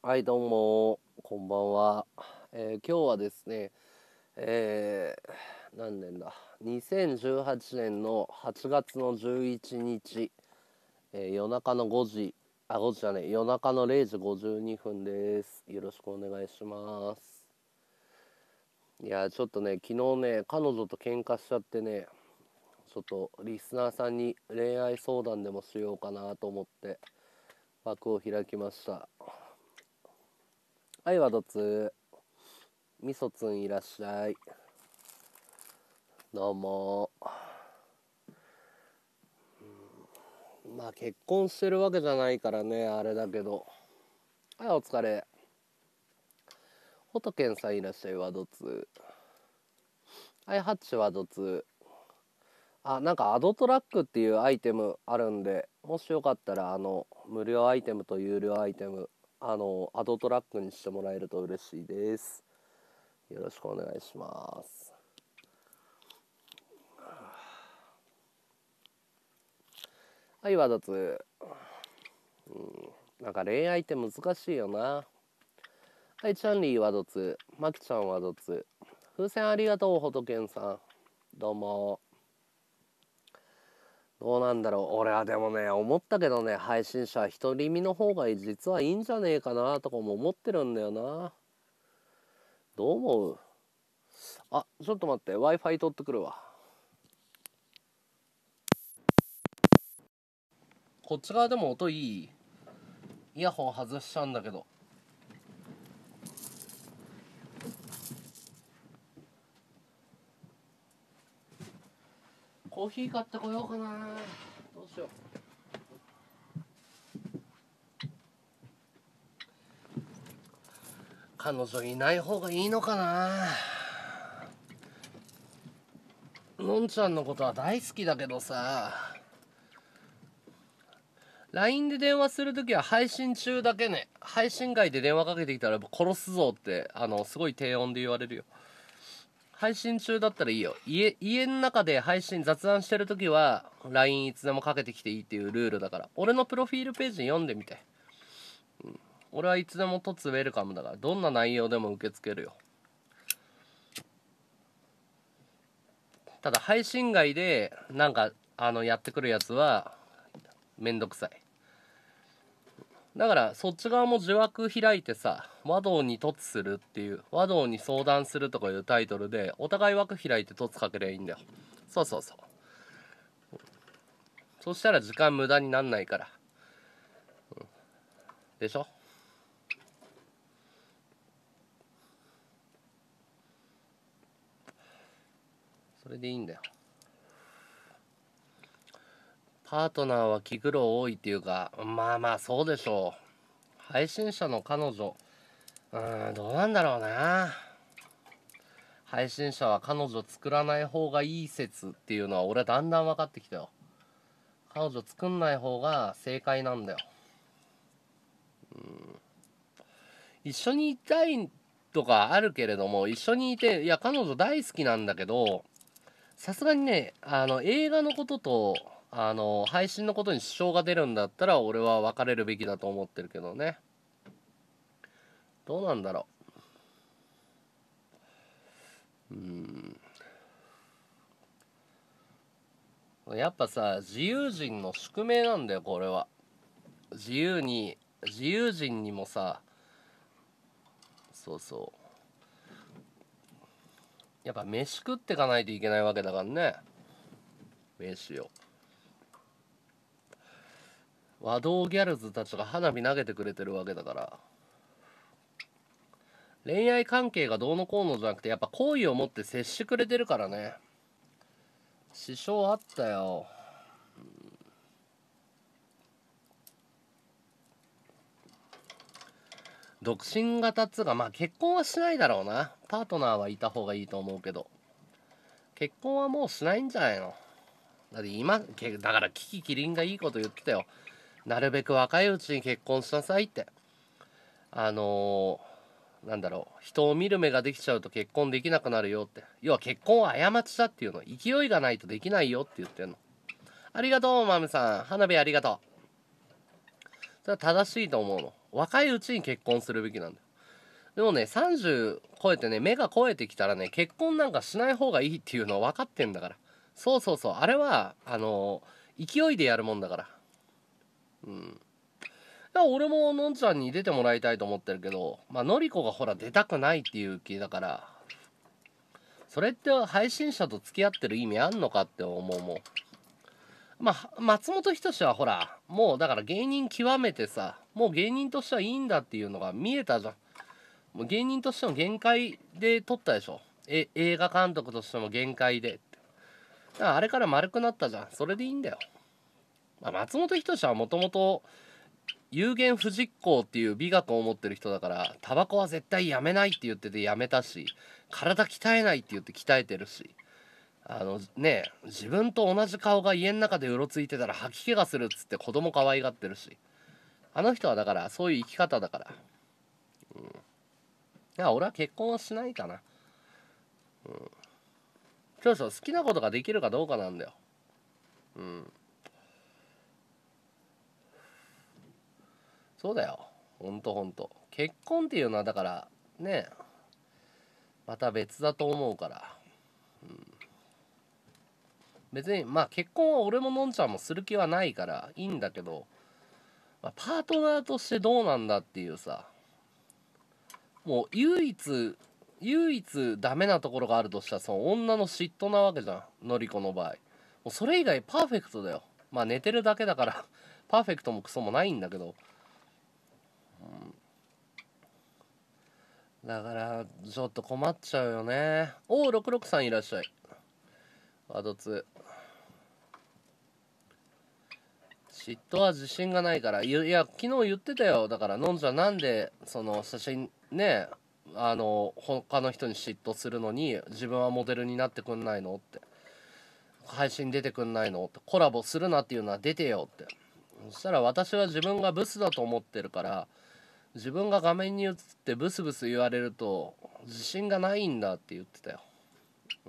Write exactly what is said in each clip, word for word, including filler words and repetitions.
はい、どうも、こんばんは。えー今日はですね、えー何年だ、にせんじゅうはちねんのはちがつのじゅういちにち、えー夜中のごじ、あ、ごじじゃねえ、夜中のれいじごじゅうにふんです。よろしくお願いします。いや、ちょっとね、昨日ね、彼女と喧嘩しちゃってね、ちょっとリスナーさんに恋愛相談でもしようかなと思って枠を開きました。はい、はどつみそつんいらっしゃい。どうも。まあ結婚してるわけじゃないからね、あれだけど。はい、お疲れ。ホトケンさんいらっしゃい、ワドツ。はい、ハッチワドツ。あ、なんかアドトラックっていうアイテムあるんで、もしよかったら、あの、無料アイテムと有料アイテム、あの、アドトラックにしてもらえると嬉しいです。よろしくお願いします。はい、ワドツ。うん、なんか恋愛って難しいよな。はい、チャンリーワドツ。マキちゃんワドツ。風船ありがとう、ホトケンさん。どうも。どうなんだろう。俺はでもね、思ったけどね、配信者独り身の方が実はいいんじゃねえかなとかも思ってるんだよな。どう思う？あ、ちょっと待って、Wi-Fi 取ってくるわ。こっち側でも音いい？イヤホン外しちゃうんだけど。コーヒー買ってこようかな。どうしよう。彼女いない方がいいのかな。のんちゃんのことは大好きだけどさ、 ライン で電話するときは配信中だけね。配信外で電話かけてきたら殺すぞってあのすごい低音で言われるよ。配信中だったらいいよ。家家の中で配信雑談してるときは ライン いつでもかけてきていいっていうルールだから。俺のプロフィールページ読んでみて、うん、俺はいつでも凸ウェルカムだから、どんな内容でも受け付けるよ。ただ配信外でなんかあのやってくるやつはめんどくさい。だからそっち側も受話開いてさ、和道に凸するっていう、和道に相談するとかいうタイトルでお互い枠開いて凸かけりゃいいんだよ。そうそうそう。そしたら時間無駄になんないから、うん、でしょ。それでいいんだよ。パートナーは気苦労多いっていうか、まあまあそうでしょう。配信者の彼女、うーん、どうなんだろうな。配信者は彼女作らない方がいい説っていうのは俺はだんだん分かってきたよ。彼女作んない方が正解なんだよ。うん、一緒にいたいとかあるけれども、一緒にいて、いや彼女大好きなんだけど、さすがにね、あの映画のこととあの配信のことに支障が出るんだったら俺は別れるべきだと思ってるけどね。どうなんだろう。うーん、やっぱさ、自由人の宿命なんだよこれは。自由に自由人にもさ、そうそう、やっぱ飯食ってかないといけないわけだからね。飯を、和道ギャルズたちが花火投げてくれてるわけだから、恋愛関係がどうのこうのじゃなくて、やっぱ好意を持って接してくれてるからね。支障あったよ。独身型っつうか、まあ結婚はしないだろうな。パートナーはいた方がいいと思うけど、結婚はもうしないんじゃないの。だって今だからキキキリンがいいこと言ってたよ。なるべく若いうちに結婚しなさいって。あのー、なんだろう、人を見る目ができちゃうと結婚できなくなるよって。要は結婚は過ちだっていうの。勢いがないとできないよって言ってんの。ありがとうマムさん、花火ありがとう。それは正しいと思うの。 若いうちに結婚するべきなんだよ。でもね、さんじゅう超えてね、目が超えてきたらね、結婚なんかしない方がいいっていうの分かってんだから。そうそうそう、あれはあの勢いでやるもんだから。うん。だから俺ものんちゃんに出てもらいたいと思ってるけど、まあのりこがほら出たくないっていう気だから、それって配信者と付き合ってる意味あんのかって思うもん。まあ松本人志はほらもうだから芸人極めてさ、もう芸人としてはいいんだっていうのが見えたじゃん。もう芸人としての限界で撮ったでしょ。え映画監督としても限界で。だからあれから丸くなったじゃん。それでいいんだよ。まあ、松本人志はもともと有言不実行っていう美学を持ってる人だから、タバコは絶対やめないって言っててやめたし、体鍛えないって言って鍛えてるし、あのね自分と同じ顔が家の中でうろついてたら吐き気がするっつって子供可愛がってるし、あの人はだからそういう生き方だから、うん、いや俺は結婚はしないかな。うん、そうそう、好きなことができるかどうかなんだよ。うん、そうだよ。ほんとほんと。結婚っていうのはだからね、また別だと思うから。うん、別にまあ結婚は俺ものんちゃんもする気はないからいいんだけど、まあ、パートナーとしてどうなんだっていうさ、もう唯一唯一ダメなところがあるとしたらその女の嫉妬なわけじゃん、のりこの場合。もうそれ以外パーフェクトだよ。まあ寝てるだけだからパーフェクトもクソもないんだけど、だからちょっと困っちゃうよね。おおろくろくさんいらっしゃい。アドツ嫉妬は自信がないから。いやいや昨日言ってたよ。だからのんちゃんなんでその写真ね、あの他の人に嫉妬するのに自分はモデルになってくんないのって、配信出てくんないのって、コラボするなっていうのは出てよって。そしたら私は自分がブスだと思ってるから、自分が画面に映ってブスブス言われると自信がないんだって言ってたよ。うん、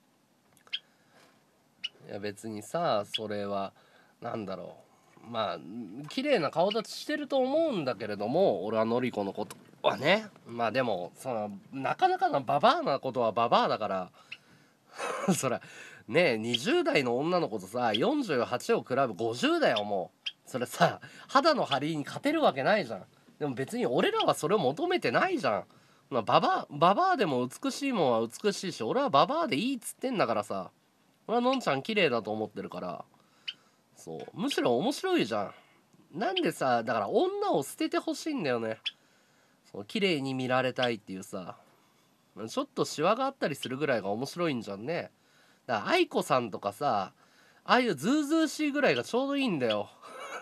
いや別にさ、それはなんだろう、まあ綺麗な顔立ちしてると思うんだけれども、俺はのりこのことはね。まあでもそのなかなかなババアなことはババアだからそりゃねえにじゅう代の女の子とさよんじゅうはちを比べごじゅうだよもう。それさ肌の張りに勝てるわけないじゃん。でも別に俺らはそれを求めてないじゃん。まあ、ババアババアでも美しいもんは美しいし、俺はババアでいいっつってんだからさ。俺はのんちゃん綺麗だと思ってるから、そうむしろ面白いじゃん。なんでさ、だから女を捨ててほしいんだよね。そう綺麗に見られたいっていうさ、ちょっとシワがあったりするぐらいが面白いんじゃんね。だから愛子さんとかさ、ああいうズうずうしいぐらいがちょうどいいんだよ。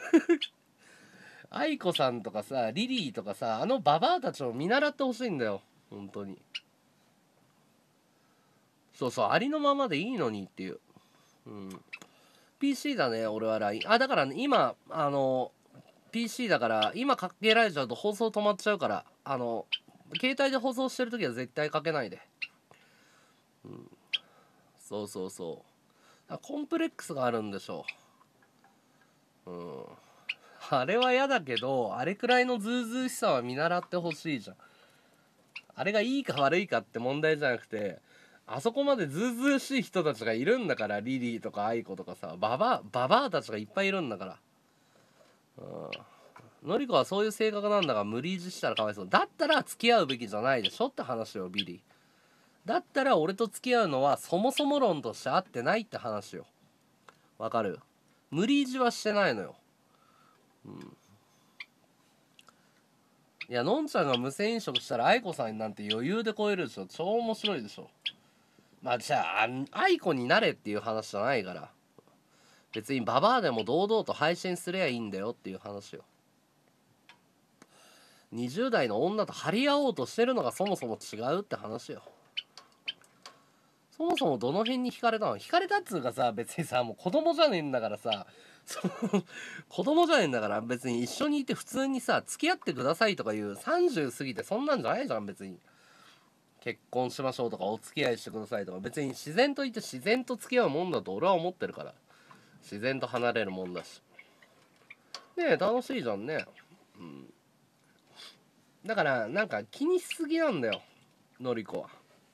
愛子さんとかさリリーとかさ、あのババアたちを見習ってほしいんだよ本当に。そうそう、ありのままでいいのにっていう。うん、ピーシー だね俺は ライン。 あだから、ね、今あの ピーシー だから今かけられちゃうと放送止まっちゃうから、あの携帯で放送してる時は絶対かけないで。うん、そうそうそう、コンプレックスがあるんでしょう。うん、あれは嫌だけど、あれくらいのズうずうしさは見習ってほしいじゃん。あれがいいか悪いかって問題じゃなくて、あそこまでズうずうしい人たちがいるんだから、リリーとかアイコとかさ、ババアババアたちがいっぱいいるんだから。うん、のりこはそういう性格なんだから無理強いしたらかわいそう。だったら付き合うべきじゃないでしょって話よビリー。だったら俺と付き合うのはそもそも論として合ってないって話よ。わかる？無理強いはしてないのよ。うん、いやのんちゃんが無銭飲食したら愛子さんなんて余裕で超えるでしょ。超面白いでしょ。まあじゃあ愛子になれっていう話じゃないから、別にババアでも堂々と配信すりゃいいんだよっていう話よ。にじゅう代の女と張り合おうとしてるのがそもそも違うって話よ。そもそもどの辺に惹かれたの？惹かれたっつうかさ、別にさもう子供じゃねえんだからさ、その子供じゃねえんだから別に一緒にいて普通にさ付き合ってくださいとかいうさんじゅう過ぎてそんなんじゃないじゃん別に。結婚しましょうとかお付き合いしてくださいとか、別に自然といて自然と付き合うもんだと俺は思ってるから、自然と離れるもんだしね。え楽しいじゃんね。うん、 だからなんか気にしすぎなんだよのりこは。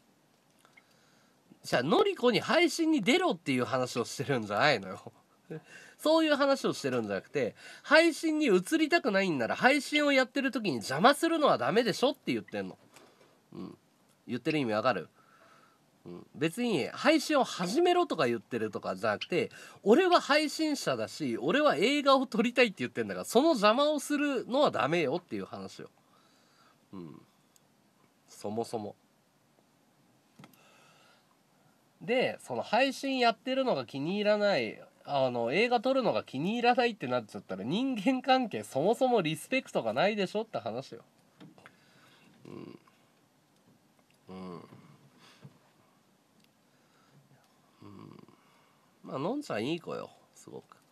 じゃあのりこに配信に出ろっていう話をしてるんじゃないのよそういう話をしてるんじゃなくて、配信に移りたくないんなら配信をやってる時に邪魔するのはダメでしょって言ってんの。うん、言ってる意味わかる？うん、別に配信を始めろとか言ってるとかじゃなくて、俺は配信者だし俺は映画を撮りたいって言ってんだから、その邪魔をするのはダメよっていう話よ。うん、そもそもで、その配信やってるのが気に入らない、あの映画撮るのが気に入らないってなっちゃったら、人間関係そもそもリスペクトがないでしょって話よ。うんうん、うん、まあのんちゃんいい子よすごく。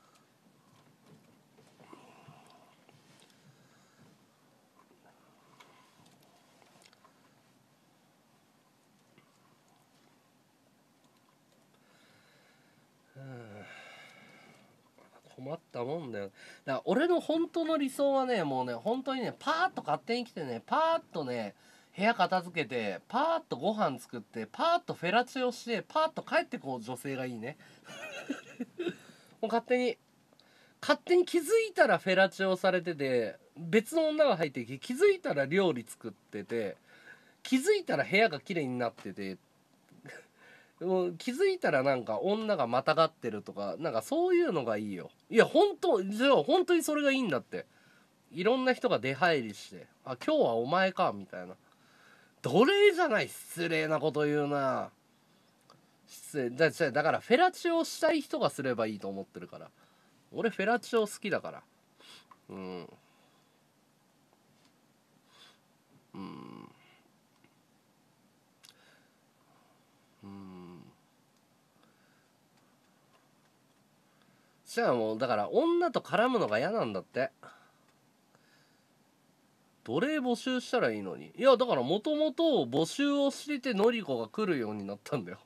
困ったもんだよ。だから俺の本当の理想はね、もうね本当にね、パーッと勝手に来てね、パーッとね部屋片付けて、パーッとご飯作って、パーッとフェラチオして、パーッと帰ってこう女性がいいねもう勝手に勝手に気づいたらフェラチオされてて、別の女が入ってきて、気づいたら料理作ってて、気づいたら部屋が綺麗になってて、もう気づいたらなんか女がまたがってるとか、なんかそういうのがいいよ。いや本当じゃあ本当にそれがいいんだって。いろんな人が出入りして、あ今日はお前かみたいな。奴隷じゃない、失礼なこと言うな。失礼だだからフェラチオしたい人がすればいいと思ってるから。俺フェラチオ好きだから。うんうんうん。じゃあもうだから女と絡むのが嫌なんだって。奴隷募集したらいいのに。いやだからもともと募集をしててのりこが来るようになったんだよ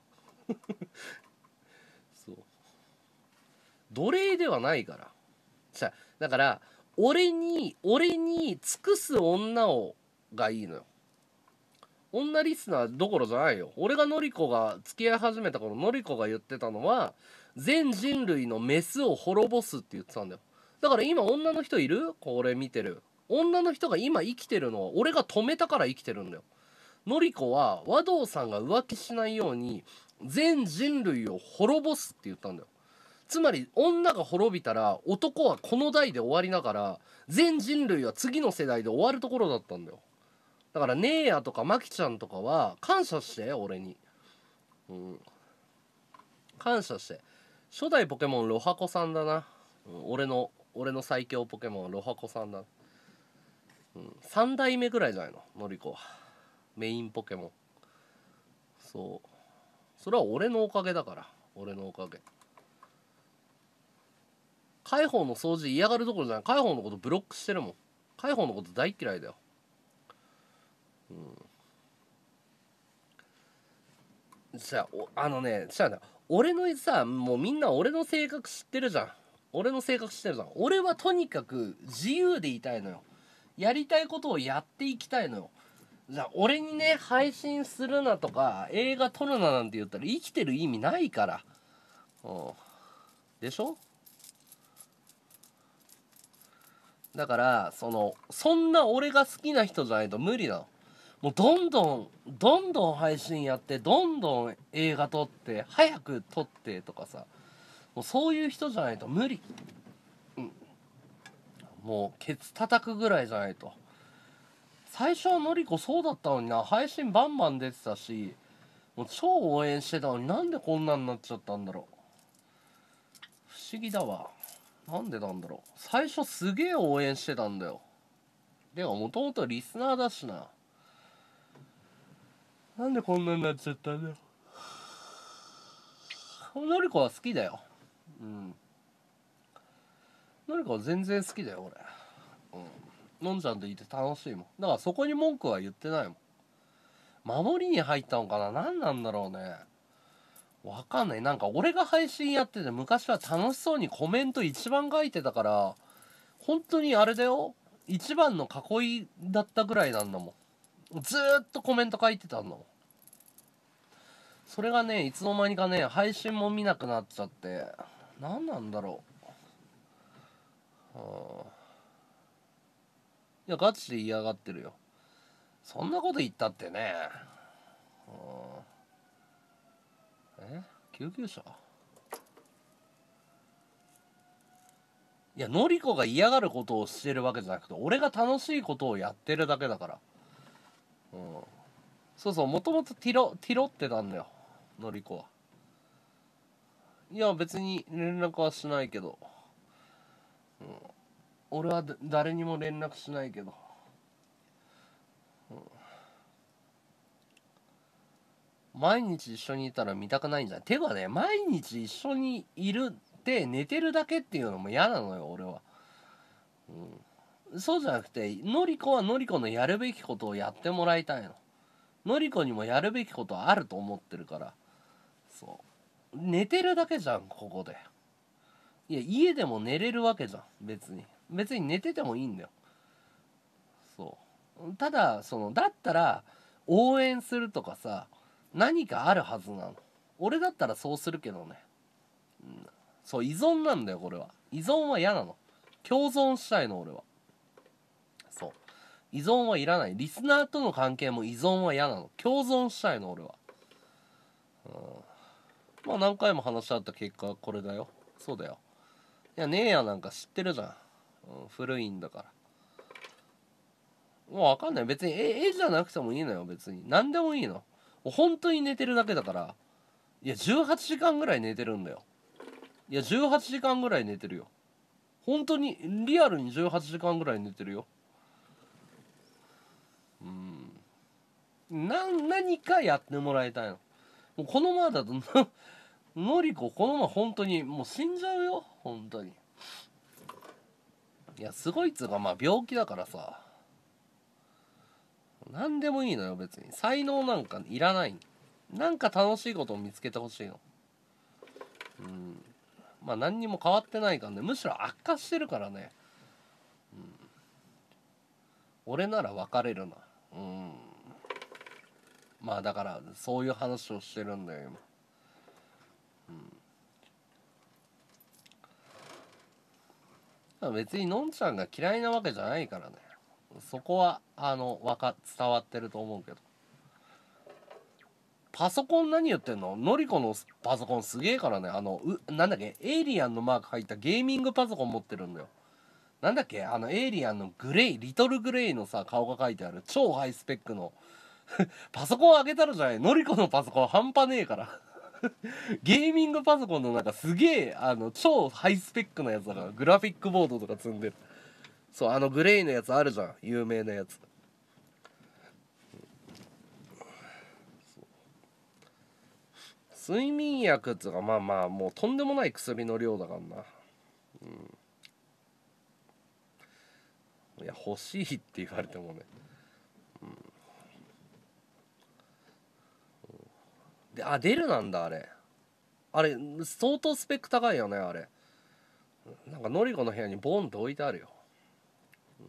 そう、奴隷ではないから。じゃあだから俺に俺に尽くす女をがいいのよ。女リスナーどころじゃないよ。俺がのりこが付き合い始めた頃、のりこが言ってたのは全人類のメスを滅ぼすって言ってたんだよ。だから今女の人いる？これ見てる女の人が今生きてるのは俺が止めたから生きてるんだよ。のりこは和道さんが浮気しないように全人類を滅ぼすって言ったんだよ。つまり女が滅びたら男はこの代で終わりだから、全人類は次の世代で終わるところだったんだよ。だから姉やとかマキちゃんとかは感謝して俺に、うん、感謝して。初代ポケモンロハコさんだな、うん、俺の俺の最強ポケモンはロハコさんだ、うん、さん代目ぐらいじゃないののりこはメインポケモン。そうそれは俺のおかげだから。俺のおかげ。海宝の掃除嫌がるところじゃない。海宝のことブロックしてるもん。海宝のこと大嫌いだよ。うん。じゃあ、あのね、じゃあ、俺のさ、もうみんな俺の性格知ってるじゃん。俺の性格知ってるじゃん。俺はとにかく自由でいたいのよ。やりたいことをやっていきたいのよ。じゃあ、俺にね、配信するなとか、映画撮るななんて言ったら生きてる意味ないから。うん。でしょ？だからそのそんな俺が好きな人じゃないと無理なの。もうどんどんどんどん配信やって、どんどん映画撮って早く撮ってとかさ、もうそういう人じゃないと無理。うん、もうケツ叩くぐらいじゃないと。最初はのりこそうだったのにな。配信バンバン出てたし、もう超応援してたのに、なんでこんなんなっちゃったんだろう。不思議だわ。なんでなんだろう。最初すげえ応援してたんだよ。でももともとリスナーだしな。なんでこんなになっちゃったんだよ。のりこは好きだよ。うん。のりこは全然好きだよ俺。うん。のんちゃんといて楽しいもん。だからそこに文句は言ってないもん。守りに入ったのかな。何なんだろうね。わかんない。なんか俺が配信やってて昔は楽しそうにコメント一番書いてたから、本当にあれだよ。 一番の囲いだったぐらいなんだもん。ずーっとコメント書いてたんだもん。それがね、いつの間にかね、配信も見なくなっちゃって、何なんだろう。はあ、いや、ガチで嫌がってるよ。そんなこと言ったってね。はあ、え救急車？いや、のりこが嫌がることをしてるわけじゃなくて、俺が楽しいことをやってるだけだから。うん。そうそう、もともとティロ、ティロってたんだよ。のりこは。いや、別に連絡はしないけど。うん、俺は誰にも連絡しないけど。うん、毎日一緒にいたら見たくないんじゃない？てかね、毎日一緒にいるって寝てるだけっていうのも嫌なのよ、俺は。うん、そうじゃなくて、のりこはのりこのやるべきことをやってもらいたいの。のりこにもやるべきことはあると思ってるから。そう。寝てるだけじゃん、ここで。いや、家でも寝れるわけじゃん、別に。別に寝ててもいいんだよ。そう。ただ、その、だったら、応援するとかさ、何かあるはずなの。俺だったらそうするけどね。うん、そう、依存なんだよ、これは。依存は嫌なの。共存したいの、俺は。そう。依存はいらない。リスナーとの関係も依存は嫌なの。共存したいの、俺は。うん、まあ、何回も話し合った結果、これだよ。そうだよ。いや、ねえやなんか知ってるじゃん。うん、古いんだから。もうわかんない。別に絵、絵じゃなくてもいいのよ、別に。何でもいいの。本当に寝てるだけだから。いや、じゅうはちじかんぐらい寝てるんだよ。いや、じゅうはちじかんぐらい寝てるよ。本当に、リアルにじゅうはちじかんぐらい寝てるよ。うん。な、何かやってもらいたいの。もうこのままだと、のりこ、このまま本当に、もう死んじゃうよ。本当に。いや、すごいっつうか、まあ病気だからさ。何でもいいのよ、別に。才能なんかいらない。なんか楽しいことを見つけてほしいの。うん。まあ何にも変わってないからね。むしろ悪化してるからね。うん。俺なら別れるな。うん。まあだから、そういう話をしてるんだよ、今。うん。別にのんちゃんが嫌いなわけじゃないからね。そこは、あの、わか、伝わってると思うけど。パソコン何言ってんの？のりこのパソコンすげえからね。あの、う、なんだっけ、エイリアンのマーク入ったゲーミングパソコン持ってるんだよ。なんだっけ、あの、エイリアンのグレイ、リトルグレイのさ、顔が書いてある超ハイスペックのパソコンあげたらじゃない。のりこのパソコン半端ねえからゲーミングパソコンのなんかすげえ、あの、超ハイスペックなやつだから、グラフィックボードとか積んでる。そう、あのグレイのやつあるじゃん。有名なやつ。睡眠薬っつうか、まあまあ、もうとんでもない薬の量だからな。うん。いや、欲しいって言われてもね。うん。で、あ、出るなんだ、あれ。あれ、相当スペック高いよね、あれ。なんか、のりこの部屋にボンって置いてあるよ。うん、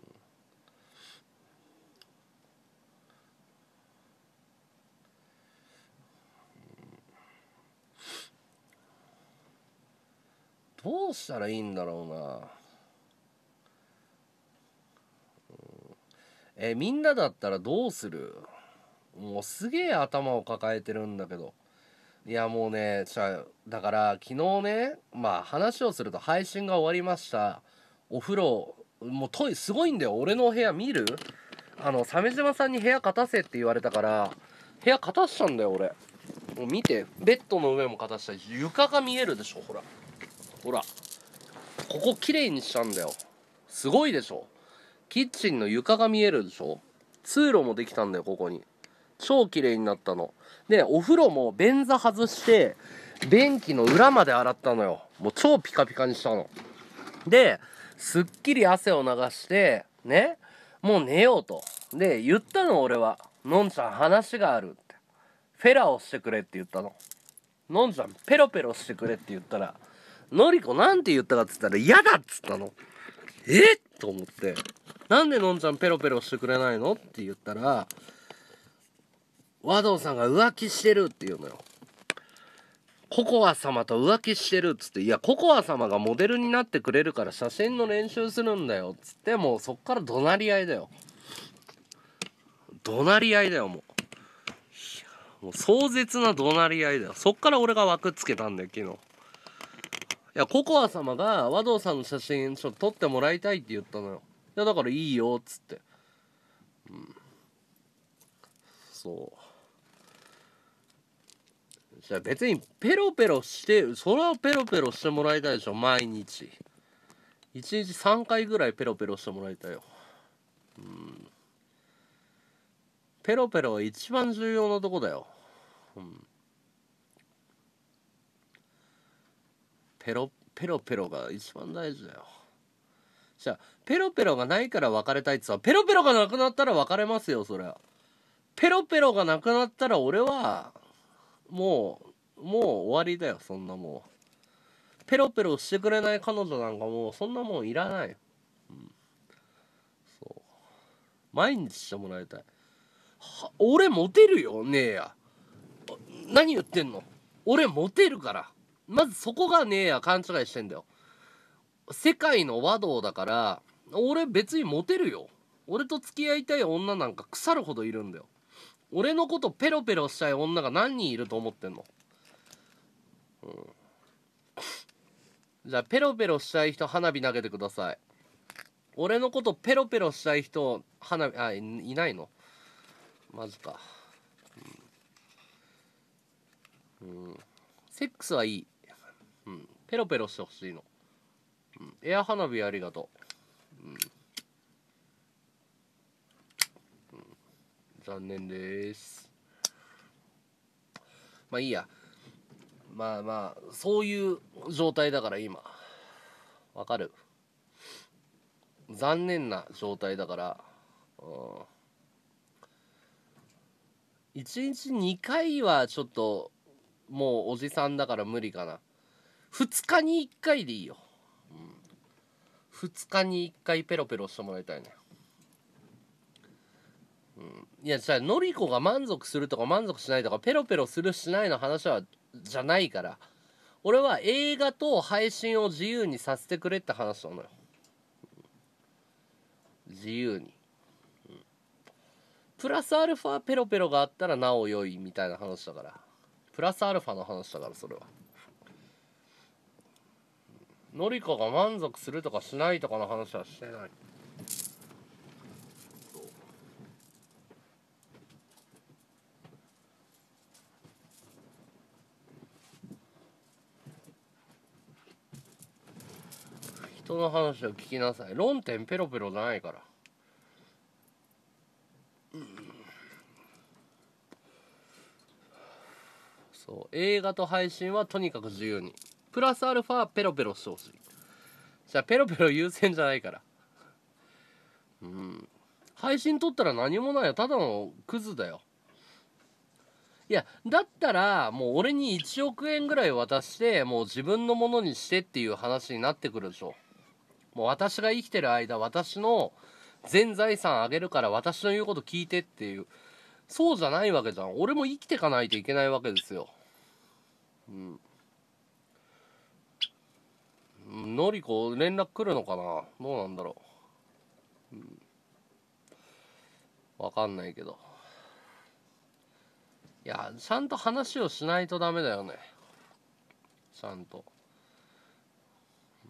どうしたらいいんだろうな。え、みんなだったらどうする？もうすげえ頭を抱えてるんだけど。いやもうね、じゃあ、だから昨日ね、まあ話をすると配信が終わりました。お風呂、もうトイレすごいんだよ。俺の部屋見る？あの、鮫島さんに部屋片せって言われたから、部屋片したんだよ、俺。もう見て、ベッドの上も片したし、床が見えるでしょ、ほら。ほら。ここ綺麗にしたんだよ。すごいでしょ。キッチンの床が見えるでしょ。通路もできたんだよ、ここに。超綺麗になったの。で、お風呂も便座外して、便器の裏まで洗ったのよ。もう超ピカピカにしたの。で、すっきり汗を流して、ね、もう寝ようと。で、言ったの俺は。のんちゃん話があるって。フェラをしてくれって言ったの。のんちゃんペロペロしてくれって言ったら、のりこなんて言ったかっつったら嫌だっつったの。えっと思って。 なんでのんちゃんペロペロしてくれないのって言ったら、和道さんが浮気してるって言うのよ。ココア様と浮気してるっつって、いやココア様がモデルになってくれるから写真の練習するんだよっつって、もうそっから怒鳴り合いだよ。怒鳴り合いだよ。もうもう壮絶な怒鳴り合いだよ。そっから俺が枠つけたんだよ昨日。いやココア様が和道さんの写真ちょっと撮ってもらいたいって言ったのよ。いやだからいいよっつって、うん、そうじゃあ別にペロペロして、それはペロペロしてもらいたいでしょ。毎日いちにちさんかいぐらいペロペロしてもらいたいよ。うん、ペロペロは一番重要なとこだよ。うん、ペロペロペロが一番大事だよ。じゃあペロペロがないから別れたいってさ、ペロペロがなくなったら別れますよ。そりゃペロペロがなくなったら俺はもうもう終わりだよ。そんなもうペロペロしてくれない彼女なんかもうそんなもんいらない。うん、そう毎日してもらいたい。は俺モテるよねえや。何言ってんの。俺モテるから。まずそこがねえや勘違いしてんだよ。世界の和道だから俺別にモテるよ。俺と付き合いたい女なんか腐るほどいるんだよ。俺のことペロペロしたい女が何人いると思ってんの。うん、じゃあペロペロしたい人花火投げてください。俺のことペロペロしたい人花火、あ、い、いないの。マジか。うん、うん、セックスはいい。うん、ペロペロしてほしいの。うん、エア花火ありがとう。うんうん、残念です。まあいいや。まあまあそういう状態だから今わかる。残念な状態だから、うん、いちにちにかいはちょっともうおじさんだから無理かな。ふつかにいっかいでいいよ。うん、ふつかにいっかいペロペロしてもらいたいね。うん、いやじゃあのりこが満足するとか満足しないとかペロペロするしないの話はじゃないから、俺は映画と配信を自由にさせてくれって話なのよ。自由に、うん、プラスアルファペロペロがあったらなお良いみたいな話だから、プラスアルファの話だから。それはのりこが満足するとかしないとかの話はしてない。人の話を聞きなさい。論点ペロペロじゃないから。うん、そう映画と配信はとにかく自由に、プラスアルファペロペロしてほしい。じゃあペロペロ優先じゃないから。うん、配信撮ったら何もないよ。ただのクズだよ。いやだったらもう俺にいちおくえんぐらい渡してもう自分のものにしてっていう話になってくるでしょ。もう私が生きてる間私の全財産あげるから私の言うこと聞いてっていう、そうじゃないわけじゃん。俺も生きてかないといけないわけですよ。うん、のりこ連絡来るのかな。どうなんだろう。うん、わかんないけど、いやちゃんと話をしないとダメだよね。ちゃんと、うん、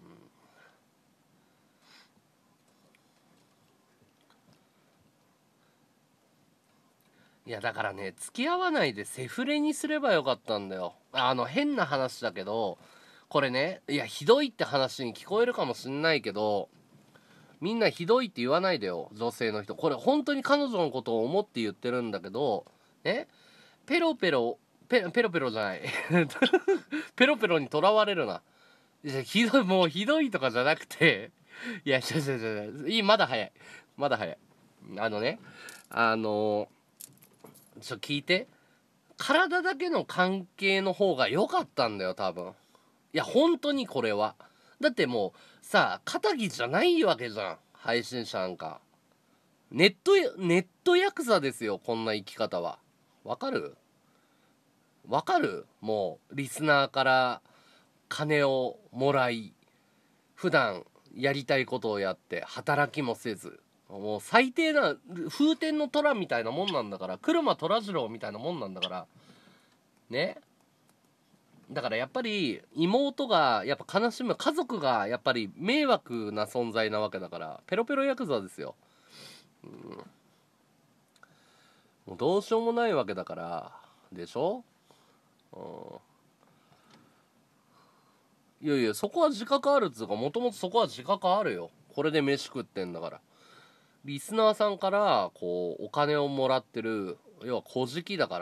いやだからね付き合わないでセフレにすればよかったんだよ。あの変な話だけどこれね、いやひどいって話に聞こえるかもしんないけど、みんなひどいって言わないでよ女性の人。これ本当に彼女のことを思って言ってるんだけどね。ペロペロペペロペロじゃないペロペロにとらわれるな。いやひどい、もうひどいとかじゃなくて、いや違う違う違う、いい、まだ早い、まだ早い。あのね、あのちょ聞いて、体だけの関係の方が良かったんだよ多分。いや本当にこれはだってもうさ、肩着じゃないわけじゃん配信者なんか。 ネットネットヤクザですよ、こんな生き方は。わかるわかるもうリスナーから金をもらい、普段やりたいことをやって働きもせず、もう最低な風天の虎みたいなもんなんだから、車虎次郎みたいなもんなんだからね。だからやっぱり妹がやっぱ悲しむ、家族がやっぱり迷惑な存在なわけだから、ペロペロヤクザですよ。うん、もうどうしようもないわけだからでしょ。うん、いやいや、そこは自覚あるっつうか、もともとそこは自覚あるよ。これで飯食ってんだから。リスナーさんからこうお金をもらってる、要は小じだから。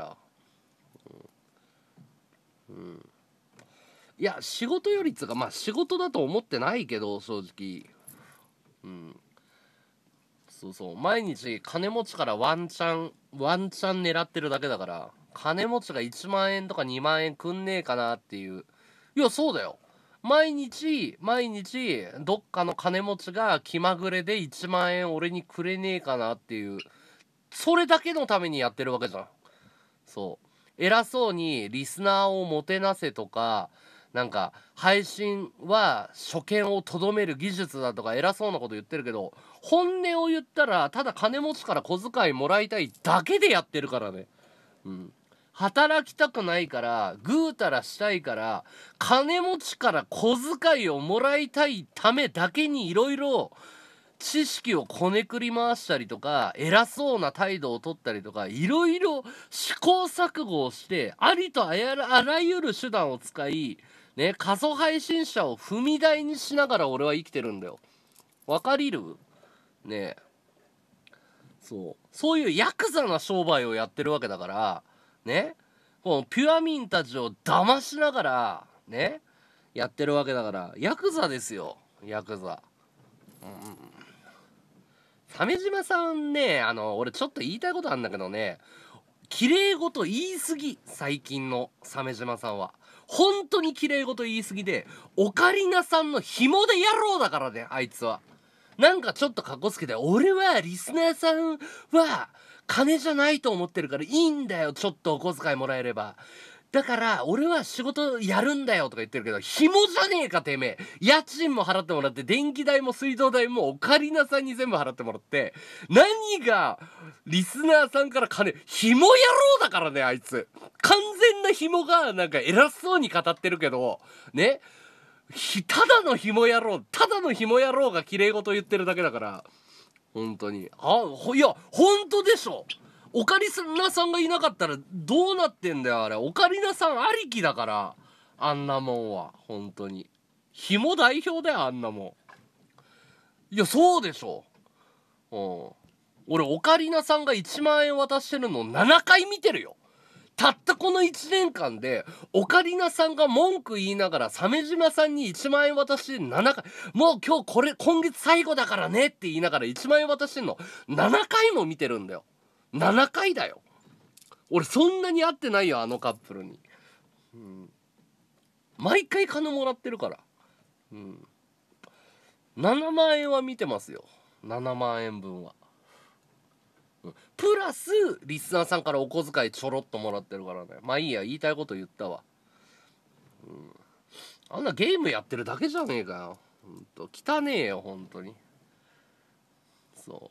うん、うん、いや仕事よりっつうか、まあ仕事だと思ってないけど正直。うん、そうそう、毎日金持ちからワンチャンワンチャン狙ってるだけだから、金持ちがいちまん円とかにまん円くんねえかなっていう。いやそうだよ、毎日毎日どっかの金持ちが気まぐれでいちまん円俺にくれねえかなっていう、それだけのためにやってるわけじゃん。そう偉そうにリスナーをもてなせとか、なんか配信は初見をとどめる技術だとか偉そうなこと言ってるけど、本音を言ったらただ金持ちから小遣いもらいたいだけでやってるからね。うん、働きたくないからぐうたらしたいから、金持ちから小遣いをもらいたいためだけにいろいろ知識をこねくり回したりとか、偉そうな態度を取ったりとか、いろいろ試行錯誤をして、ありとあらあらゆる手段を使いね、過疎配信者を踏み台にしながら俺は生きてるんだよ。わかりるねえ。そうそういうヤクザな商売をやってるわけだからね。このピュアミンたちを騙しながらねやってるわけだから、ヤクザですよ、ヤクザ。うん、鮫島さんね、あの俺ちょっと言いたいことあるんだけどね、綺麗事言い過ぎ、最近の鮫島さんは本当に綺麗事言い過ぎで、オカリナさんの紐で野郎だからね、あいつは。なんかちょっとかっこつけて、俺はリスナーさんは金じゃないと思ってるからいいんだよ、ちょっとお小遣いもらえれば。だから俺は仕事やるんだよとか言ってるけど、紐じゃねえかてめえ。家賃も払ってもらって、電気代も水道代もオカリナさんに全部払ってもらって、何がリスナーさんから金、紐野郎だからね、あいつ。完全な紐がなんか偉そうに語ってるけどね、ただの紐野郎、ただの紐野郎が綺麗事言ってるだけだから。本当に。あ、いや本当でしょ。オカリナさんがいなかったらどうなってんだよあれ。オカリナさんありきだから、あんなもんは本当に紐代表だよ、あんなもん。いやそうでしょ。うん、俺オカリナさんがいちまん円渡してるのななかい見てるよ。たったこのいちねんかんでオカリナさんが文句言いながら鮫島さんにいちまん円渡してななかい、もう今日これ今月最後だからねって言いながらいちまん円渡してんのななかいも見てるんだよ。ななかいだよ。俺そんなに会ってないよ、あのカップルに。うん、毎回金もらってるから。うん、ななまん円は見てますよ、ななまん円分は。プラスリスナーさんからお小遣いちょろっともらってるからね。まあいいや、言いたいこと言ったわ。うん、あんなゲームやってるだけじゃねえかよ、ほんと汚ねえよほんとに。そう、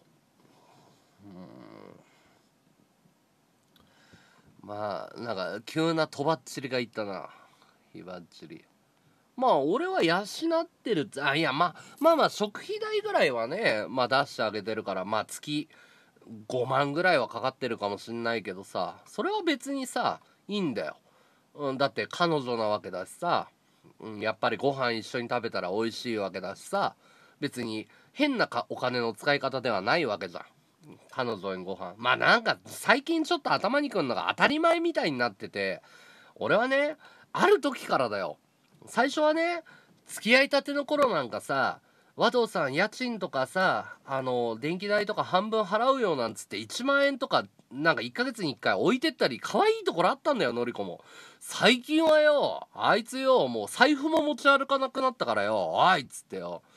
うん、まあなんか急なとばっちりがいったな、ひばっちり。まあ俺は養ってる、あいやまあまあまあ食費代ぐらいはね、まあ出してあげてるから、まあ月ごまんぐらいはかかってるかもしんないけどさ、それは別にさいいんだよ。うん、だって彼女なわけだしさ、うん、やっぱりご飯一緒に食べたら美味しいわけだしさ、別に変なかお金の使い方ではないわけじゃん。彼女にご飯、まあなんか最近ちょっと頭にくんのが当たり前みたいになってて、俺はね、ある時からだよ。最初はね、付き合いたての頃なんかさ、和道さん家賃とかさ、あの電気代とか半分払うよなんつっていちまん円とかなんかいっかげつにいっかい置いてったり、可愛いところあったんだよ、のりこも。最近はよ、あいつよ、もう財布も持ち歩かなくなったからよ、おいっつってよ、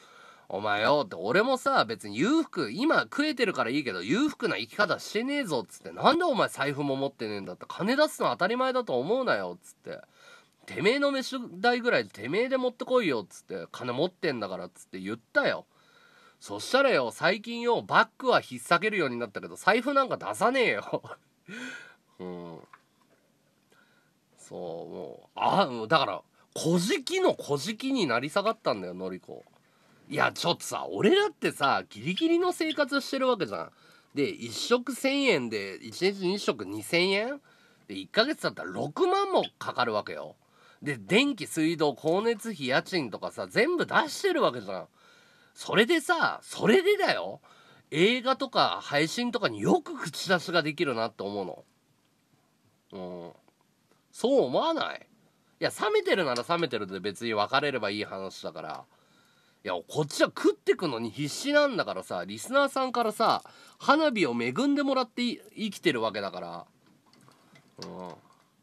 お前よって俺もさ別に裕福今食えてるからいいけど裕福な生き方してねえぞっつって、なんでお前財布も持ってねえんだって、金出すの当たり前だと思うなよっつって、てめえの飯代ぐらいてめえで持ってこいよっつって、金持ってんだからっつって言ったよ。そしたらよ最近よバッグは引っ提げるようになったけど財布なんか出さねえようん、そうもうあだから小じきの小じきになり下がったんだよのりこ。いやちょっとさ俺だってさギリギリの生活してるわけじゃん。でいっ食せんえんでいちにちに食にせんえんでいっかげつだったらろくまんもかかるわけよ。で電気水道光熱費家賃とかさ全部出してるわけじゃん。それでさそれでだよ映画とか配信とかによく口出しができるなって思うの。うんそう思わない？いや冷めてるなら冷めてるで別に別れればいい話だから、いやこっちは食ってくのに必死なんだからさ、リスナーさんからさ花火を恵んでもらって生きてるわけだから、うん、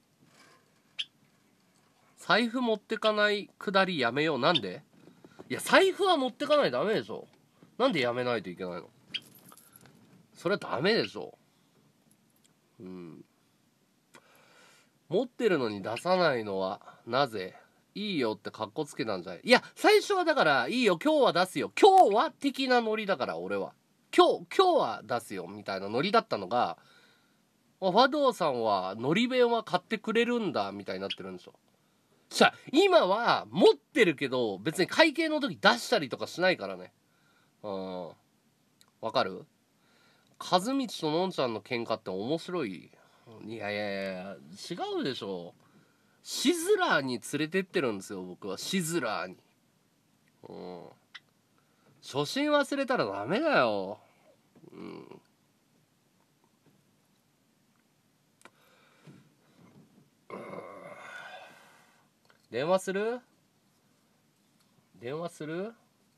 財布持ってかないくだりやめよう。なんで？いや財布は持ってかないとダメでしょ。なんでやめないといけないの？それはダメでしょ。うん持ってるのに出さないのはなぜ？いいよってカッコつけたんじゃない？いや最初はだからいいよ今日は出すよ今日は的なノリだから、俺は今日今日は出すよみたいなノリだったのが、ファドウさんはノリ弁は買ってくれるんだみたいになってるんでしょ。じゃあ今は持ってるけど別に会計の時出したりとかしないからね。うんわかる？和道とのんちゃんの喧嘩って面白い？いやいやいや違うでしょ。シズラーに連れてってるんですよ僕は。シズラーに。うん初心忘れたらダメだよ。うん電話する？電話する？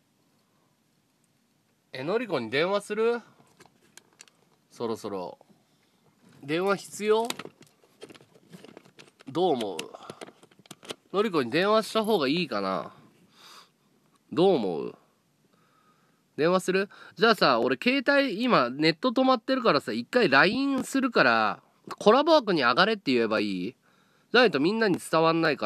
えのりこに電話する？そろそろ電話必要？どう思う？のりこに電話した方がいいかな？どう思う？電話する？じゃあさ俺携帯今ネット止まってるからさ一回 ライン するからコラボ枠に上がれって言えばいい？じゃないとみんなに伝わんないから、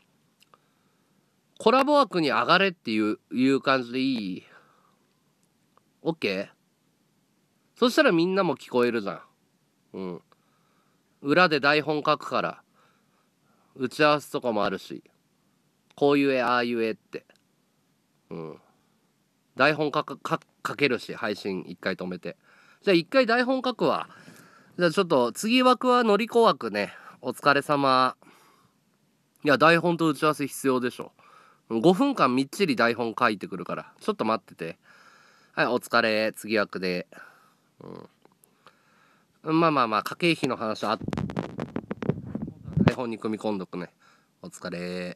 コラボ枠に上がれっていういう感じでいい？ OK？ そしたらみんなも聞こえるじゃん。うん裏で台本書くから打ち合わせとかもあるし、こういう絵ああいう絵って、うん台本書く書書けるし配信一回止めて、じゃあ一回台本書くわ。じゃあちょっと次枠はのりこ枠ね。お疲れ様。いや台本と打ち合わせ必要でしょ。ごふんかんみっちり台本書いてくるからちょっと待ってて。はいお疲れ。次枠で、うん、まあまあまあ家計費の話は台本に組み込んどくね。お疲れ。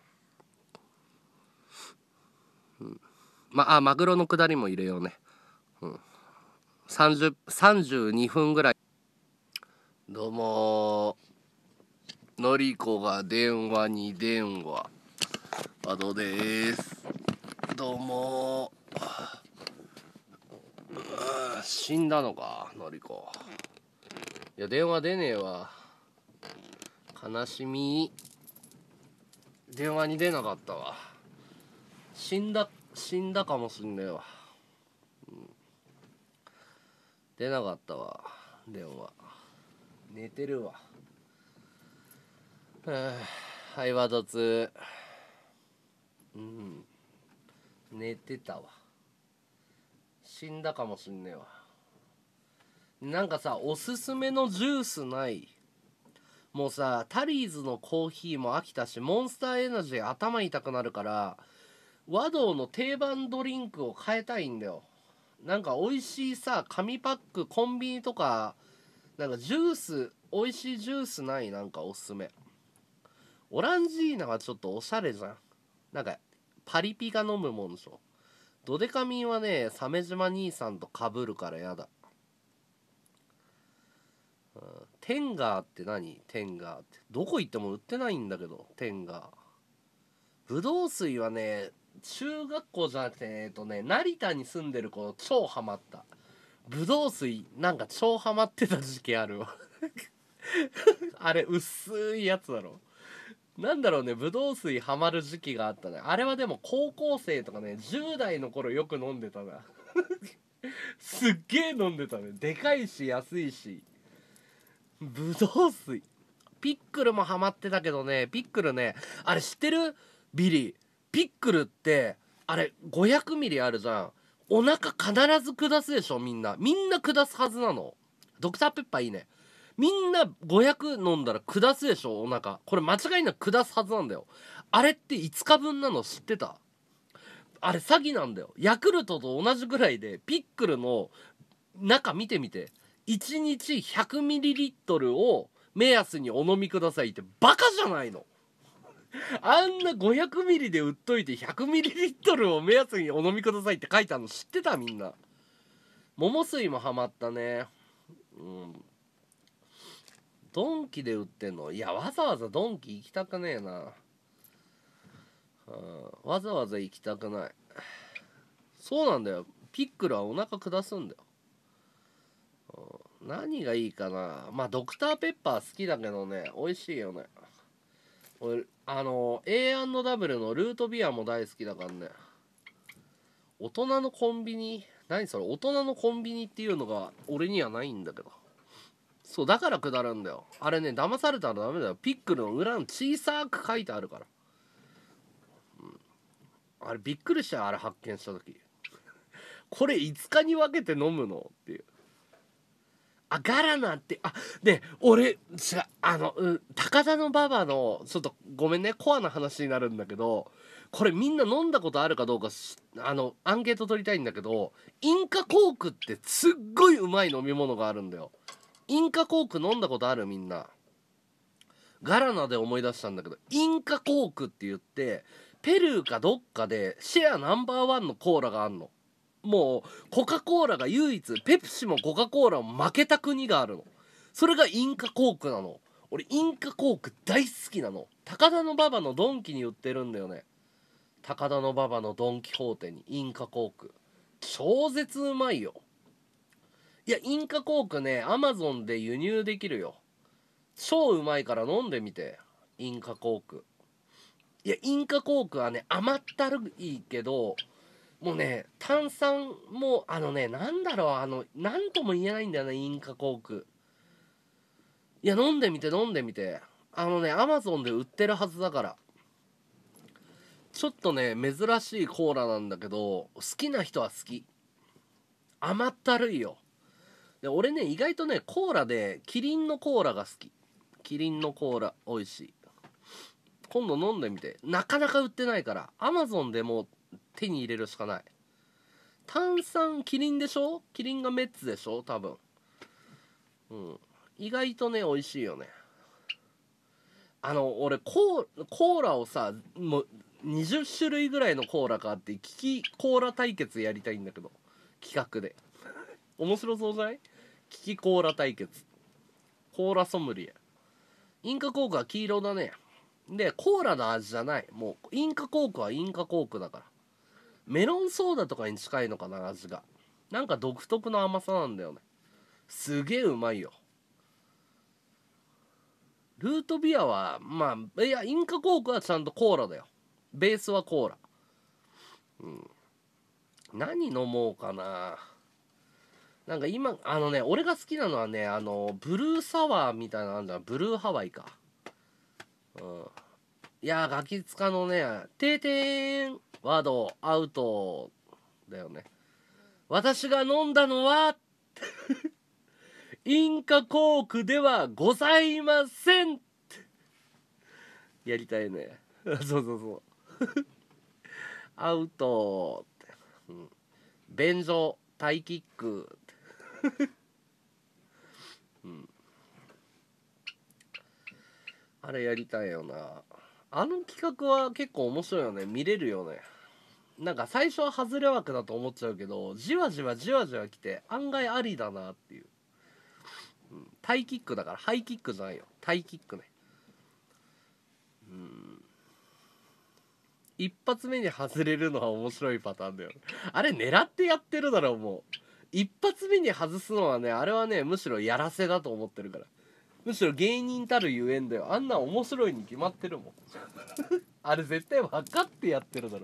うん、まあマグロのくだりも入れようね。うん、さんじゅう、さんじゅうにふんぐらい。どうものりこが電話に電話アドです。どうも死んだのかのりこ。いや電話出ねえわ、悲しみ。電話に出なかったわ。死んだ死んだかもしんねえわ、うん、出なかったわ電話。寝てるわ。はいワドツ。うん寝てたわ。死んだかもしんねえわ。なんかさおすすめのジュースない？もうさタリーズのコーヒーも飽きたしモンスターエナジー頭痛くなるから和道の定番ドリンクを変えたいんだよ。なんか美味しいさ紙パックコンビニとかなんかジュース美味しいジュースない？なんかおすすめ。オランジーナはちょっとおしゃれじゃん。なんかパリピが飲むもんでしょ。ドデカミンはね鮫島兄さんとかぶるからやだ。うん、テンガーって何？テンガーってどこ行っても売ってないんだけど。テンガーぶどう水はね中学校じゃなくてえっとね成田に住んでる子超ハマった。ぶどう水なんか超ハマってた時期あるわあれ薄いやつだろ。なんだろうね、ぶどう水ハマる時期があったね。あれはでも高校生とかねじゅう代の頃よく飲んでたなすっげえ飲んでたね。でかいし安いし。ぶどう水ピックルもハマってたけどね、ピックルね、あれ知ってる？ビリーピックルってあれごひゃくミリあるじゃん。お腹必ず下すでしょ。みんなみんな下すはずなの。ドクターペッパーいいね。みんなごひゃく飲んだら下すでしょお腹。これ間違いなく下すはずなんだよ。あれっていつかぶんなの知ってた？あれ詐欺なんだよ。ヤクルトと同じぐらいでピックルの中見てみて。いちにち ひゃくミリリットル を目安にお飲みくださいってバカじゃないの。あんな ごひゃくミリ で売っといて ひゃくミリリットル を目安にお飲みくださいって書いてあるの知ってた？みんな。桃水もハマったね。うん。ドンキで売ってんの？いやわざわざドンキ行きたくねえな。うん、わざわざ行きたくない。そうなんだよ。ピックルはお腹下すんだよ。うん、何がいいかな。まあドクターペッパー好きだけどね、美味しいよね。俺あの エーアンドダブリュー のルートビアも大好きだからね。大人のコンビニ、何それ、大人のコンビニっていうのが俺にはないんだけど。そうだから下るんだよ。あれね、騙されたらダメだよ。ピックルの裏に小さく書いてあるから。あれびっくりしたよ、あれ発見した時。これいつかに分けて飲むのっていう。あ、ガラナって、あ、で、俺、じゃ、あの、うん、高田馬場の、ちょっとごめんね、コアな話になるんだけど、これみんな飲んだことあるかどうかし、あの、アンケート取りたいんだけど、インカコークってすっごいうまい飲み物があるんだよ。インカコーク飲んだことある？みんな。ガラナで思い出したんだけど、インカコークって言って、ペルーかどっかでシェアナンバーワンのコーラがあんの。もうコカ・コーラが唯一、ペプシもコカ・コーラも負けた国があるの。それがインカコークなの。俺インカコーク大好きなの。高田馬場のドンキに売ってるんだよね。高田馬場のドン・キホーテにインカコーク超絶うまいよ。いやインカコークね、アマゾンで輸入できるよ。超うまいから飲んでみて。インカコーク。いやインカコークはね甘ったるいけど、もうね炭酸もあのね、なんだろう、あのなんとも言えないんだよね、インカコーク。いや飲んでみて飲んでみて。あのねアマゾンで売ってるはずだから。ちょっとね珍しいコーラなんだけど、好きな人は好き。甘ったるいよ。で俺ね意外とねコーラでキリンのコーラが好き。キリンのコーラ美味しい。今度飲んでみて。なかなか売ってないからアマゾンでもう手に入れるしかない。炭酸キリンでしょ。キリンがメッツでしょ多分。うん、意外とね美味しいよね。あの俺コーコーラをさ、もうにじゅっしゅるいぐらいのコーラがあって、利きコーラ対決やりたいんだけど、企画で。面白そうじゃない？利きコーラ対決。コーラソムリエ。インカコークは黄色だね。でコーラの味じゃない。もうインカコークはインカコークだから。メロンソーダとかに近いのかな、味が。なんか独特の甘さなんだよね。すげえうまいよ。ルートビアはまあ、いやインカコークはちゃんとコーラだよ。ベースはコーラ。うん。何飲もうかな。なんか今あのね俺が好きなのはね、あのブルーサワーみたいなのあんだ。ブルーハワイか。うん。いやガキ使のねてーてーんワードアウトだよね。私が飲んだのはインカコークではございません。やりたいねそうそうそうアウトって、うん、便所タイキックうん、あれやりたいよな。あの企画は結構面白いよね。見れるよね。なんか最初は外れ枠だと思っちゃうけど、じわじわじわじわ来て案外ありだなっていう、うん、タイキックだからハイキックじゃないよ、タイキックね。うん、 一発目に外れるのは面白いパターンだよ。あれ狙ってやってるだろ。もう一発目に外すのはね、あれはねむしろやらせだと思ってるから。むしろ芸人たるゆえんだよ。あんな面白いに決まってるもんあれ絶対分かってやってるだろ、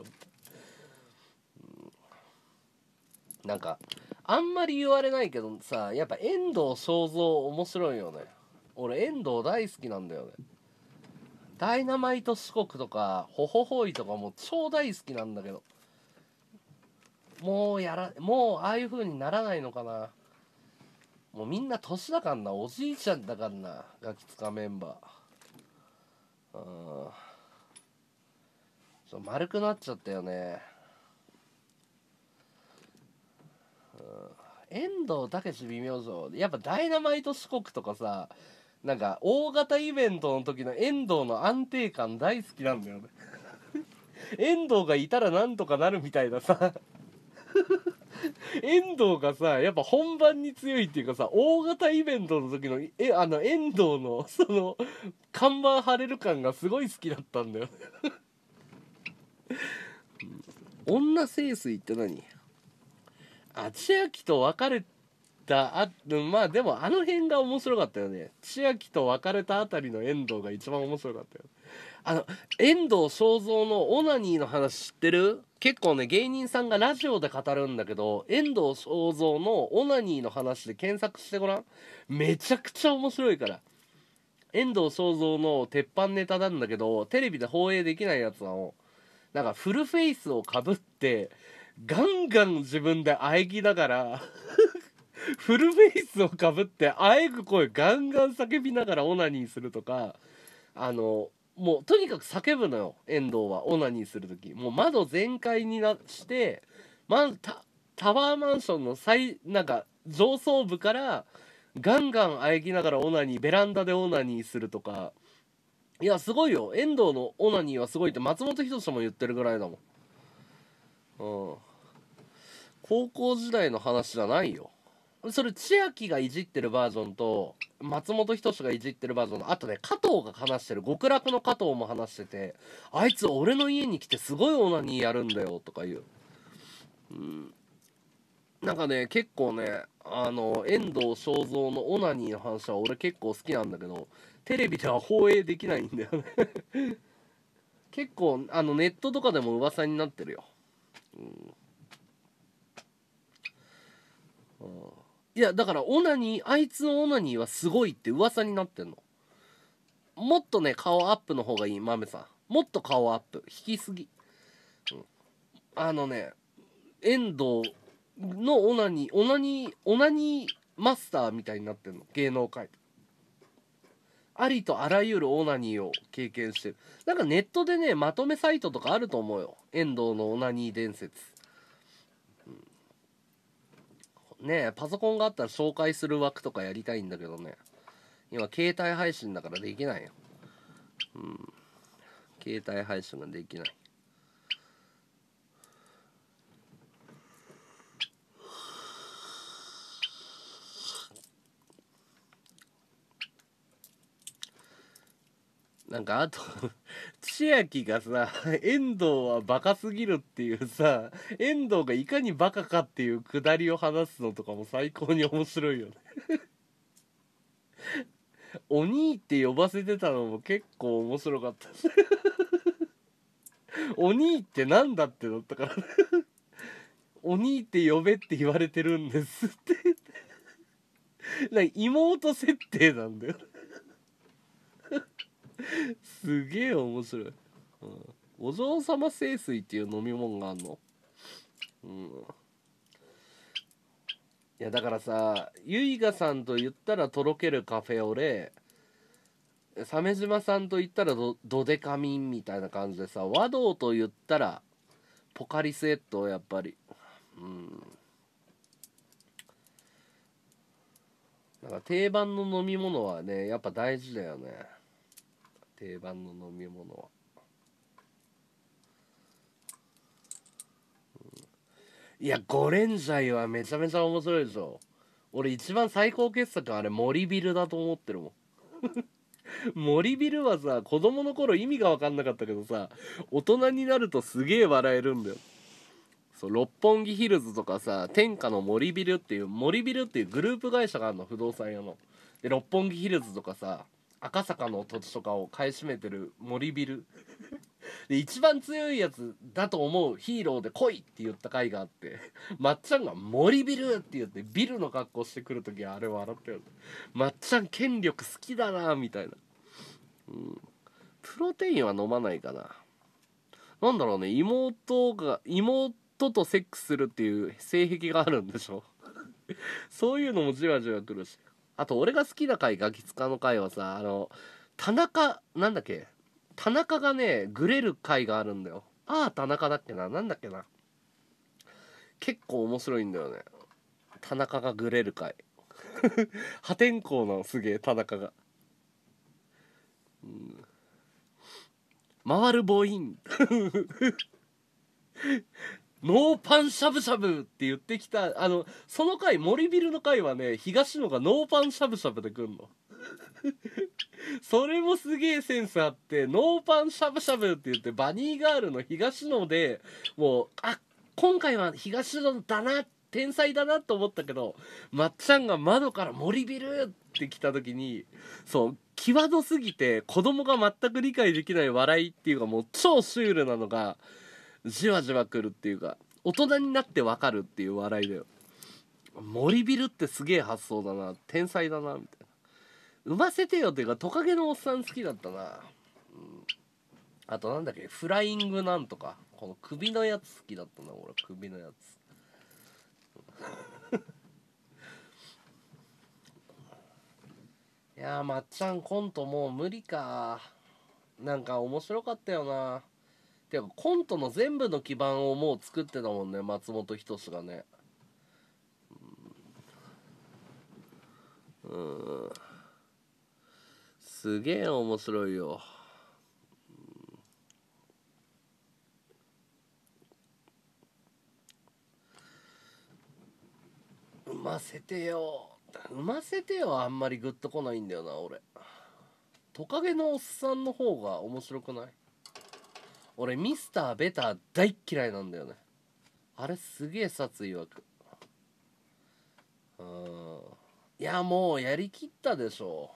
うん、なんかあんまり言われないけどさ、やっぱ遠藤正造面白いよね。俺遠藤大好きなんだよね。ダイナマイト四国とかホホホイとかも超大好きなんだけど、もうやらもうああいう風にならないのかな。もうみんな年だかんな、おじいちゃんだかんな、ガキツカメンバー。うん、そう丸くなっちゃったよね。うん、遠藤武史微妙そう。やっぱダイナマイト四国とかさ、なんか大型イベントの時の遠藤の安定感大好きなんだよね遠藤がいたらなんとかなるみたいなさ遠藤がさやっぱ本番に強いっていうかさ、大型イベントの時のえあの遠藤のその看板張れる感がすごい好きだったんだよ女清水って何？あ、千秋と別れたあ、まあでもあの辺が面白かったよね。千秋と別れたあたりの遠藤が一番面白かったよ。あの遠藤正造のオナニーの話知ってる？結構ね芸人さんがラジオで語るんだけど、遠藤正造のオナニーの話で検索してごらん。めちゃくちゃ面白いから。遠藤正造の鉄板ネタなんだけど、テレビで放映できないやつなの。なんかフルフェイスをかぶってガンガン自分で喘ぎながらフルフェイスをかぶってあえぐ声ガンガン叫びながらオナニーするとか、あのもうとにかく叫ぶのよ遠藤は。オナニーする時もう窓全開になして、ま、タタワーマンションの最なんか上層部からガンガン喘ぎながらオナニー、ベランダでオナニーするとか。いやすごいよ、遠藤のオナニーはすごいって松本人志も言ってるぐらいだもん。うん、高校時代の話じゃないよそれ。千秋がいじってるバージョンと松本人志がいじってるバージョンの、あとね加藤が話してる、極楽の加藤も話してて、あいつ俺の家に来てすごいオナニーやるんだよとか言う。うん、なんかね結構ねあの遠藤正造のオナニーの話は俺結構好きなんだけど、テレビでは放映できないんだよね結構あのネットとかでも噂になってるよ。うんうん、いやだからオナニー、あいつのオナニーはすごいって噂になってんの。もっとね顔アップの方がいい、マメさん。もっと顔アップ引きすぎ、うん、あのね遠藤のオナニーオナニーオナニーマスターみたいになってんの、芸能界。ありとあらゆるオナニーを経験してる。なんかネットでねまとめサイトとかあると思うよ、遠藤のオナニー伝説。ねえパソコンがあったら紹介する枠とかやりたいんだけどね、今携帯配信だからできないよ。うん、携帯配信ができない。なんかあと千秋がさ遠藤はバカすぎるっていうさ、遠藤がいかにバカかっていうくだりを話すのとかも最高に面白いよねお兄って呼ばせてたのも結構面白かったお兄ってなんだってなったからお兄って呼べって言われてるんですってなんか妹設定なんだよすげえ面白い、うん、お嬢様清水っていう飲み物があんの。うん、いやだからさ、ゆいがさんと言ったらとろけるカフェオレ、鮫島さんと言ったらドドデカミンみたいな感じでさ、和道と言ったらポカリスエット、やっぱり。うん、なんか定番の飲み物はねやっぱ大事だよね、定番の飲み物は。いやゴレンジャイはめちゃめちゃ面白いでしょ。俺一番最高傑作あれ森ビルだと思ってるもん森ビルはさ、子供の頃意味が分かんなかったけどさ、大人になるとすげえ笑えるんだよ。そう、六本木ヒルズとかさ、天下の森ビルっていう森ビルっていうグループ会社があるの、不動産屋の。で六本木ヒルズとかさ、赤坂の土地とかを買い占めてる森ビルで一番強いやつだと思うヒーローで来いって言った回があって、まっちゃんが森ビルって言ってビルの格好してくるときはあれ笑ったよね。まっちゃん権力好きだなみたいな。うん、プロテインは飲まないかな。なんだろうね、妹が妹とセックスするっていう性癖があるんでしょ。そういうのもじわじわくるし。あと俺が好きな回、ガキ使の回はさ、あの田中なんだっけ、田中がねグレる回があるんだよ。ああ田中だっけな、なんだっけな、結構面白いんだよね。田中がグレる回。破天荒なのすげえ田中が、うん、回る母音ノーパンしゃぶしゃぶって言ってきた。あのその回、森ビルの回はね、東野がノーパンしゃぶしゃぶで来んの。それもすげえセンスあって、ノーパンしゃぶしゃぶって言ってバニーガールの東野でもう、あ、今回は東野だな、天才だなと思ったけど、まっちゃんが窓から森ビルって来た時に、そう際どすぎて子供が全く理解できない笑いっていうか、もう超シュールなのがじわじわくるっていうか、大人になってわかるっていう笑いだよ。森ビルってすげえ発想だな、天才だなみたいな。産ませてよっていうか、トカゲのおっさん好きだったな。うん、あとなんだっけ、フライングなんとか、この首のやつ好きだったな俺、首のやつ。いやー、まっちゃんコントもう無理か。なんか面白かったよな。てかコントの全部の基盤をもう作ってたもんね、松本人志がね。うん、すげえ面白いよ。産ませてよ、産ませてよあんまりグッとこないんだよな俺。トカゲのおっさんの方が面白くない？俺ミスターベター大っ嫌いなんだよね。あれすげえ殺意湧く。うん、いやもうやりきったでしょ。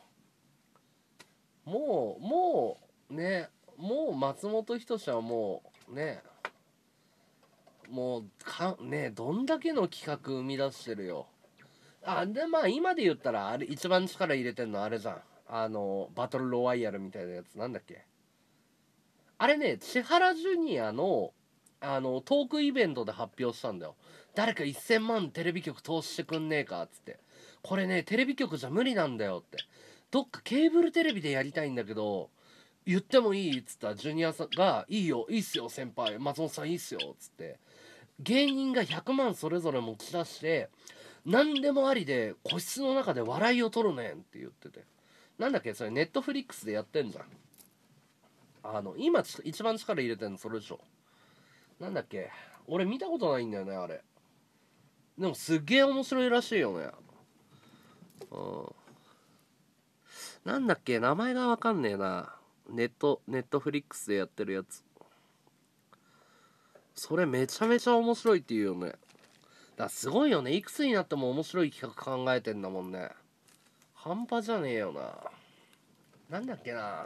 もうもうね、もう松本人志はもうね、もうかね、どんだけの企画生み出してるよ。あでまあ今で言ったらあれ一番力入れてんのあれじゃん、あのバトルロワイヤルみたいなやつなんだっけ。あれね、千原ジュニアのあのトークイベントで発表したんだよ。誰かせんまんテレビ局投資してくんねえかっつって。これねテレビ局じゃ無理なんだよって。どっかケーブルテレビでやりたいんだけど言ってもいいっつったら、ジュニアさんが「いいよいいっすよ先輩、松本さんいいっすよ」っつって、芸人がひゃくまんそれぞれ持ち出して何でもありで個室の中で笑いを取るねんって言ってて。なんだっけそれ、ネットフリックスでやってんじゃん。あの今ち一番力入れてんのそれでしょ。なんだっけ、俺見たことないんだよねあれ。でもすっげえ面白いらしいよね。うん、なんだっけ、名前がわかんねえな。ネットネットフリックスでやってるやつ。それめちゃめちゃ面白いっていうよね。だからすごいよね、いくつになっても面白い企画考えてんだもんね。半端じゃねえよな。なんだっけな、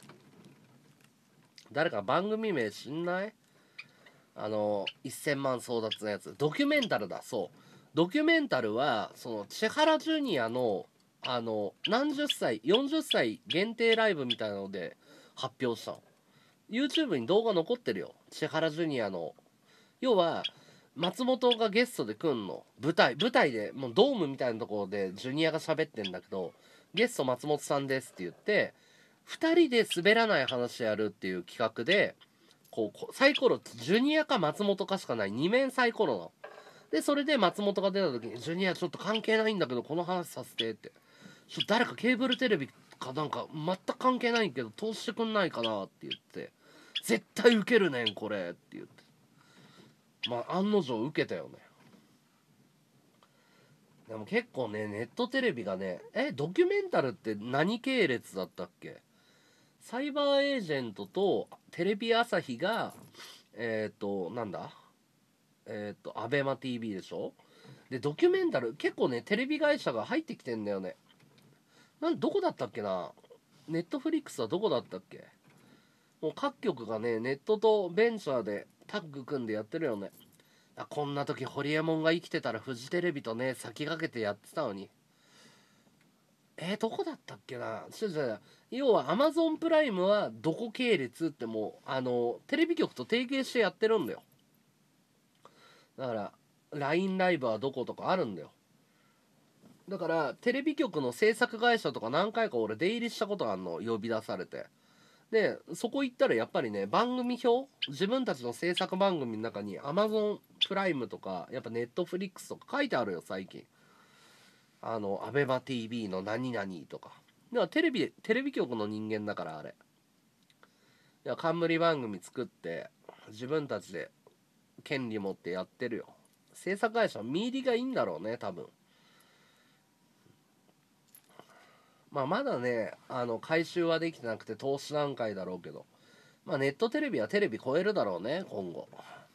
誰か番組名知んない？あのせんまん争奪のやつ、ドキュメンタルだ。そうドキュメンタルはその千原ジュニアのあの何十歳よんじゅっさい限定ライブみたいなので発表したの。 YouTube に動画残ってるよ、千原ジュニアの。要は松本がゲストで来んの、舞台舞台でもうドームみたいなところでジュニアが喋ってんだけど、ゲスト松本さんですって言ってふたりで滑らない話やるっていう企画で、こうサイコロジュニアか松本かしかないに面サイコロの。でそれで松本が出た時に「ジュニアちょっと関係ないんだけどこの話させて」って、ちょっと誰かケーブルテレビかなんか全く関係ないけど通してくんないかなって言って、絶対ウケるねんこれって言って、まあ案の定受けたよね。 でも結構ね、ネットテレビがね、え、ドキュメンタルって何系列だったっけ？サイバーエージェントとテレビ朝日が、えっ、ー、と、なんだえっ、ー、と、アベマ ティーブイ でしょ？で、ドキュメンタル、結構ね、テレビ会社が入ってきてんだよね。なん、どこだったっけな？ネットフリックスはどこだったっけ？もう各局がね、ネットとベンチャーでタッグ組んでやってるよね。あ、こんな時ホリエモンが生きてたらフジテレビとね、先駆けてやってたのに。えー、どこだったっけな？ちょちょ要はアマゾンプライムはどこ系列ってもう、あの、テレビ局と提携してやってるんだよ。だから、ライン ライブはどことかあるんだよ。だから、テレビ局の制作会社とか何回か俺出入りしたことあるの、呼び出されて。で、そこ行ったらやっぱりね、番組表、自分たちの制作番組の中に Amazon プライムとか、やっぱ Netflix とか書いてあるよ、最近。あの、アベマ ティーブイ の何々とか。ではテレビ、テレビ局の人間だから、あれ。いや、冠番組作って、自分たちで権利持ってやってるよ。制作会社は見入りがいいんだろうね、多分。まあ、まだね、あの、回収はできてなくて投資段階だろうけど。まあ、ネットテレビはテレビ超えるだろうね、今後。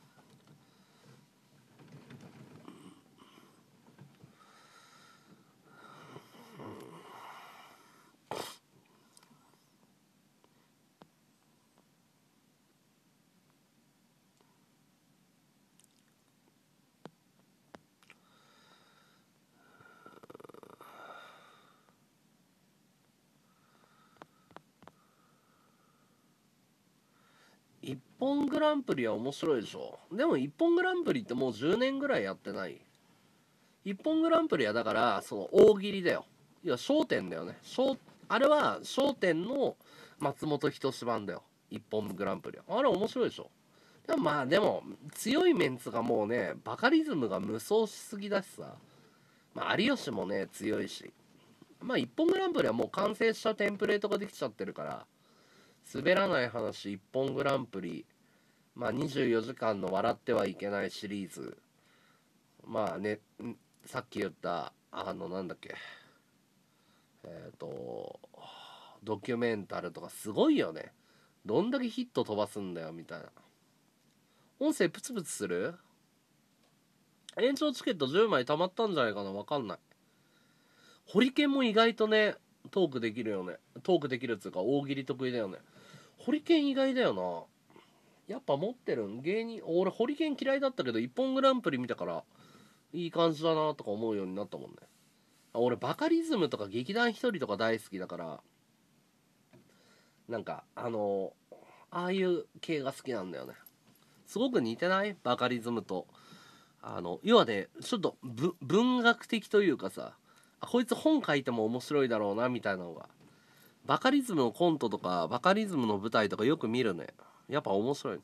一本グランプリは面白いでしょ。でも一本グランプリってもうじゅうねんぐらいやってない？一本グランプリはだから、その大喜利だよ。いや、笑点だよね。あれは笑点の松本人志版だよ。一本グランプリは。あれ面白いでしょ。でもまあでも、強いメンツがもうね、バカリズムが無双しすぎだしさ。まあ有吉もね、強いし。まあ一本グランプリはもう完成したテンプレートができちゃってるから、滑らない話一本グランプリ、まあにじゅうよじかんの笑ってはいけないシリーズ、まあね、さっき言った、あのなんだっけ、えっ、ー、と、ドキュメンタルとかすごいよね。どんだけヒット飛ばすんだよみたいな。音声プツプツする？延長チケットじゅうまい貯まったんじゃないかな、わかんない。ホリケンも意外とね、トークできるよね。トークできるっつうか大喜利得意だよね。ホリケン意外だよな。やっぱ持ってるん芸人。俺ホリケン嫌いだったけど一本グランプリ見たからいい感じだなとか思うようになったもんね。俺バカリズムとか劇団ひとりとか大好きだから、なんかあのああいう系が好きなんだよね。すごく似てない？バカリズムと。あの要はね、ちょっと文学的というかさ、こいつ本書いても面白いだろうなみたいなのが。バカリズムのコントとかバカリズムの舞台とかよく見るね。やっぱ面白い。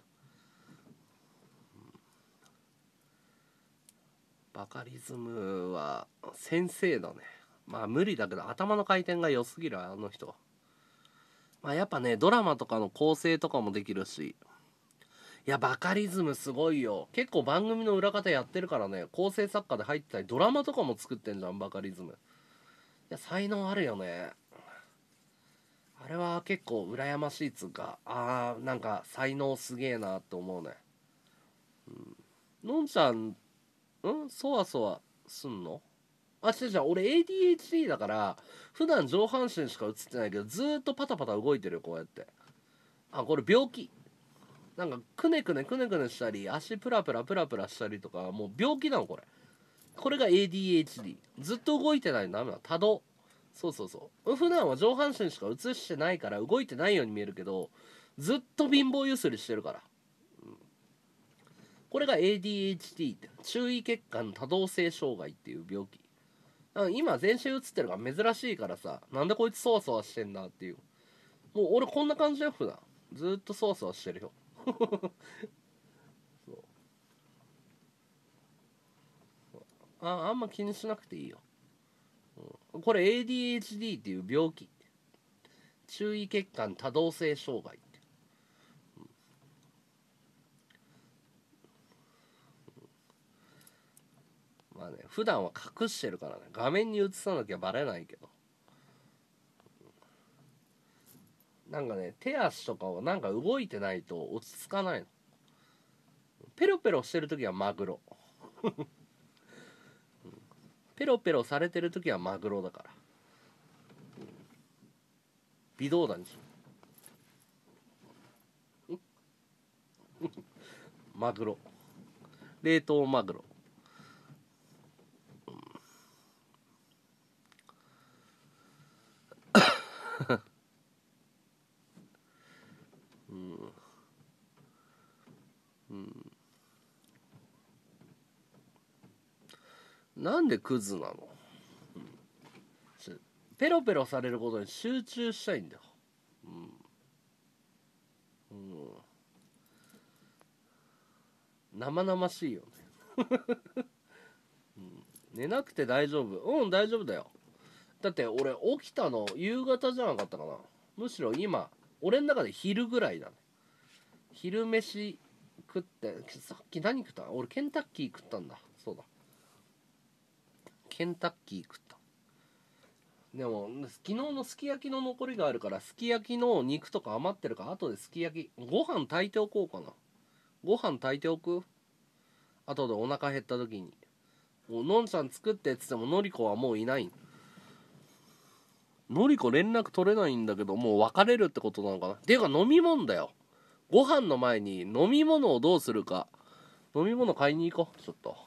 バカリズムは先生だね。まあ無理だけど頭の回転が良すぎる、あの人は。まあやっぱね、ドラマとかの構成とかもできるし。いや、バカリズムすごいよ。結構番組の裏方やってるからね、構成作家で入ってたり、ドラマとかも作ってんじゃん、バカリズム。いや、才能あるよね。あれは結構羨ましいっつうか、あー、なんか才能すげえなって思うね。うん。のんちゃん、んそわそわすんの？あ、違う違う、俺 エーディーエイチディー だから、普段上半身しか映ってないけど、ずーっとパタパタ動いてるよ、こうやって。あ、これ病気。なんか、くねくねくねくねしたり、足プラプラプラプラしたりとか、もう病気なの、これ。これが エーディーエイチディー。ずっと動いてないとダメだ。多動。そうそうそう。普段は上半身しか映してないから、動いてないように見えるけど、ずっと貧乏ゆすりしてるから。これが エーディーエイチディー って、注意欠陥多動性障害っていう病気。今全身映ってるから珍しいからさ、なんでこいつそわそわしてんだっていう。もう俺こんな感じだよ、普段。ずっとそわそわしてるよ。そうああんま気にしなくていいよ。うん、これ エーディーエイチディー っていう病気。注意欠陥多動性障害って。ままあね、普段は隠してるからね、画面に映さなきゃバレないけど、なんかね、手足とかをなんか動いてないと落ち着かないの。ペロペロしてる時はマグロペロペロされてる時はマグロだから、微動だにしマグロ、冷凍マグロ。うん、うん、なんでクズなの、うん、ペロペロされることに集中したいんだよ。うん、うん、生々しいよね、うん、寝なくて大丈夫？うん、大丈夫だよ。だって俺起きたの夕方じゃなかったかな。むしろ今俺の中で昼ぐらいだね。昼飯食って、さっき何食った？俺ケンタッキー食ったんだ。そうだ、ケンタッキー食った。でも昨日のすき焼きの残りがあるから、すき焼きの肉とか余ってるから後ですき焼きご飯炊いておこうかな。ご飯炊いておく、後でお腹減った時に。もうのんちゃん作ってっつってものりこはもういない。のりこ連絡取れないんだけど、もう別れるってことなのかな。っていうか飲み物だよ。ご飯の前に飲み物をどうするか。飲み物買いに行こう。ちょっと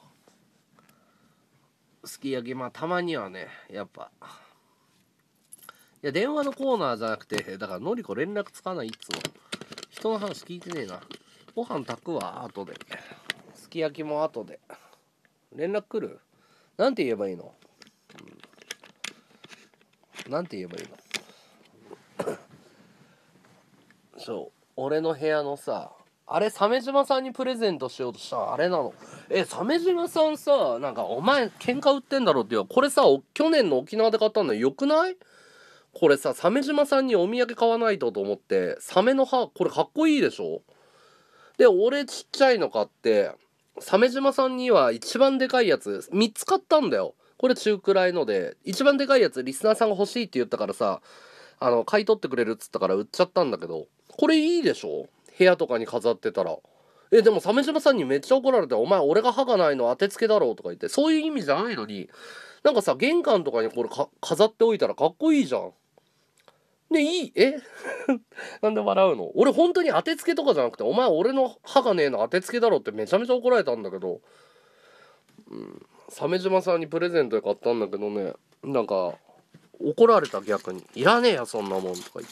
すき焼き、まあたまにはね、やっぱ。いや電話のコーナーじゃなくて、だからのりこ連絡つかない。いつも人の話聞いてねえな。ご飯炊くわ後で、すき焼きも後で連絡来る。なんて言えばいいの、うん、なんて言えばいいのそう、俺の部屋のさ、あれ鮫島さんにプレゼントしようとしたあれなの。え、鮫島さんさ、なんかお前喧嘩売ってんだろっていう。これさ、去年の沖縄で買ったのよくない？これさ、鮫島さんにお土産買わないとと思って、サメの歯、これかっこいいでしょ。で、俺ちっちゃいの買って、鮫島さんには一番でかいやつみっつ買ったんだよ。これ中くらいので、一番でかいやつリスナーさんが欲しいって言ったからさ、あの、買い取ってくれるっつったから売っちゃったんだけど、これいいでしょ、部屋とかに飾ってたら。え、でも鮫島さんにめっちゃ怒られて、お前俺が歯がないの当てつけだろうとか言って、そういう意味じゃないのに、なんかさ、玄関とかにこれか飾っておいたらかっこいいじゃん。で、いいえなんで笑うの？俺本当に当てつけとかじゃなくて、お前俺の歯がねえの当てつけだろってめちゃめちゃ怒られたんだけど、うん、鮫島さんにプレゼントで買ったんだけどね、なんか怒られた。逆にいらねえやそんなもんとか言って、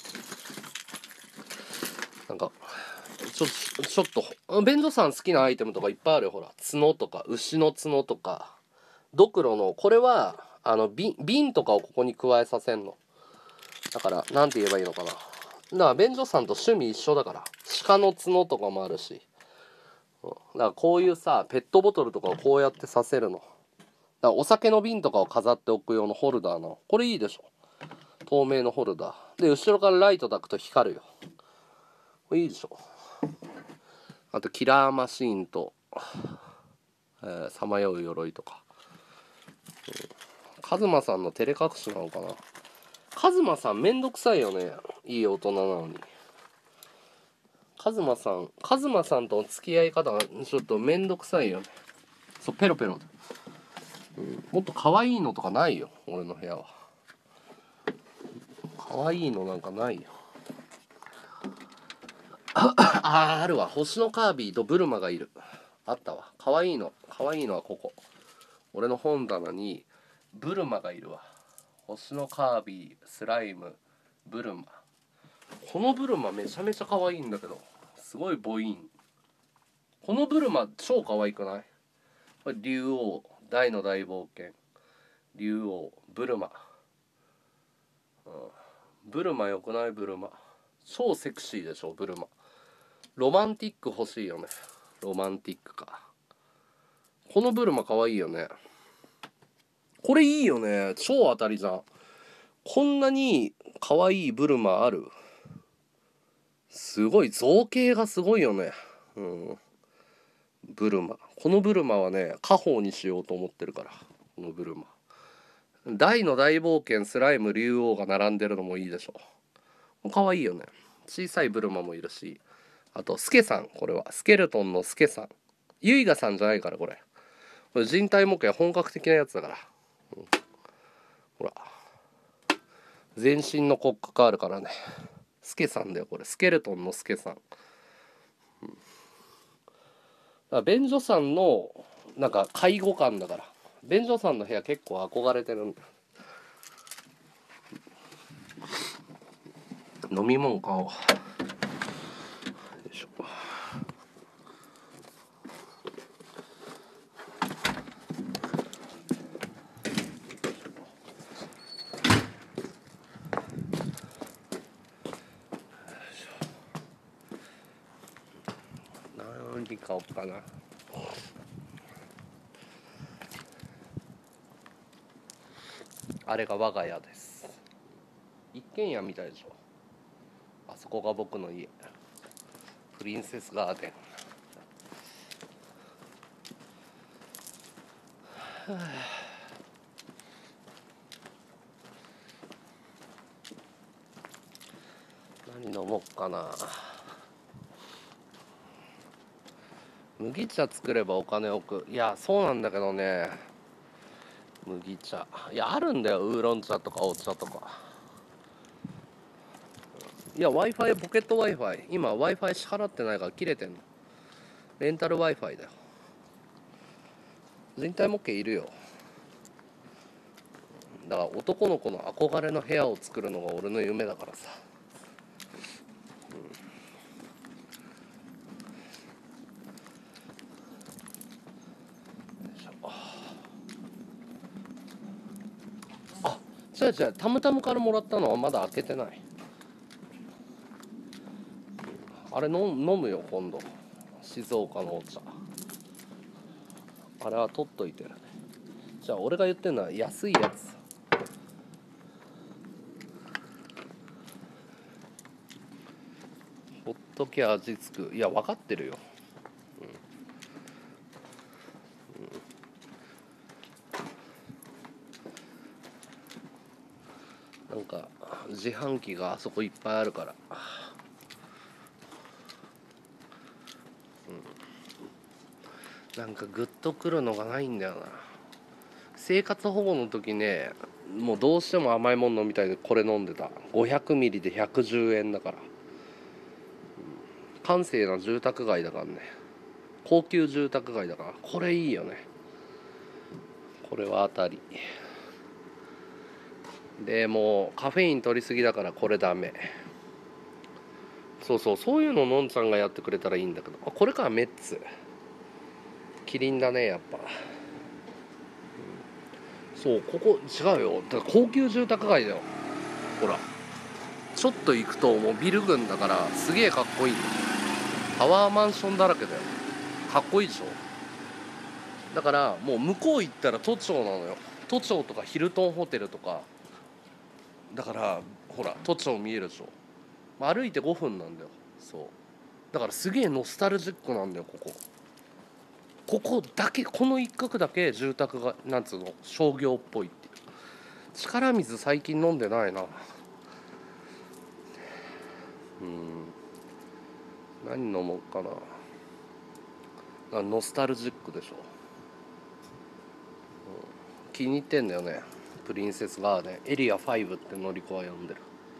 なんかちょちょっと便所さん好きなアイテムとかいっぱいあるよ。ほら、角とか牛の角とか、ドクロのこれはあの瓶瓶とかをここに加えさせんの。だからなんて言えばいいのかな。だから便所さんと趣味一緒だから、鹿の角とかもあるし、だからこういうさペットボトルとかをこうやってさせるの。だからお酒の瓶とかを飾っておく用のホルダーの、これいいでしょ、透明のホルダーで後ろからライト焚くと光るよ。これいいでしょ。あとキラーマシーンとさまよう鎧とか、カズマさんの照れ隠しなのかな。カズマさんめんどくさいよね、いい大人なのに。カズマさんカズマさんとの付き合い方がちょっとめんどくさいよね。そう、ペロペロ、うん、もっと可愛いのとかないよ俺の部屋は。可愛いのなんかないよ。ああ、あるわ。星のカービィとブルマがいる。あったわ。可愛いの可愛いのはここ、俺の本棚にブルマがいるわ。星のカービィ、スライム、ブルマ。このブルマめちゃめちゃ可愛いんだけど、すごい母音。このブルマ超可愛くない？これ竜王、大の大冒険、竜王、ブルマ、うん、ブルマよくない？ブルマ超セクシーでしょ。ブルマロマンティック欲しいよね。ロマンティックか。このブルマ可愛いよね。これいいよね。超当たりじゃん。こんなに可愛いブルマある？すごい造形がすごいよね。うん。 ブルマ。このブルマはね家宝にしようと思ってるから。このブルマ大の大冒険スライム竜王が並んでるのもいいでしょ。かわいいよね。小さいブルマもいるし、あとスケさん。これはスケルトンのスケさん。ユイガさんじゃないからこれ。これ人体模型本格的なやつだから、うん、ほら全身の骨格あるからね。スケさんだよこれ。スケルトンのスケさん、うん、だから便所さんのなんか介護官だから、便所さんの部屋結構憧れてるんだ。飲み物買おう。よいしょ。何買おうかな。あれが我が家です。一軒家みたいでしょ。あそこが僕の家。プリンセスガーデン。はあ、何飲もっかな。麦茶作ればお金置く。いやそうなんだけどね。麦茶いやあるんだよ。ウーロン茶とかお茶とか。いや Wi-Fi ポケット Wi-Fi 今 Wi-Fi 支払ってないから切れてんの。レンタル Wi-Fi だよ。人体模型いるよ。だから男の子の憧れの部屋を作るのが俺の夢だからさ、うん、あ、違う違う、たむたむからもらったのはまだ開けてない。あれ飲むよ今度。静岡のお茶あれは取っといてるね。じゃあ俺が言ってるのは安いやつ。ほっときゃ味つく。いや分かってるよ、うん、なんか自販機があそこいっぱいあるから、うん、なんかグッとくるのがないんだよな。生活保護の時ね、もうどうしても甘いもの飲みたいでこれ飲んでた。ごひゃくミリでひゃくじゅうえんだから、閑静な住宅街だからね。高級住宅街だからこれいいよね。これは当たりで、もうカフェイン取りすぎだからこれダメ。そうそう、そういうののんちゃんがやってくれたらいいんだけど。あ、これか。メッツキリンだねやっぱ。そう、ここ違うよ。だから高級住宅街だよ。ほらちょっと行くともうビル群だからすげえかっこいい。タワーマンションだらけだよ。かっこいいでしょ。だからもう向こう行ったら都庁なのよ。都庁とかヒルトンホテルとかだから、ほら都庁見えるでしょ。歩いてごふんなんだよ。そうだからすげえノスタルジックなんだよここ。ここだけ、この一角だけ住宅がなんつうの商業っぽいっていう。力水最近飲んでないな。うん、何飲もうかな。あ、ノスタルジックでしょ、うん、気に入ってんだよね。プリンセスガーデンエリアファイブってのりこは呼んでる。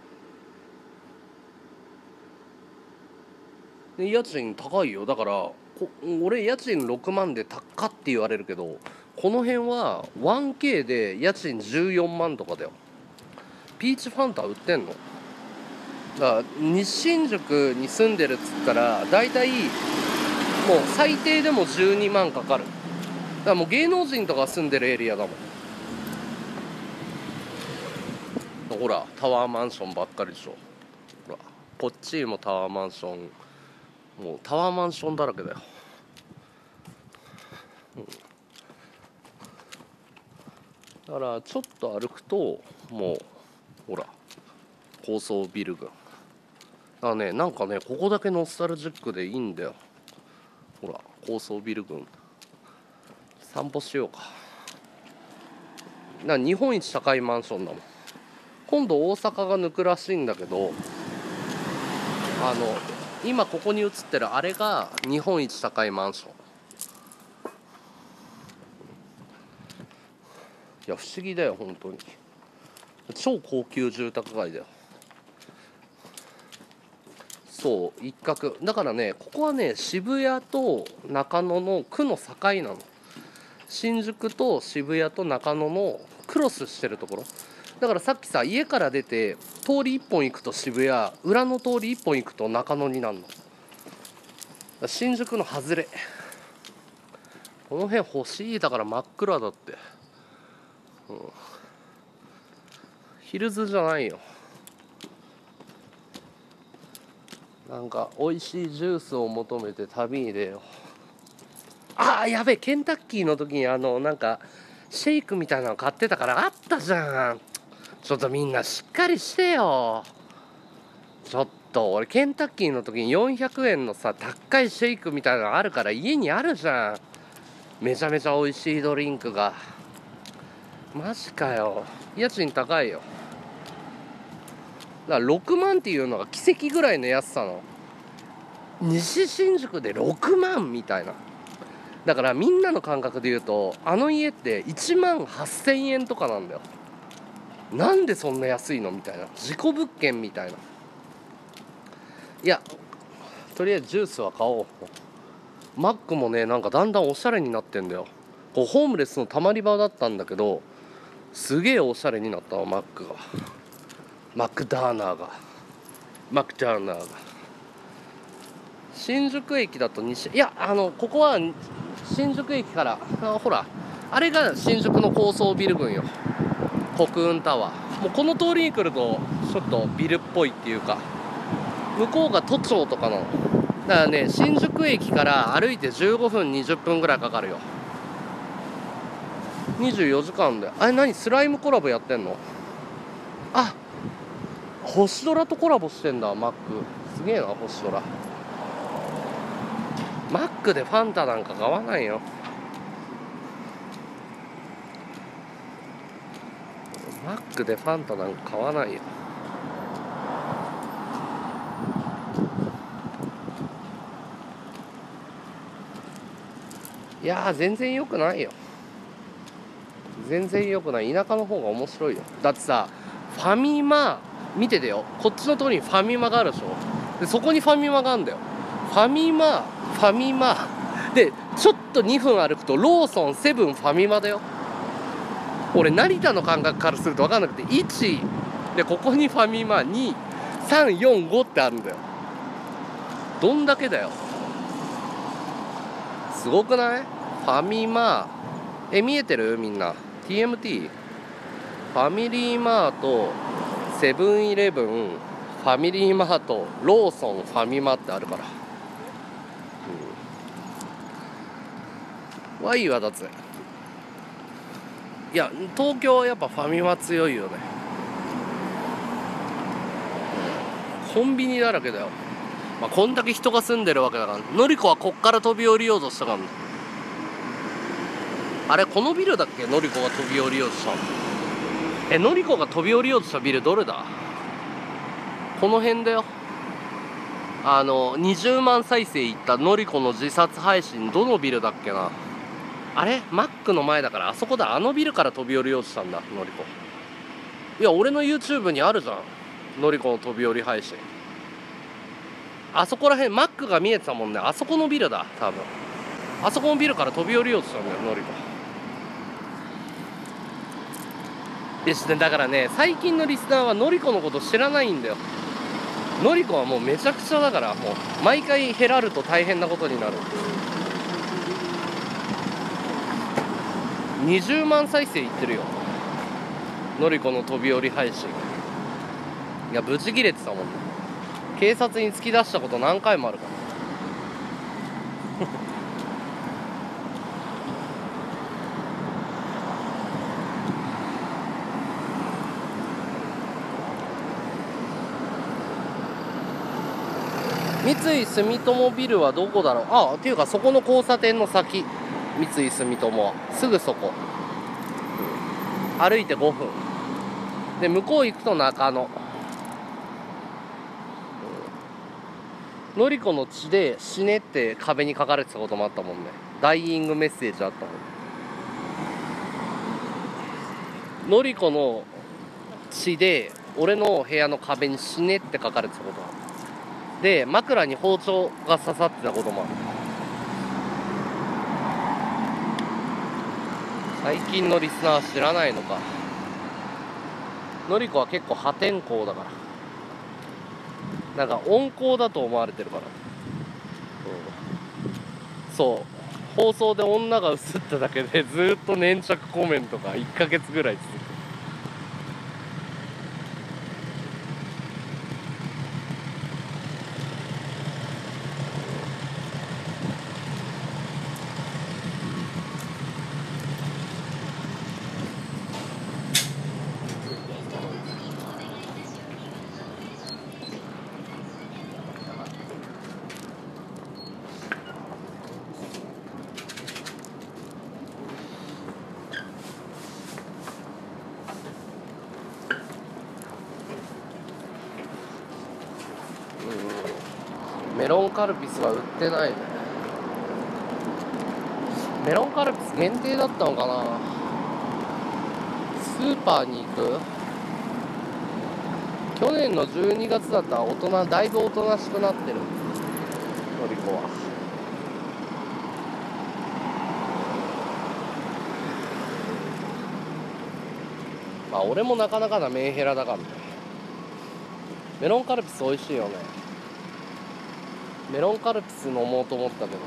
で家賃高いよ。だからこ俺家賃ろくまんで高って言われるけど、この辺は ワンケー で家賃じゅうよんまんとかだよ。ピーチファンタ売ってんの。だから西新宿に住んでるっつったらだいたいもう最低でもじゅうにまんかかる。だからもう芸能人とか住んでるエリアだもん。ほらタワーマンションばっかりでしょ。ほらこっちもタワーマンション、もうタワーマンションだらけだよ、うん、だからちょっと歩くともうほら高層ビル群だからね。なんかねここだけノスタルジックでいいんだよ。ほら高層ビル群散歩しようか。な日本一高いマンションだもん。今度大阪が抜くらしいんだけど、あの今ここに映ってるあれが日本一高いマンション。いや不思議だよ本当に。超高級住宅街だよ。そう一角だからね、ここはね渋谷と中野の区の境なの。新宿と渋谷と中野のクロスしてるところだから、さっきさ家から出て通りいっぽん行くと渋谷、裏の通りいっぽん行くと中野になるの。新宿の外れ。この辺欲しいだから真っ暗だって、うん、ヒルズじゃないよ。なんか美味しいジュースを求めて旅に出よう。あーやべえ、ケンタッキーの時にあのなんかシェイクみたいなの買ってたからあったじゃん。ちょっとみんなしっかりしてよ。ちょっと俺ケンタッキーの時によんひゃくえんのさ高いシェイクみたいなのあるから家にあるじゃん。めちゃめちゃ美味しいドリンクが。マジかよ。家賃高いよ。だからろくまんっていうのが奇跡ぐらいの安さの。西新宿でろくまんみたいな。だからみんなの感覚で言うとあの家っていちまんはっせんえんとかなんだよ。なんでそんな安いのみたいな、事故物件みたいな。いやとりあえずジュースは買おう。マックもねなんかだんだんおしゃれになってんだよ。こうホームレスのたまり場だったんだけどすげえおしゃれになったわ。マックがマックダーナーがマックダーナーが新宿駅だと西、いやあのここは新宿駅からあほらあれが新宿の高層ビル群よ、国運タワー。もうこの通りに来るとちょっとビルっぽいっていうか、向こうが都庁とかなの。だからね新宿駅から歩いてじゅうごふんにじゅっぷんぐらいかかるよ。にじゅうよじかんで。あれ何スライムコラボやってんの。あ星空とコラボしてんだマック。すげえな星空。マックでファンタなんか買わないよ。マックでファンタなんか買わないよ。いやー全然良くないよ。全然良くない。田舎の方が面白いよ。だってさファミマ見ててよ、こっちの通りにファミマがあるでしょ。でそこにファミマがあるんだよ。ファミマファミマでちょっとにふん歩くとローソン、セブン、ファミマだよ。俺成田の感覚からすると分かんなくていちでここにファミマにさんよんごってあるんだよ。どんだけだよ。すごくない？ファミマえ見えてるみんな。 ティーエムティー ファミリーマート、セブンイレブン、ファミリーマート、ローソン、ファミマってあるから、うん、ワイはだぜ。いや東京はやっぱファミマ強いよね。コンビニだらけだよ。まあこんだけ人が住んでるわけだから。のりこはこっから飛び降りようとしたから、あれこのビルだっけ、のりこが飛び降りようとしたの。えのりこが飛び降りようとしたビルどれだ。この辺だよ。あのにじゅうまん再生いったのりこの自殺配信どのビルだっけな。あれマックの前だからあそこだ。あのビルから飛び降りようとしたんだのりこ。いや俺の YouTube にあるじゃんのりこの飛び降り配信。あそこら辺マックが見えてたもんね。あそこのビルだ多分。あそこのビルから飛び降りようとしたんだよのりこ。ですね。だからね最近のリスナーはのりこのこと知らないんだよ。のりこはもうめちゃくちゃだから、もう毎回減らると大変なことになる。にじゅうまん再生いってるよのりこの飛び降り配信。いやブチギレてたもんね。警察に突き出したこと何回もあるから三井住友ビルはどこだろう。あっていうかそこの交差点の先、三井住友はすぐそこ、歩いてごふんで、向こう行くと中野。のりこの血で死ねって壁に書かれてたこともあったもんね。ダイイングメッセージあったもん。のりこの血で俺の部屋の壁に死ねって書かれてたこともある。で、枕に包丁が刺さってたこともある。最近のリスナー知らないのか。のりこは結構破天荒だから、なんか温厚だと思われてるから、うん、そう、放送で女が映っただけでずっと粘着コメントがいっかげつぐらい続く。メロンカルピスは売ってないね。メロンカルピス限定だったのかな。スーパーに行く。去年のじゅうにがつだったら大人、だいぶおとなしくなってる、のりこは。まあ俺もなかなかなメンヘラだからね。メロンカルピス美味しいよね。メロンカルピス飲もうと思ったけど、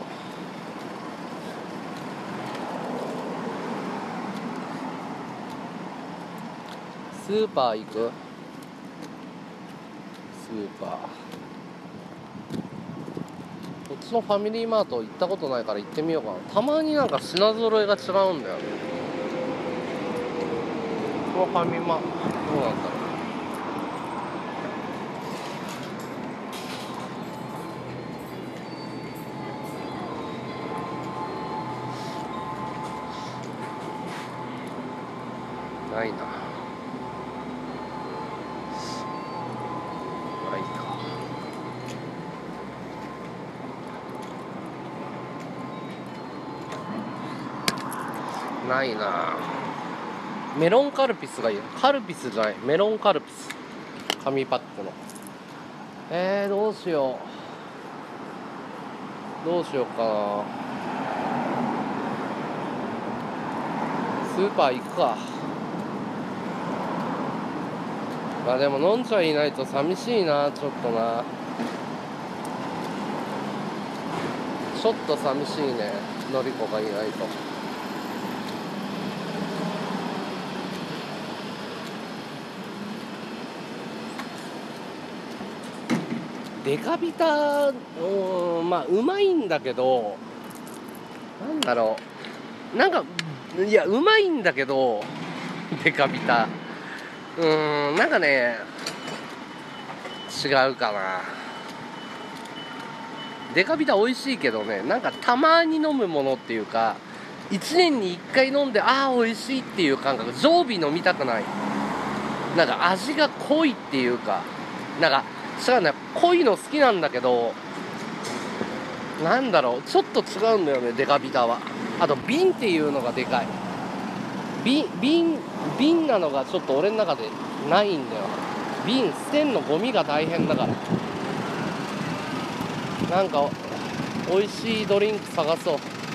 スーパー行く。スーパー、こっちのファミリーマート行ったことないから行ってみようかな。たまになんか品揃えが違うんだよね。このファミマどうなんだろう。ないな。ないか。ないな。メロンカルピスがいいよ。カルピスじゃない、メロンカルピス。紙パックの。えー、どうしよう。どうしようかな。スーパー行くか。まあでものんちゃんいないと寂しいな、ちょっとな。ちょっと寂しいね、のりこがいないと。デカビタ、うん、まあうまいんだけど、なんだろう、なんかいやうまいんだけど、デカビタ、うーん、なんかね違うかな。デカビタ美味しいけどね、なんかたまに飲むものっていうか、いちねんにいっかい飲んでああ美味しいっていう感覚。常備飲みたくない。なんか味が濃いっていうか、なんか違うね、濃いの好きなんだけど、なんだろう、ちょっと違うんだよね、デカビタは。あと瓶っていうのがでかい。瓶瓶瓶なのがちょっと俺の中でないんだよ。瓶捨てんのゴミが大変だから。なんか美味しいドリンク探そう。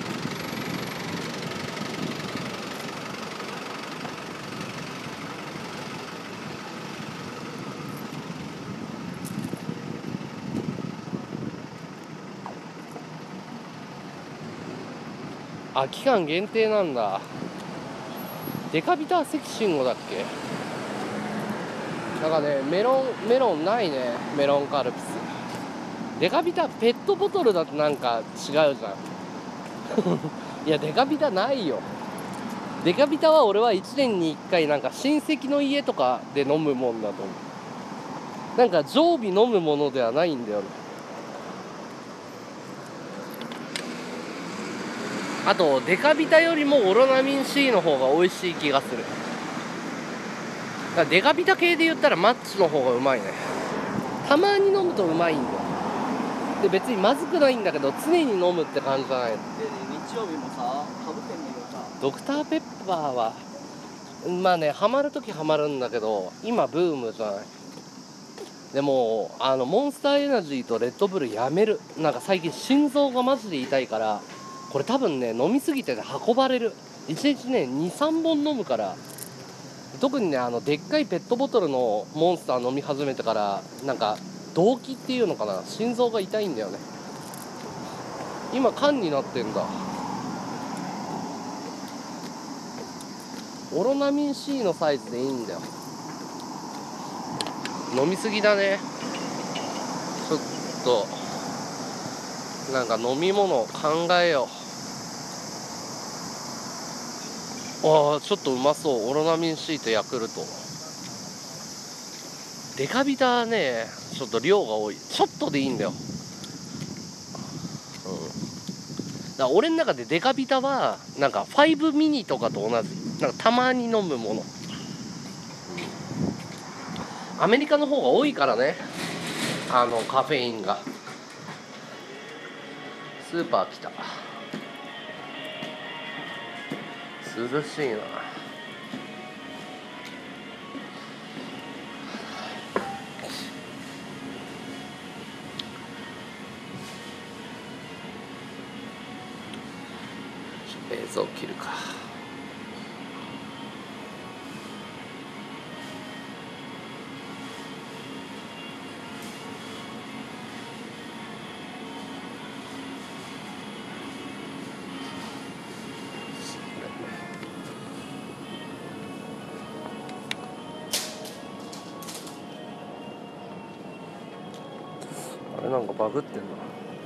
あ、期間限定なんだ。デカビタ関慎吾だっけ。なんかね、メロンメロンないね、メロンカルピス。デカビタペットボトルだとなんか違うじゃんいやデカビタないよ。デカビタは俺はいちねんにいっかいなんか親戚の家とかで飲むもんだと思う。なんか常備飲むものではないんだよね。 あとデカビタよりもオロナミン C の方が美味しい気がする。だからデカビタ系で言ったらマッチの方がうまいね。たまに飲むとうまいんだよ。で別にまずくないんだけど常に飲むって感じじゃない。で、ね、 日曜日もさかぶってんだけどさ、 ドクターペッパーはまあねハマるときハマるんだけど今ブームじゃない。でもあのモンスターエナジーとレッドブルやめる。なんか最近心臓がマジで痛いから、これ多分ね飲みすぎてて運ばれる。いちにちねにさんぼん飲むから。特にねあのでっかいペットボトルのモンスター飲み始めてからなんか動悸っていうのかな、心臓が痛いんだよね。今缶になってんだ。オロナミン C のサイズでいいんだよ。飲みすぎだね。ちょっとなんか飲み物考えよう。ああちょっとうまそう。オロナミン C とヤクルト。デカビタねちょっと量が多い。ちょっとでいいんだよ。うん、だから俺の中でデカビタはなんかファイブミニとかと同じ、なんかたまに飲むもの。アメリカの方が多いからね、あのカフェインが。スーパー来た。涼しいな。映像切るか。あれなんかバグってんな。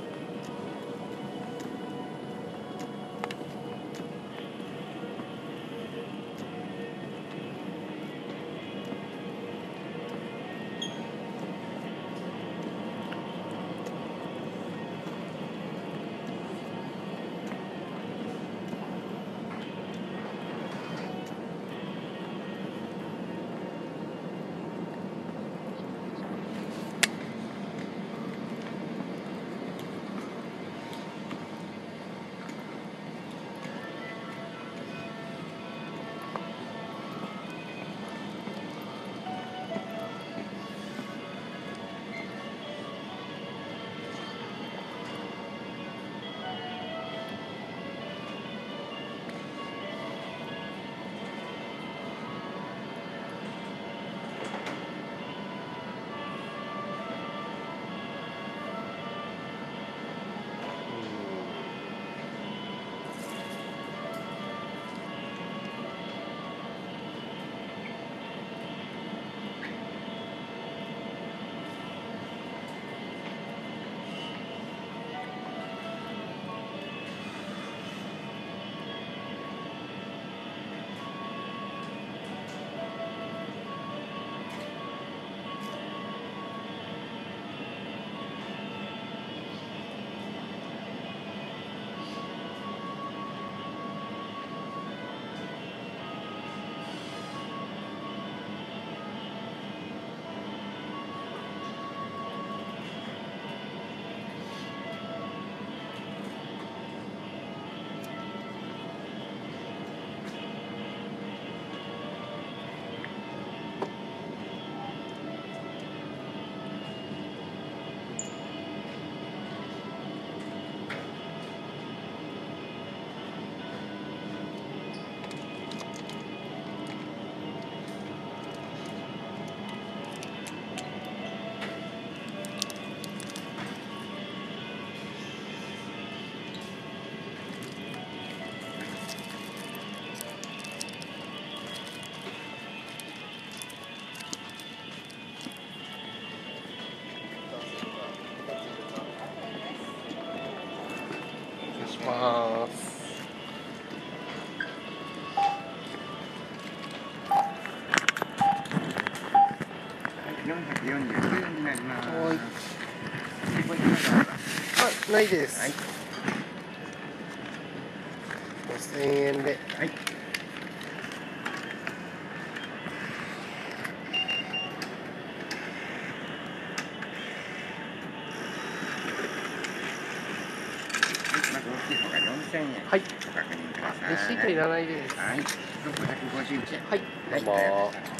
ます。 よんひゃくよんじゅうきゅうえんになります。 はい。 ここに何かあるか。 あ、ないです。 はい。 せんえんで。 はい。まず大きい方がよんせんえん。 はい。 ご確認ください。 レシートいらないです。 はい。ごひゃくごじゅういちえん。 はい。どうも。 はい、ありがとうございます。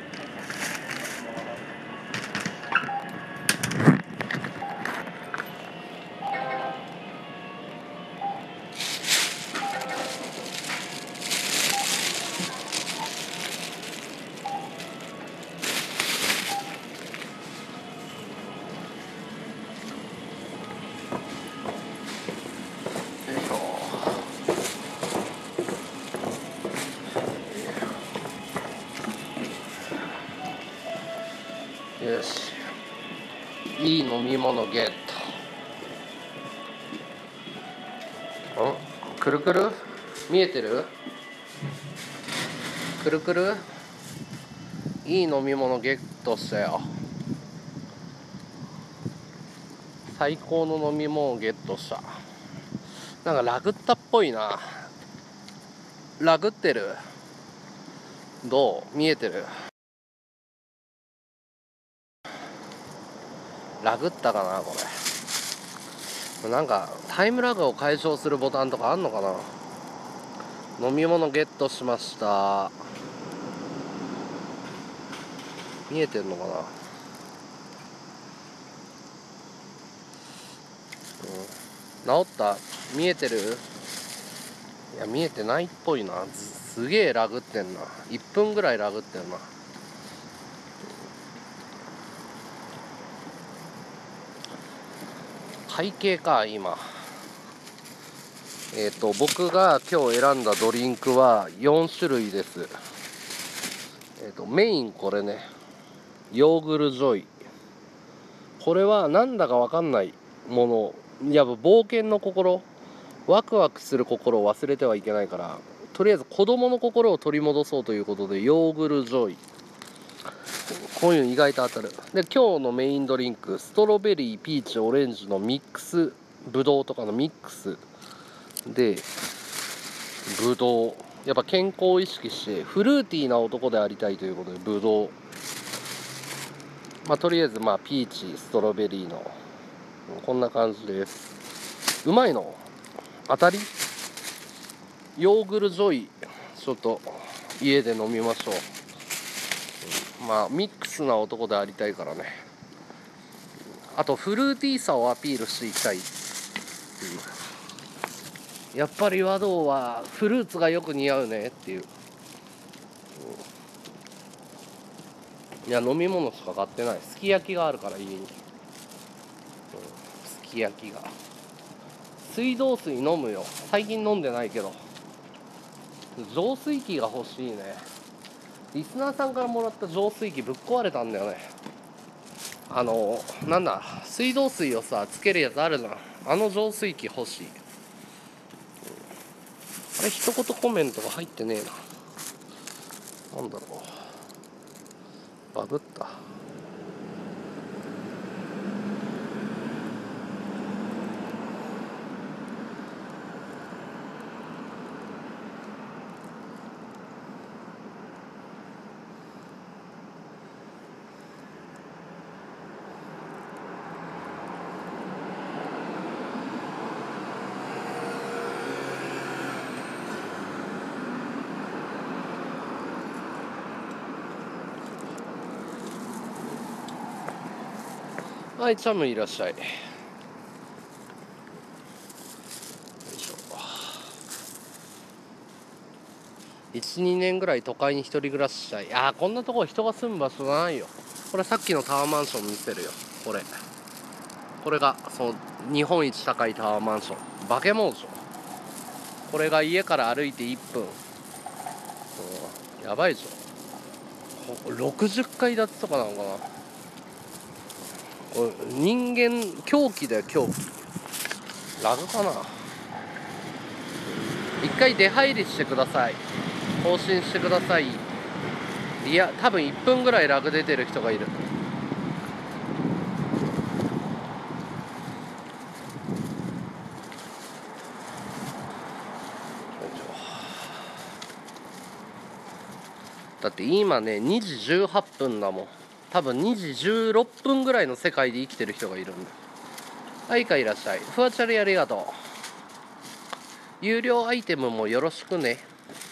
よし、いい飲み物ゲット。んくるくる見えてる？くるくるいい飲み物ゲットしたよ。最高の飲み物ゲットした。なんかラグッタっぽいな。ラグってる？どう見えてる？ラグったかなこれ。なんかタイムラグを解消するボタンとかあんのかな。飲み物ゲットしました。見えてるのかな、うん、治った？見えてる？いや見えてないっぽいな。すげえラグってんな。いっぷんぐらいラグってんな。会計か今。えっと僕が今日選んだドリンクはよんしゅるいです。えっとメインこれね、ヨーグルジョイ。これはなんだかわかんないもの。いや冒険の心、ワクワクする心を忘れてはいけないから、とりあえず子供の心を取り戻そうということでヨーグルジョイ。こういうの意外と当たる。で今日のメインドリンク、ストロベリー、ピーチ、オレンジのミックス、ブドウとかのミックスで、ブドウやっぱ健康を意識してフルーティーな男でありたいということでブドウ、まあとりあえずまあピーチ、ストロベリーのこんな感じです。うまいの当たり。ヨーグルジョイちょっと家で飲みましょう。まあミックスな男でありたいからね。あとフルーティーさをアピールしていきたい、うん、やっぱり和道はフルーツがよく似合うねっていう、うん、いや飲み物しか買ってない。すき焼きがあるから家に、うん、すき焼きが。水道水飲むよ。最近飲んでないけど。浄水器が欲しいね。リスナーさんからもらった浄水器ぶっ壊れたんだよね。あのなんだ、水道水をさつけるやつあるじゃん。あの浄水器欲しい。あれ一言コメントが入ってねえな。なんだろう、バグった。はい、チャムいらっしゃい。よいしょ。いち、にねんぐらい都会に一人暮らししたい。いやーこんなとこ人が住む場所じゃないよ。これさっきのタワーマンション見せるよ。これこれがその日本一高いタワーマンション、バケモンション。これが家から歩いていっぷん、うん、やばいでしょ。ろくじゅっかい建てとかなのかな。これ人間狂気だよ狂気。ラグかな。一回出入りしてください。更新してください。いや多分いっぷんぐらいラグ出てる人がいる。 だって今ねにじじゅうはっぷんだもん。多分にじじゅうろっぷんぐらいの世界で生きてる人がいるんだ。はい、かいらっしゃい。ふわちゃりありがとう。有料アイテムもよろしくね。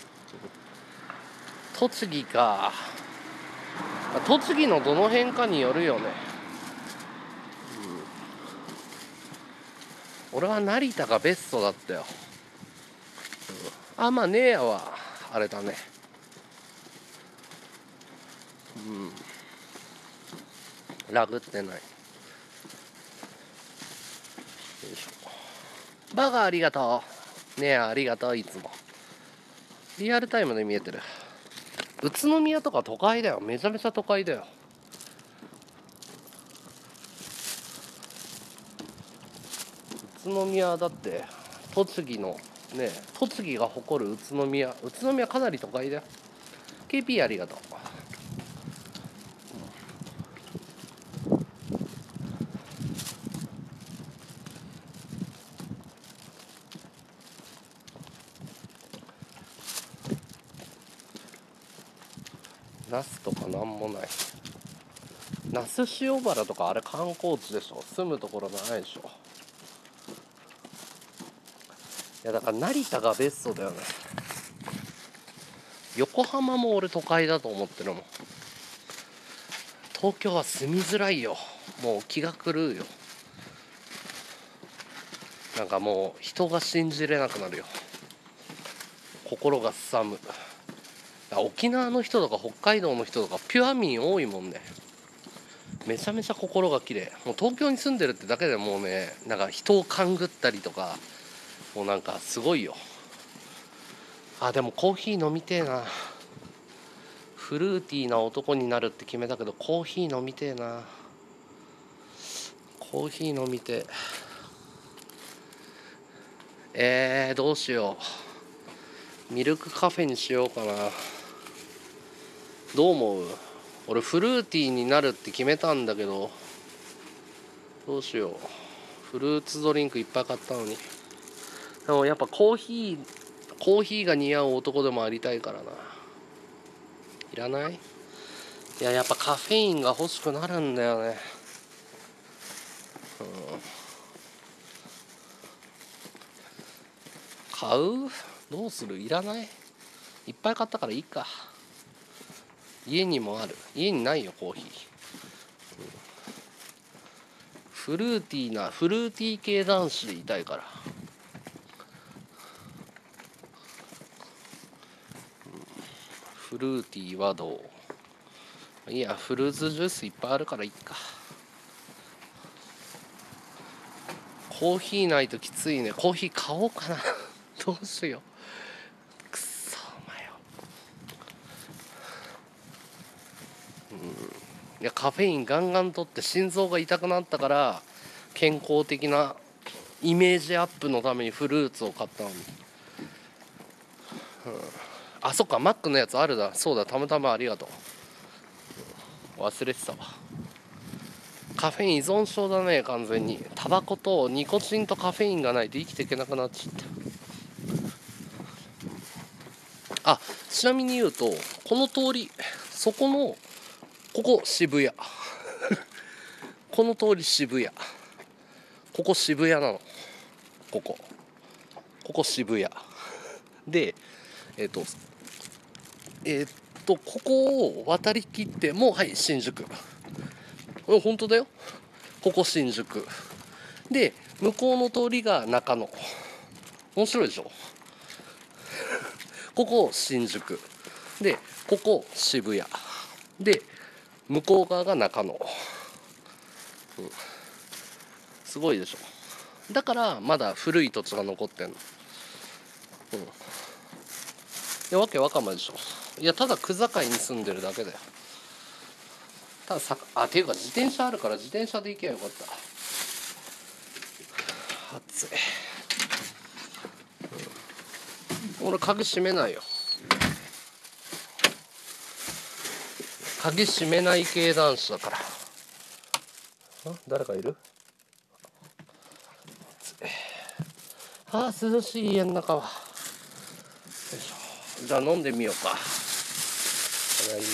栃木か。栃木のどの辺かによるよね。うん、俺は成田がベストだったよ。うん、あ、まあねえやはあれだね。うん、ラグってない。よいしょ。バカありがとう。ねえ、ありがとう。いつもリアルタイムで見えてる。宇都宮とか都会だよ。めちゃめちゃ都会だよ。宇都宮だって栃木のね、栃木が誇る宇都宮。宇都宮かなり都会だよ。 ケーピー ありがとう。那須とかなんもない。那須塩原とかあれ観光地でしょ。住むところないでしょ。いやだから成田がベストだよね。横浜も俺都会だと思ってるもん。東京は住みづらいよ。もう気が狂うよ。なんかもう人が信じれなくなるよ。心がすさむ。沖縄の人とか北海道の人とかピュア民多いもんね。めちゃめちゃ心が綺麗。もう東京に住んでるってだけでもうね、なんか人を勘ぐったりとか、もうなんかすごいよ。あ、でもコーヒー飲みてえな。フルーティーな男になるって決めたけどコーヒー飲みてえな。コーヒー飲みてえ。えー、どうしよう。ミルクカフェにしようかな。どう思う？俺フルーティーになるって決めたんだけど、どうしよう。フルーツドリンクいっぱい買ったのに。でもやっぱコーヒーコーヒーが似合う男でもありたいからな。いらない？いややっぱカフェインが欲しくなるんだよね。うん、買う？どうする？いらない？いっぱい買ったからいいか。家にもある。家にないよコーヒー。うん、フルーティーなフルーティー系男子でいたいから。フルーティーはどう？いやフルーツジュースいっぱいあるからいいか。コーヒーないときついね。コーヒー買おうかなどうしよう。くっそお前よ。うん、いやカフェインガンガンとって心臓が痛くなったから健康的なイメージアップのためにフルーツを買ったのに。うん、あ、そっかマックのやつあるだ。そうだ、たまたまありがとう。忘れてたわ。カフェイン依存症だね完全に。タバコとニコチンとカフェインがないと生きていけなくなっちゃった。あ、ちなみに言うとこの通り、そこのここ渋谷この通り渋谷、ここ渋谷なの。ここここ渋谷で、えっとえっとここを渡りきってもう、はい、新宿。本当だよ。ここ新宿で、向こうの通りが中野。面白いでしょ。ここ新宿で、ここ渋谷で、向こう側が中野。うん、すごいでしょ。だからまだ古い土地が残ってんの。うん、いやわけわかんないでしょ。いやただ区境に住んでるだけだよ。たださ、あ、っていうか自転車あるから自転車で行けばよかった。暑い。うん、俺鍵閉めないよ。鍵閉めない系男子だから。誰かいる？あー涼しい家の中は。よいしょ。じゃあ飲んでみようか。 ただい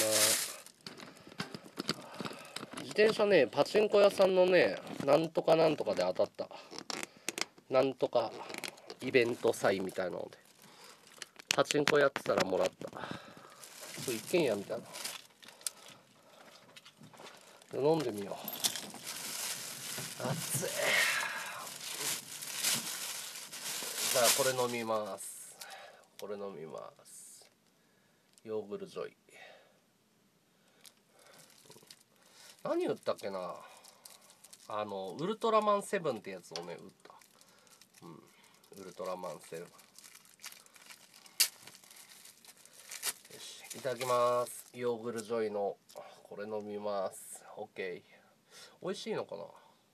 ま。自転車ね、パチンコ屋さんのね、なんとかなんとかで当たった。なんとかイベント祭みたいなので、パチンコやってたらもらった。そう一軒家みたいな。飲んでみよう。熱い。じゃあこれ飲みます。これ飲みます。ヨーグルジョイ。何売ったっけな。あのウルトラマンセブンってやつをね売った。うん、ウルトラマンセブン。よし、いただきます。ヨーグルジョイのこれ飲みます。オッケー。美味しいのかな。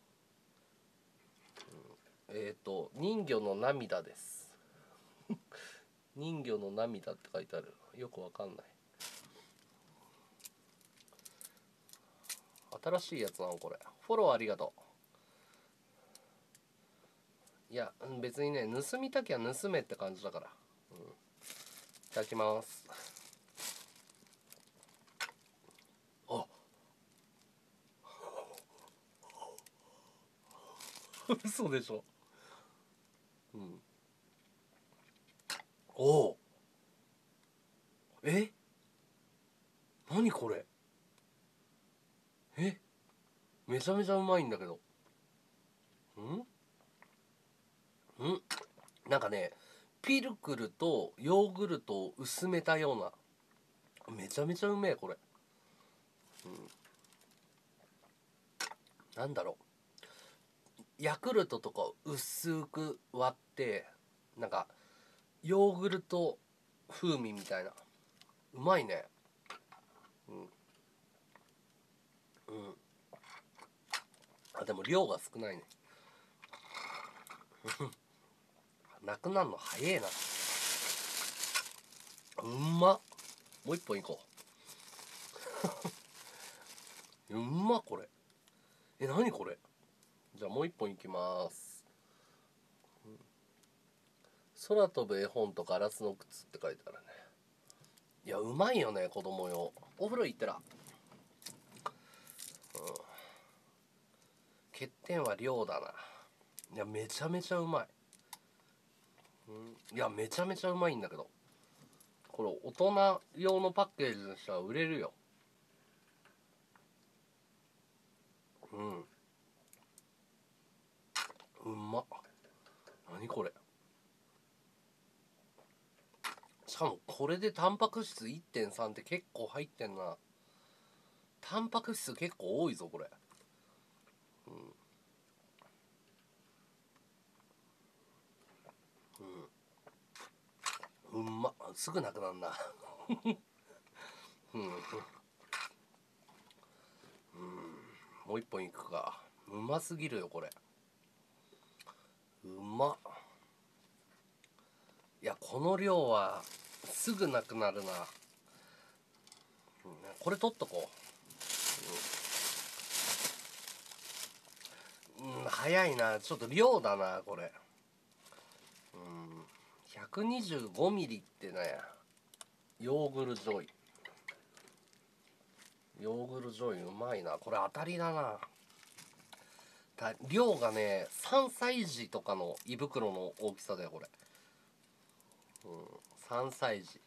うん、えっ、ー、と人魚の涙です。人魚の涙って書いてある。よくわかんない。新しいやつなのこれ。フォローありがとう。いや別にね、盗みたきゃ盗めって感じだから。うん、いただきます。あ嘘でしょ。うん。おお。え、何これ。え、めちゃめちゃうまいんだけど。んんなんかね、ピルクルとヨーグルトを薄めたような、めちゃめちゃうめえこれ。うん、なんだろう、ヤクルトとか薄く割ってなんかヨーグルト風味みたいな、うまいね。うんうん。あ、でも量が少ないね。なくなるの早えな。うんまっ。もう一本いこう。うんまっこれ。え、何これ。じゃあもう一本いきます。空飛ぶ絵本とガラスの靴って書いてあるね。いや、うまいよね、子供用。お風呂行ったら。うん。欠点は量だな。いや、めちゃめちゃうまい。うん、いや、めちゃめちゃうまいんだけど。これ、大人用のパッケージにしたら売れるよ。うん。うんまっ。何これ。しかも、これでタンパク質 いってんさん って結構入ってんな。タンパク質結構多いぞ、これ。うん。うん。うんまっ。すぐなくなんな。うん。うん。もう一本いくか。うますぎるよ、これ。うまっ。いや、この量はすぐなくなるな。うん、これ取っとこう。うん、うん、早いな。ちょっと量だな、これ。うん、ひゃくにじゅうごミリってね、ヨーグルジョイ。ヨーグルジョイうまいな。これ当たりだな。だ量がね、さんさい児とかの胃袋の大きさだよ、これ。うん、さんさい児。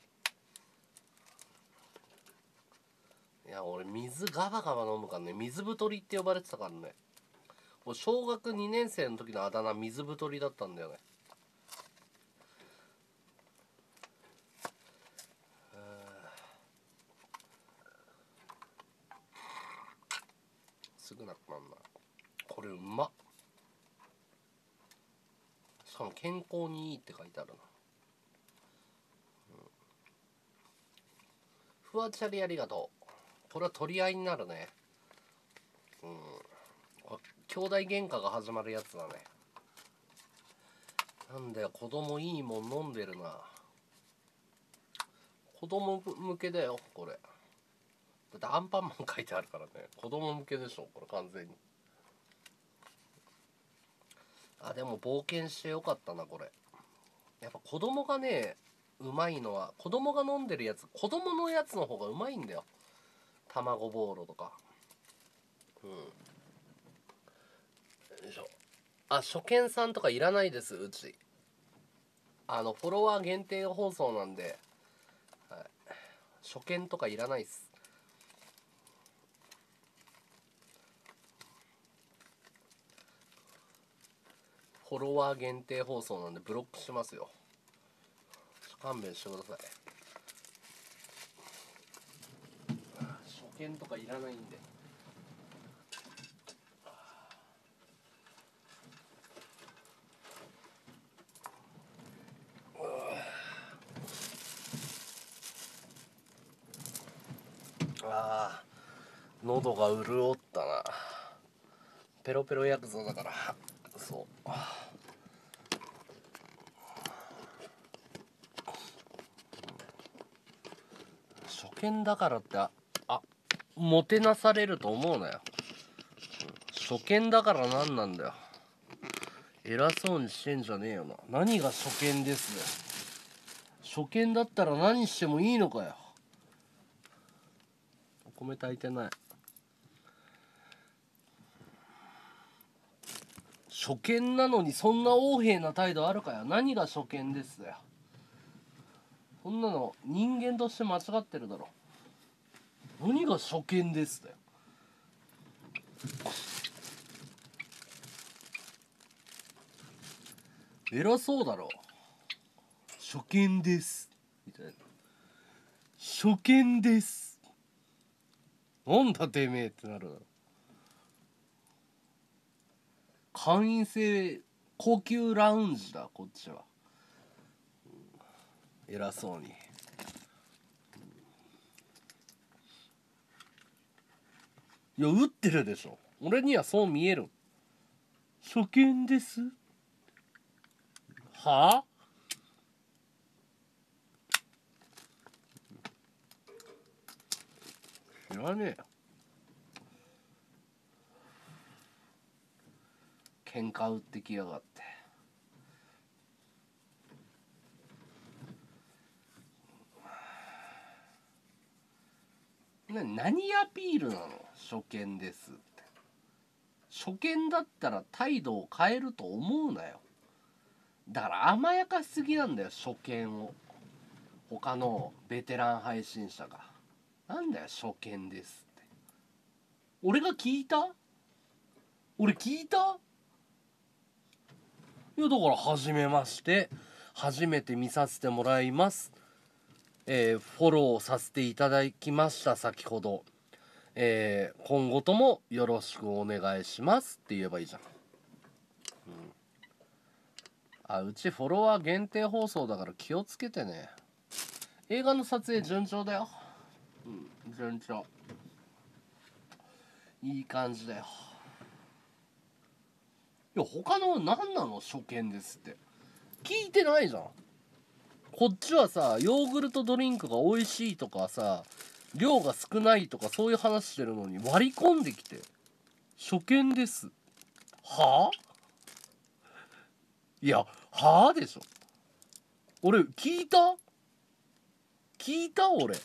いや、俺水ガバガバ飲むからね、水太りって呼ばれてたからね。小学にねん生の時のあだ名水太りだったんだよね。すぐなくなんな。これうまっ。しかも健康にいいって書いてあるな。うん、ふわちゃりありがとう。これは取り合いになるね。うん。兄弟喧嘩が始まるやつだね。なんだよ、子供いいもん飲んでるな。子供向けだよ、これ。だってアンパンマン書いてあるからね。子供向けでしょ、これ完全に。あ、でも冒険してよかったな、これ。やっぱ子供がね、 うまいのは子供が飲んでるやつ、子供のやつの方がうまいんだよ。卵ボーロとか。うん。よいしょ。あ、初見さんとかいらないです、うち。あのフォロワー限定放送なんで、はい、初見とかいらないっす。フォロワー限定放送なんでブロックしますよ。勘弁してください。初見とかいらないんで。ああ、喉が潤ったな。ペロペロヤクザだから。そう。初見だからってああもてなされると思うなよ。初見だから何なんだよ。偉そうにしてんじゃねえよな。何が初見ですね。初見だったら何してもいいのかよ。お米炊いてない。初見なのにそんな横柄な態度あるかよ。何が初見ですだよ。そんなの人間として間違ってるだろ。何が初見ですだよ。偉そうだろ。初見ですみたいな。初見です。なんだてめえってなるだろ。会員制高級ラウンジだこっちは。偉そうに。いや打ってるでしょ。俺にはそう見える。初見です。はあ？知らねえよ。喧嘩売ってきやがって。な何アピールなの？初見ですって。初見だったら態度を変えると思うなよ。だから甘やかしすぎなんだよ初見を。他のベテラン配信者が。なんだよ初見ですって。俺が聞いた？俺聞いた？いやだから初めまして、初めて見させてもらいます、えー、フォローさせていただきました先ほど、えー、今後ともよろしくお願いしますって言えばいいじゃん、うん、あうちフォロワー限定放送だから気をつけてね。映画の撮影順調だよ。うん順調、いい感じだよ。いや他の何なの初見ですって聞いてないじゃん。こっちはさヨーグルトドリンクが美味しいとかさ量が少ないとかそういう話してるのに割り込んできて初見ですはあ？いやはあでしょ。俺聞いた聞いた俺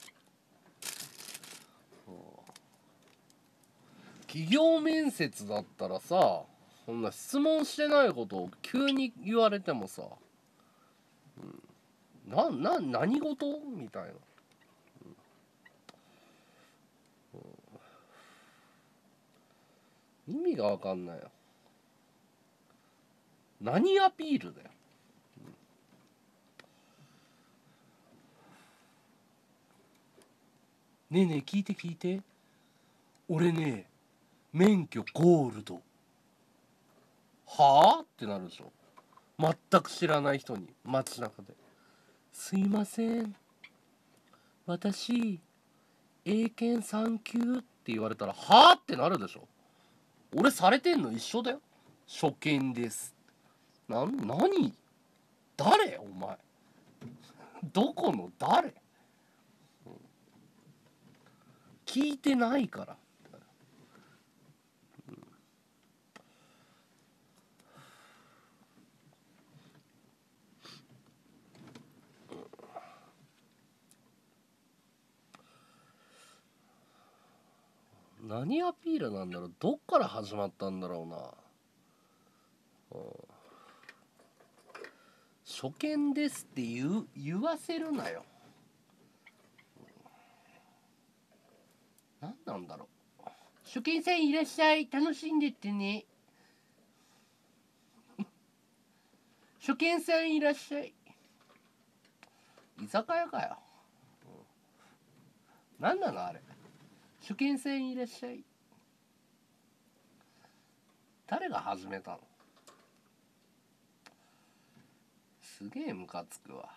企業面接だったらさそんな質問してないことを急に言われてもさ、うん、なな何事みたいな、うん、意味が分かんないよ。何アピールだよ。ねえねえ聞いて聞いて。俺ね免許ゴールド。はあってなるでしょ。全く知らない人に街中で。すいません私英検さん級って言われたらはあってなるでしょ。俺されてんの一緒だよ。初見です。な何誰お前どこの誰聞いてないから。 何アピールなんだろう。どっから始まったんだろうな、うん、初見ですって言う言わせるなよ。何なんだろう。初見さんいらっしゃい、楽しんでってね。初見さんいらっしゃい。居酒屋かよ、うん、何なのあれ。初見さんいらっしゃい。誰が始めたの。すげえムカつくわ。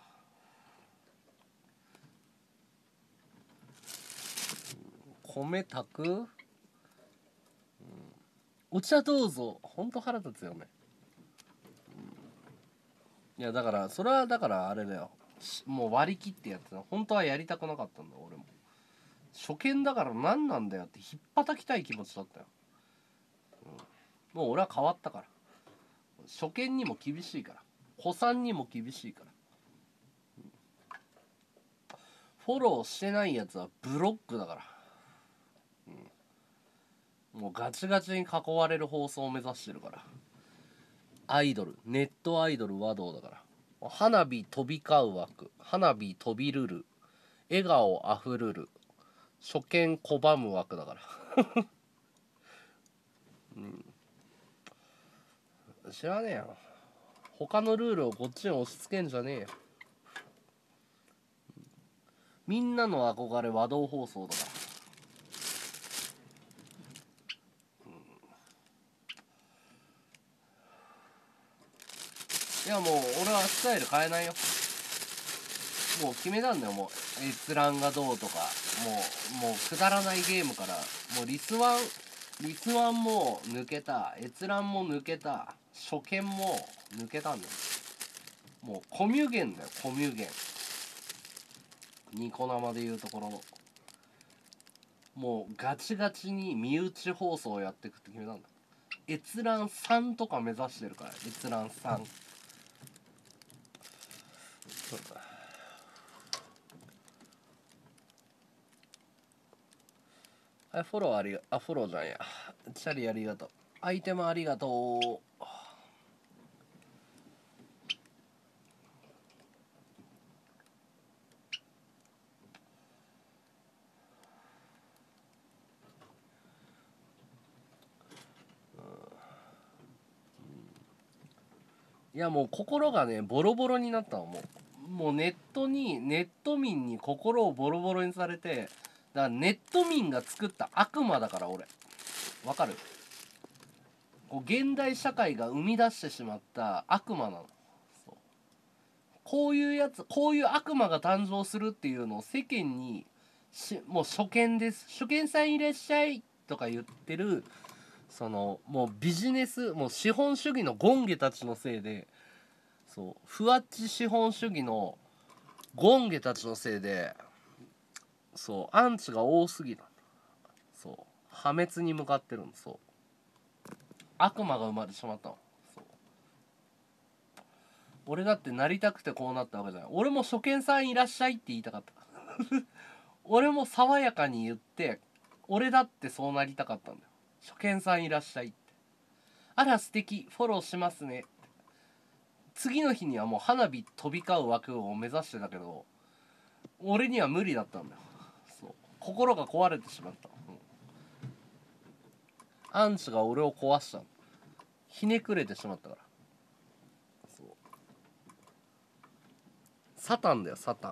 米炊く、うん、お茶どうぞ。ほんと腹立つよね、うん、いやだからそれはだからあれだよ、もう割り切ってやってた。本当はやりたくなかったんだ俺も。初見だから何なんだよってひっぱたきたい気持ちだったよ、うん、もう俺は変わったから。初見にも厳しいから、子さんにも厳しいから、うん、フォローしてないやつはブロックだから、うん、もうガチガチに囲われる放送を目指してるから。アイドル、ネットアイドル和道だから。花火飛び交う枠、花火飛びるる、笑顔あふるる、初見拒む枠だからうん、知らねえよ。他のルールをこっちに押し付けんじゃねえよ。みんなの憧れ和道放送だから、うん、いやもう俺はスタイル変えないよ。もう決めたんだよ。もう閲覧がどうとか、もうもうくだらないゲームから、もうリスワンリスワンも抜けた、閲覧も抜けた、初見も抜けたんだよ。もうコミュゲンだよ、コミュゲン。ニコ生でいうところの、もうガチガチに身内放送をやっていくって決めたんだ。閲覧さんとか目指してるから。閲覧さん、はい、フォローありがあフォローじゃんや。チャリありがとう。アイテムありがとう。いやもう心がねボロボロになったの。もうもうネットにネット民に心をボロボロにされて、だからネット民が作った悪魔だから俺。わかる？こう現代社会が生み出してしまった悪魔なの。そう、こういうやつ、こういう悪魔が誕生するっていうのを世間にし、もう初見です、初見さんいらっしゃいとか言ってる、そのもうビジネス、もう資本主義の権下たちのせいで、そうふわっち資本主義の権下たちのせいで、そうアンチが多すぎる。そう破滅に向かってるん。そう悪魔が生まれてしまったの。そう俺だってなりたくてこうなったわけじゃない。俺も初見さんいらっしゃいって言いたかった俺も爽やかに言って、俺だってそうなりたかったんだよ。初見さんいらっしゃいって。あら素敵、フォローしますね。次の日にはもう花火飛び交う枠を目指してたけど、俺には無理だったんだよ。そう心が壊れてしまった、うん、アンチが俺を壊したの。ひねくれてしまったから。そうサタンだよ、サタン。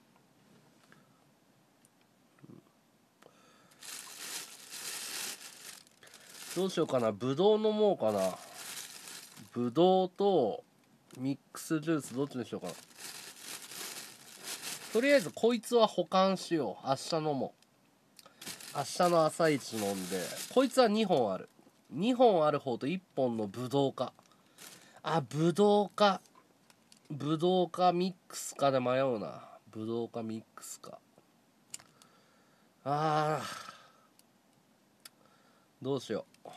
どうしようかな。ぶどう飲もうかな。ぶどうとミックスジュースどっちにしようかな。とりあえずこいつは保管しよう。明日飲もう。明日の朝一飲んで。こいつはにほんある。にほんある方といっぽんのぶどうか。あ、ぶどうか。ぶどうかミックスかで迷うな。ぶどうかミックスか。あー、どうしよう。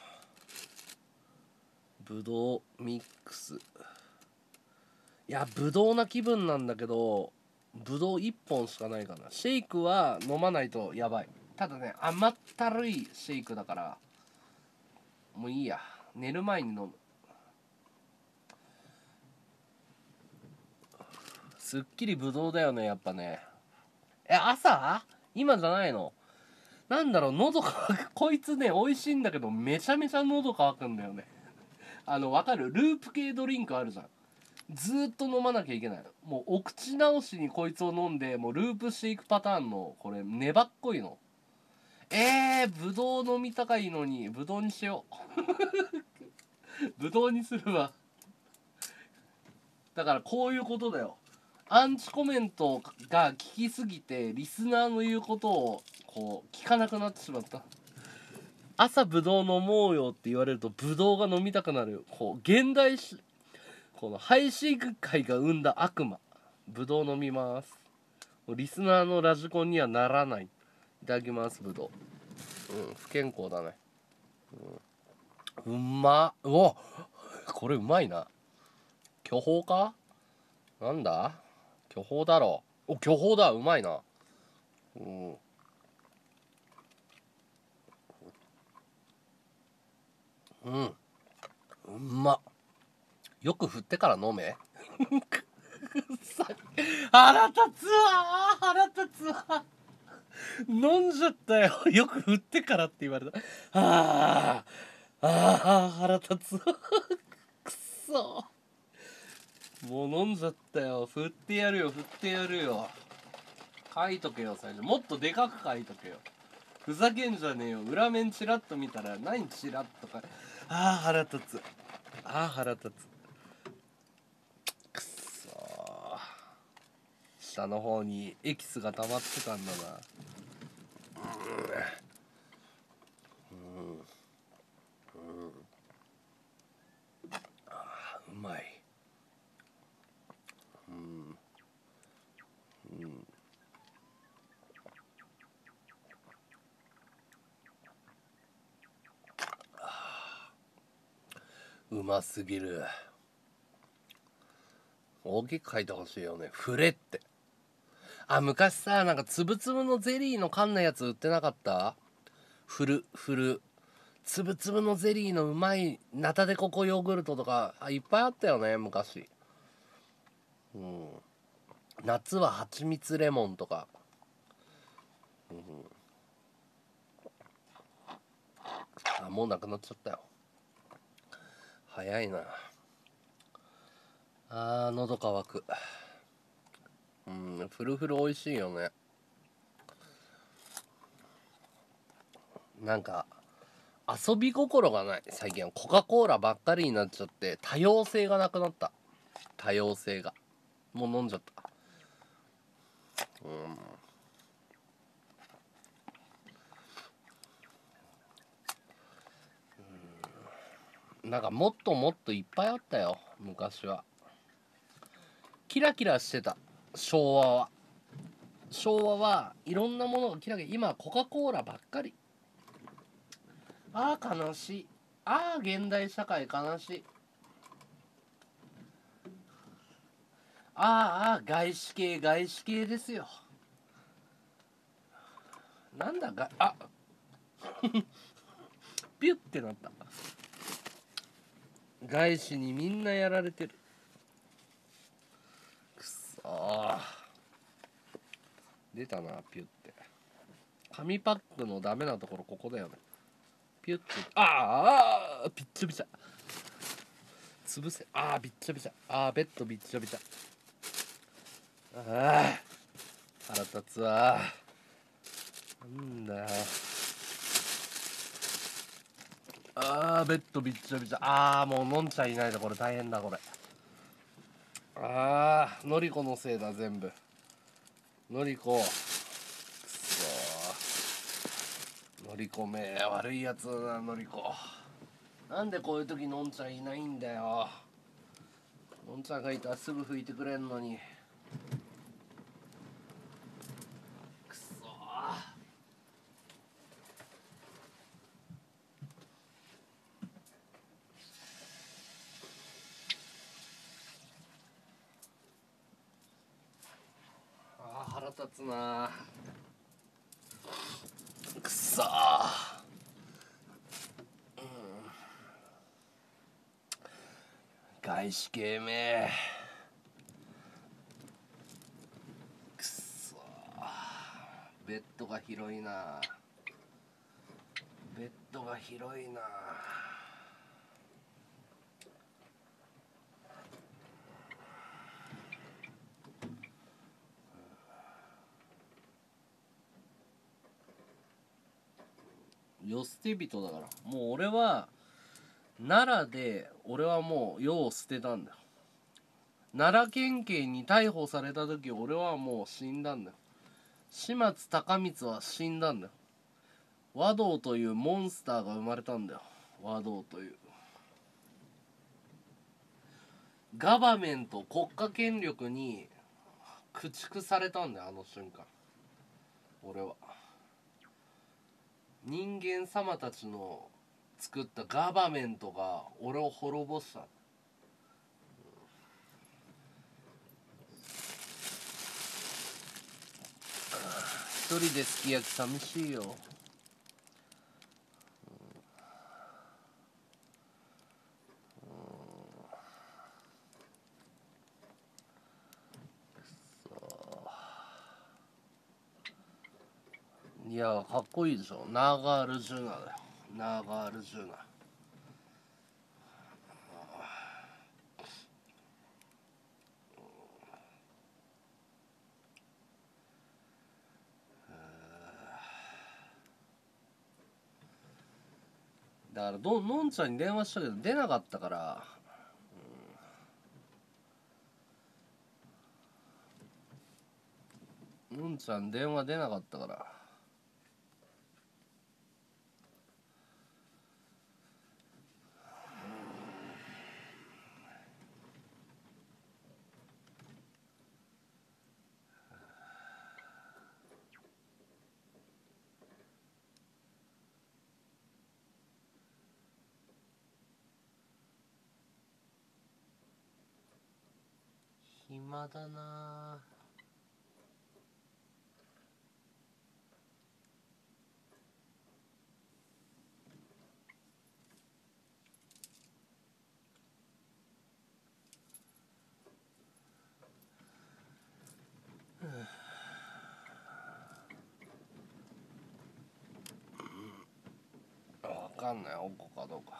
ぶどうミックス。いや、ぶどうな気分なんだけど、ぶどういっぽんしかないかな。シェイクは飲まないとやばい。 ただね甘ったるいシェイクだからもういいや、寝る前に飲む。すっきりぶどうだよねやっぱね。え朝今じゃないの？なんだろう、喉乾く。こいつね美味しいんだけどめちゃめちゃ喉乾くんだよね。あのわかる？ループ系ドリンクあるじゃん。ずーっと飲まなきゃいけない。もうお口直しにこいつを飲んで、もうループしていくパターンのこれ粘っこいの。えー、ぶどう飲みたかいのにぶどうにしよう。ぶどうにするわ。だからこういうことだよ。アンチコメントが聞きすぎてリスナーの言うことをこう聞かなくなってしまった。朝ぶどう飲もうよって言われるとぶどうが飲みたくなる。こう現代しこの配信会が生んだ悪魔。ぶどう飲みます。リスナーのラジコンにはならない。いただきますぶどう。うん、不健康だね。うん、うまっ。うわこれうまいな。巨峰かなんだ巨峰だろう。お巨峰だ、うまいな。うんうんうまっ。よく振ってから飲め。腹立つわ腹立つわ。飲んじゃったよ。よく振ってからって言われた。あーあー腹立つわ。くそもう飲んじゃったよ。振ってやるよ振ってやるよ。書いとけよ最初。もっとでかく書いとけよ。ふざけんじゃねえよ。裏面チラッと見たら何チラッとか。ああ腹立つ。ああ腹立つ。くそー。下の方にエキスが溜まってたんだな。うんうん、うん、あーうまい。うんうんうますぎる。大きく書いてほしいよね。フレって。あ、昔さ、なんかつぶつぶのゼリーの缶のやつ売ってなかった？フル、フル。つぶつぶのゼリーのうまいナタデココヨーグルトとか、あ、いっぱいあったよね、昔。うん。夏は蜂蜜レモンとか。うん、あ、もうなくなっちゃったよ。早いな。あー、喉乾く。うん、フルフル美味しいよね。なんか、遊び心がない。最近はコカ・コーラばっかりになっちゃって、多様性がなくなった。多様性が。もう飲んじゃった。うん。なんかもっともっといっぱいあったよ、昔は。キラキラしてた、昭和は。昭和はいろんなものがキラキラ。今はコカ・コーラばっかり。ああ悲しい。ああ現代社会悲しい。ああ外資系外資系ですよ。なんだがあピュッてなった。外資にみんなやられてる。くそー出たなピュッて。紙パックのダメなところここだよね。ピュッてああびっちょびちゃ潰せ。ああびっちょびちゃ。ああベッドびっちょびちゃ。ああ腹立つわ。なんだよ。ああベッドびっちょびちゃ。ああもう飲んちゃいないだ。これ大変だこれ。ああのりこのせいだ全部。のりこくそのりこめ悪いやつだなのりこ。なんでこういう時のんちゃんいないんだよ。のんちゃんがいたらすぐ拭いてくれんのに。くそあー腹立つな。 くそー、うん、外資系めくそー、ベッドが広いな、ベッドが広いな。世捨て人だから、もう俺は奈良で俺はもう世を捨てたんだよ。奈良県警に逮捕された時俺はもう死んだんだよ。始末高光は死んだんだよ。和道というモンスターが生まれたんだよ。和道というガバメント、国家権力に駆逐されたんだよ、あの瞬間。俺は人間様たちの作ったガバメントが俺を滅ぼした。一人ですき焼き寂しいよ。いやかっこいいでしょ、ナガールジュナだよ、ナガールジュナ。だからどのんちゃんに電話したけど出なかったから、うん、のんちゃん電話出なかったから。暇だな。わかんない、おこかどうか。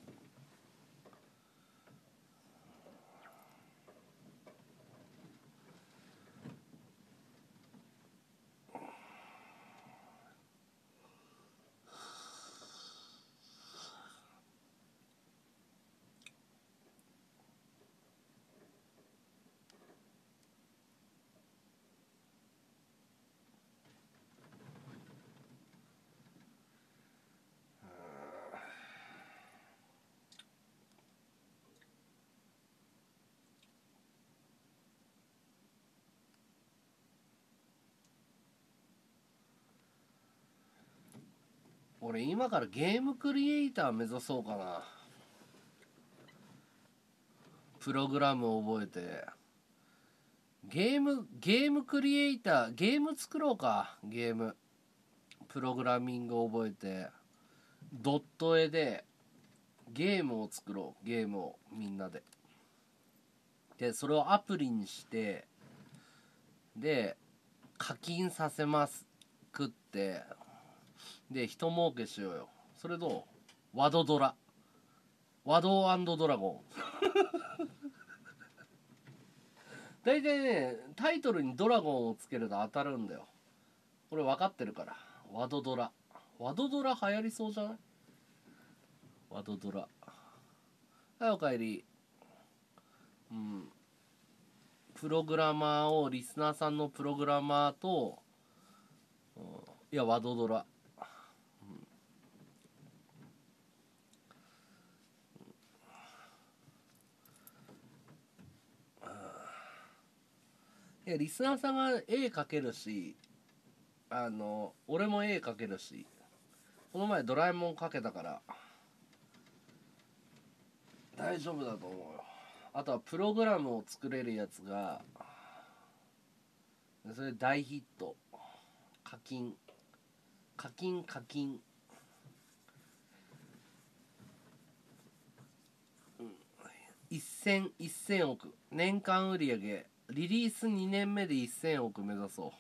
俺今からゲームクリエイター目指そうかな。プログラムを覚えてゲームゲームクリエイター、ゲーム作ろうか。ゲームプログラミングを覚えてドット絵でゲームを作ろう。ゲームをみんなででそれをアプリにしてで課金させますくってで人儲けしようよ。それどう？ワドドラワドドラゴン大体ねタイトルにドラゴンをつけると当たるんだよ。これ分かってるから。ワドドラワドドラ流行りそうじゃない？ワドドラ。はい、おかえり。うん、プログラマーをリスナーさんのプログラマーと、うん、いやワドドラ、いやリスナーさんが絵描けるし、あの俺も絵描けるし、この前ドラえもん描けたから大丈夫だと思うよ。あとはプログラムを作れるやつがそれ大ヒット課金課金課金、うん、いっせんいっせんおく年間売上リリースにねんめでせんおく目指そう、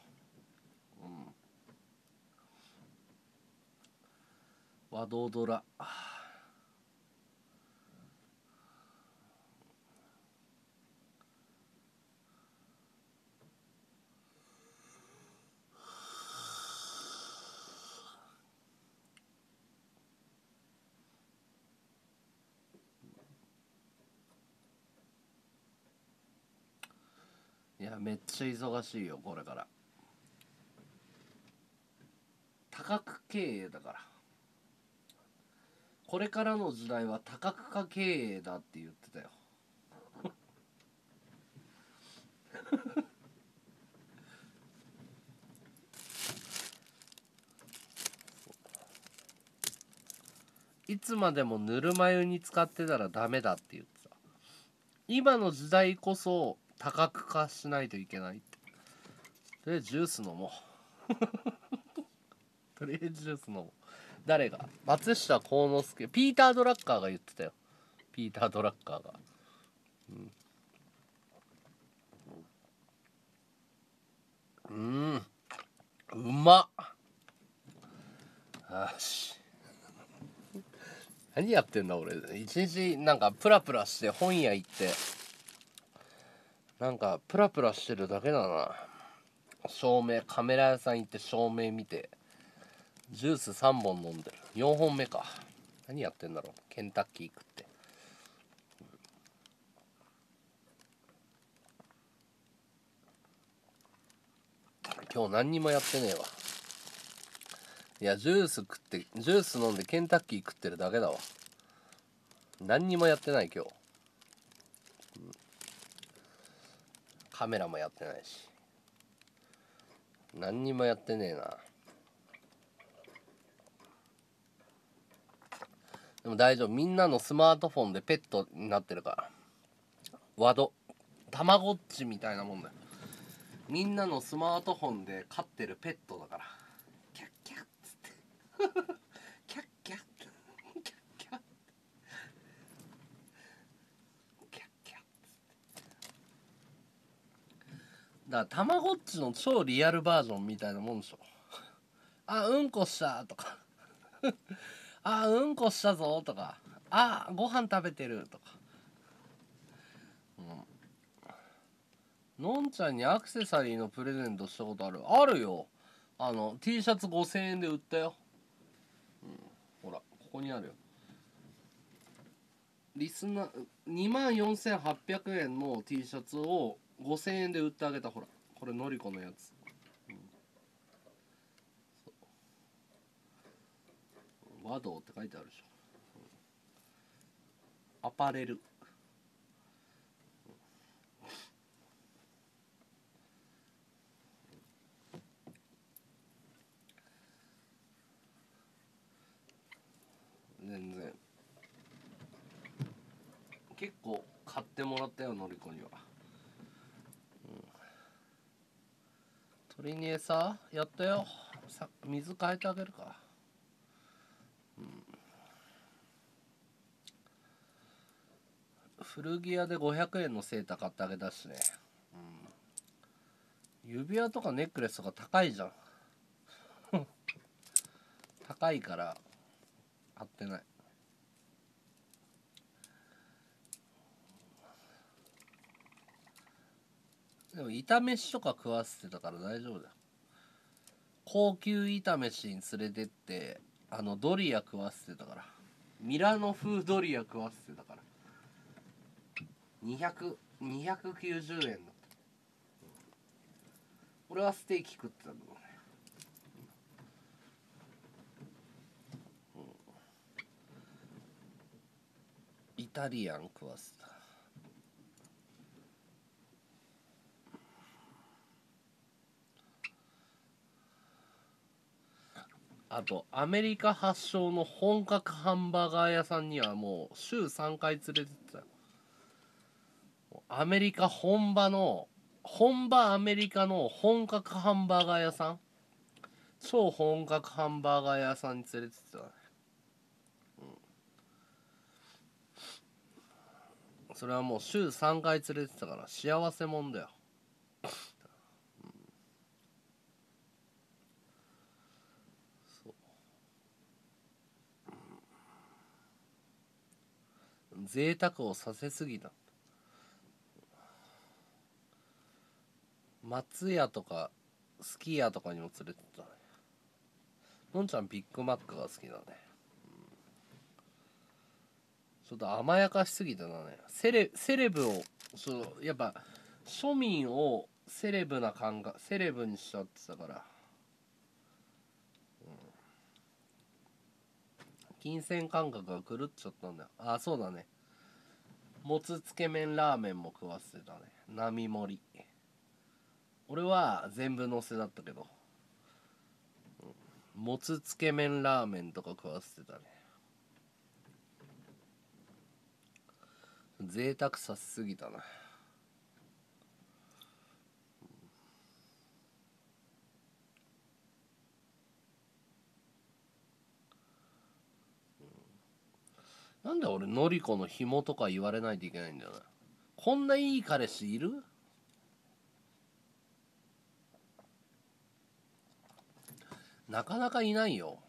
うん、和道ドラいやめっちゃ忙しいよこれから。多角経営だから、これからの時代は多角化経営だって言ってたよいつまでもぬるま湯に使ってたらダメだって言ってた。今の時代こそ多角化しないといけないって。とりあえずジュース飲もうとりあえずジュース飲もう。誰が？松下幸之助、ピーター・ドラッカーが言ってたよ。ピーター・ドラッカーが、うん、うーん、うまっ。よし、何やってんだ俺。一日なんかプラプラして本屋行ってなんかプラプラしてるだけだな。照明、カメラ屋さん行って照明見てジュースさんぼん飲んでる。よんほんめか。何やってんだろう。ケンタッキー食って。今日何にもやってねえわ。いやジュース食ってジュース飲んでケンタッキー食ってるだけだわ。何にもやってない今日、うん、カメラもやってないし何にもやってねえな。でも大丈夫、みんなのスマートフォンでペットになってるから。ワドたまごっちみたいなもんだよ。みんなのスマートフォンで飼ってるペットだから。キャッキャッつってキャッキャッキャッキャッキャッキャッつって。だからたまごっちの超リアルバージョンみたいなもんでしょ。あ、うんこしたとかあ、うんこしたぞとか、あ、ご飯食べてるとか、うん、のんちゃんにアクセサリーのプレゼントしたことある？あるよ。あの T シャツごせんえんで売ったよ、うん、ほらここにあるよ。リスナーにまんよんせんはっぴゃくえんの T シャツをごせんえんで売ってあげた。ほらこれのりこのやつ、うん、和道って書いてあるでしょ。アパレル。全然結構買ってもらったよのりこには、うん、鳥に餌やったよ。さ水変えてあげるか、うん、古着屋でごひゃくえんのセーター買ってあげたしね、うん、指輪とかネックレスとか高いじゃん高いから買ってない。でも炒めしとか食わせてたから大丈夫だよ。高級炒めしに連れてってあのドリア食わせてたから。ミラノ風ドリア食わせてたから。にひゃく、にひゃくきゅうじゅうえんだった。俺はステーキ食ってたんだもんね、うん、イタリアン食わせた。あとアメリカ発祥の本格ハンバーガー屋さんにはもう週さんかい連れてってたよ。アメリカ本場の本場アメリカの本格ハンバーガー屋さん、 超本格ハンバーガー屋さんに連れてってたね。うん、それはもう週さんかい連れてってたから幸せもんだよ。贅沢をさせすぎた。松屋とかすき家とかにも連れてったね。のんちゃんビッグマックが好きだね、うん、ちょっと甘やかしすぎたなね。セレセレブをそうやっぱ庶民をセレブな感覚セレブにしちゃってたから、うん、金銭感覚が狂っちゃったんだよ。あ、そうだね、もつつけ麺ラーメンも食わせてたね。並盛り。俺は全部のせだったけど、もつつけ麺ラーメンとか食わせてたね。贅沢さしすぎたな。なんで俺のりこの紐とか言われないといけないんだよな。こんないい彼氏いる？なかなかいないよ。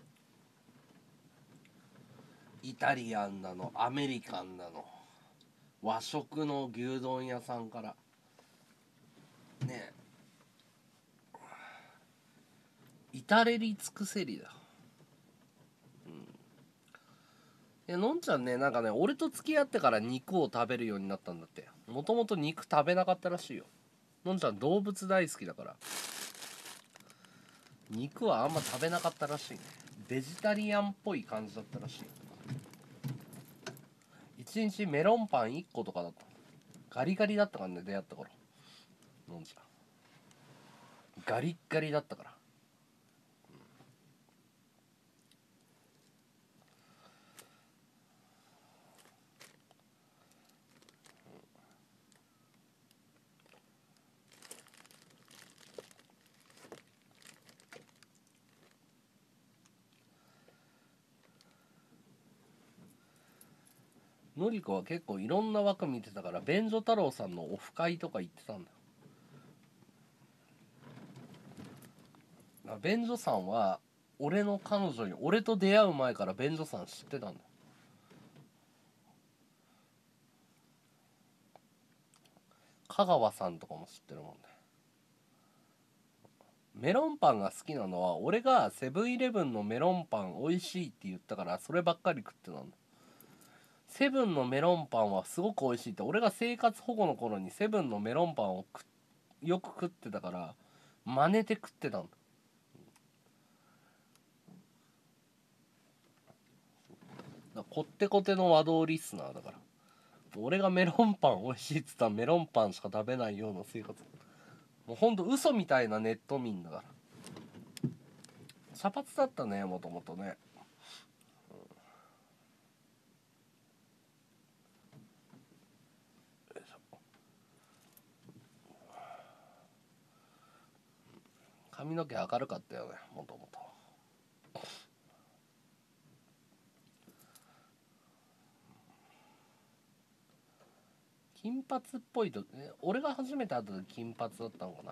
イタリアンなのアメリカンなの和食の牛丼屋さんからねえ、至れり尽くせりだ。うん、いやのんちゃんね、なんかね俺と付き合ってから肉を食べるようになったんだって。もともと肉食べなかったらしいよ。のんちゃん動物大好きだから肉はあんま食べなかったらしいね。ベジタリアンっぽい感じだったらしい。一日メロンパンいっことかだった。ガリガリだったからね、出会った頃のんちゃんガリッガリだったから。のりこは結構いろんな枠見てたから便所太郎さんのオフ会とか行ってたんだ。便所さんは俺の彼女に俺と出会う前から便所さん知ってたんだよ。香川さんとかも知ってるもんね。メロンパンが好きなのは俺がセブンイレブンのメロンパン美味しいって言ったからそればっかり食ってたんだ。セブンのメロンパンはすごく美味しいって俺が生活保護の頃にセブンのメロンパンをよく食ってたから真似て食ってたんだ。だこってこての和道リスナーだから。俺がメロンパン美味しいっつったらメロンパンしか食べないような生活。もうほんと嘘みたいなネット民だから。茶髪だったねもともとね。髪の毛明るかったよねもともと。金髪っぽいと俺が初めて会った時金髪だったのかな。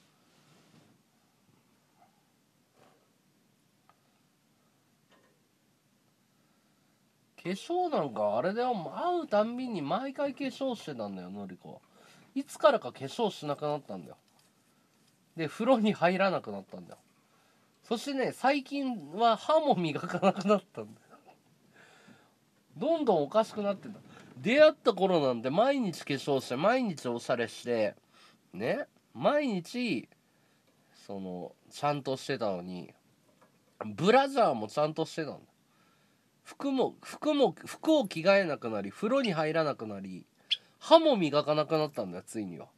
化粧なんかあれだよ、会うたんびに毎回化粧してたんだよのりこ。いつからか化粧しなくなったんだよ。で風呂に入らなくなったんだよ。そしてね最近は歯も磨かなくなったんだよ。どんどんおかしくなってんだ。出会った頃なんて毎日化粧して毎日おしゃれしてね、毎日そのちゃんとしてたのにブラジャーもちゃんとしてたんだ。服も服も服を着替えなくなり風呂に入らなくなり歯も磨かなくなったんだよついには。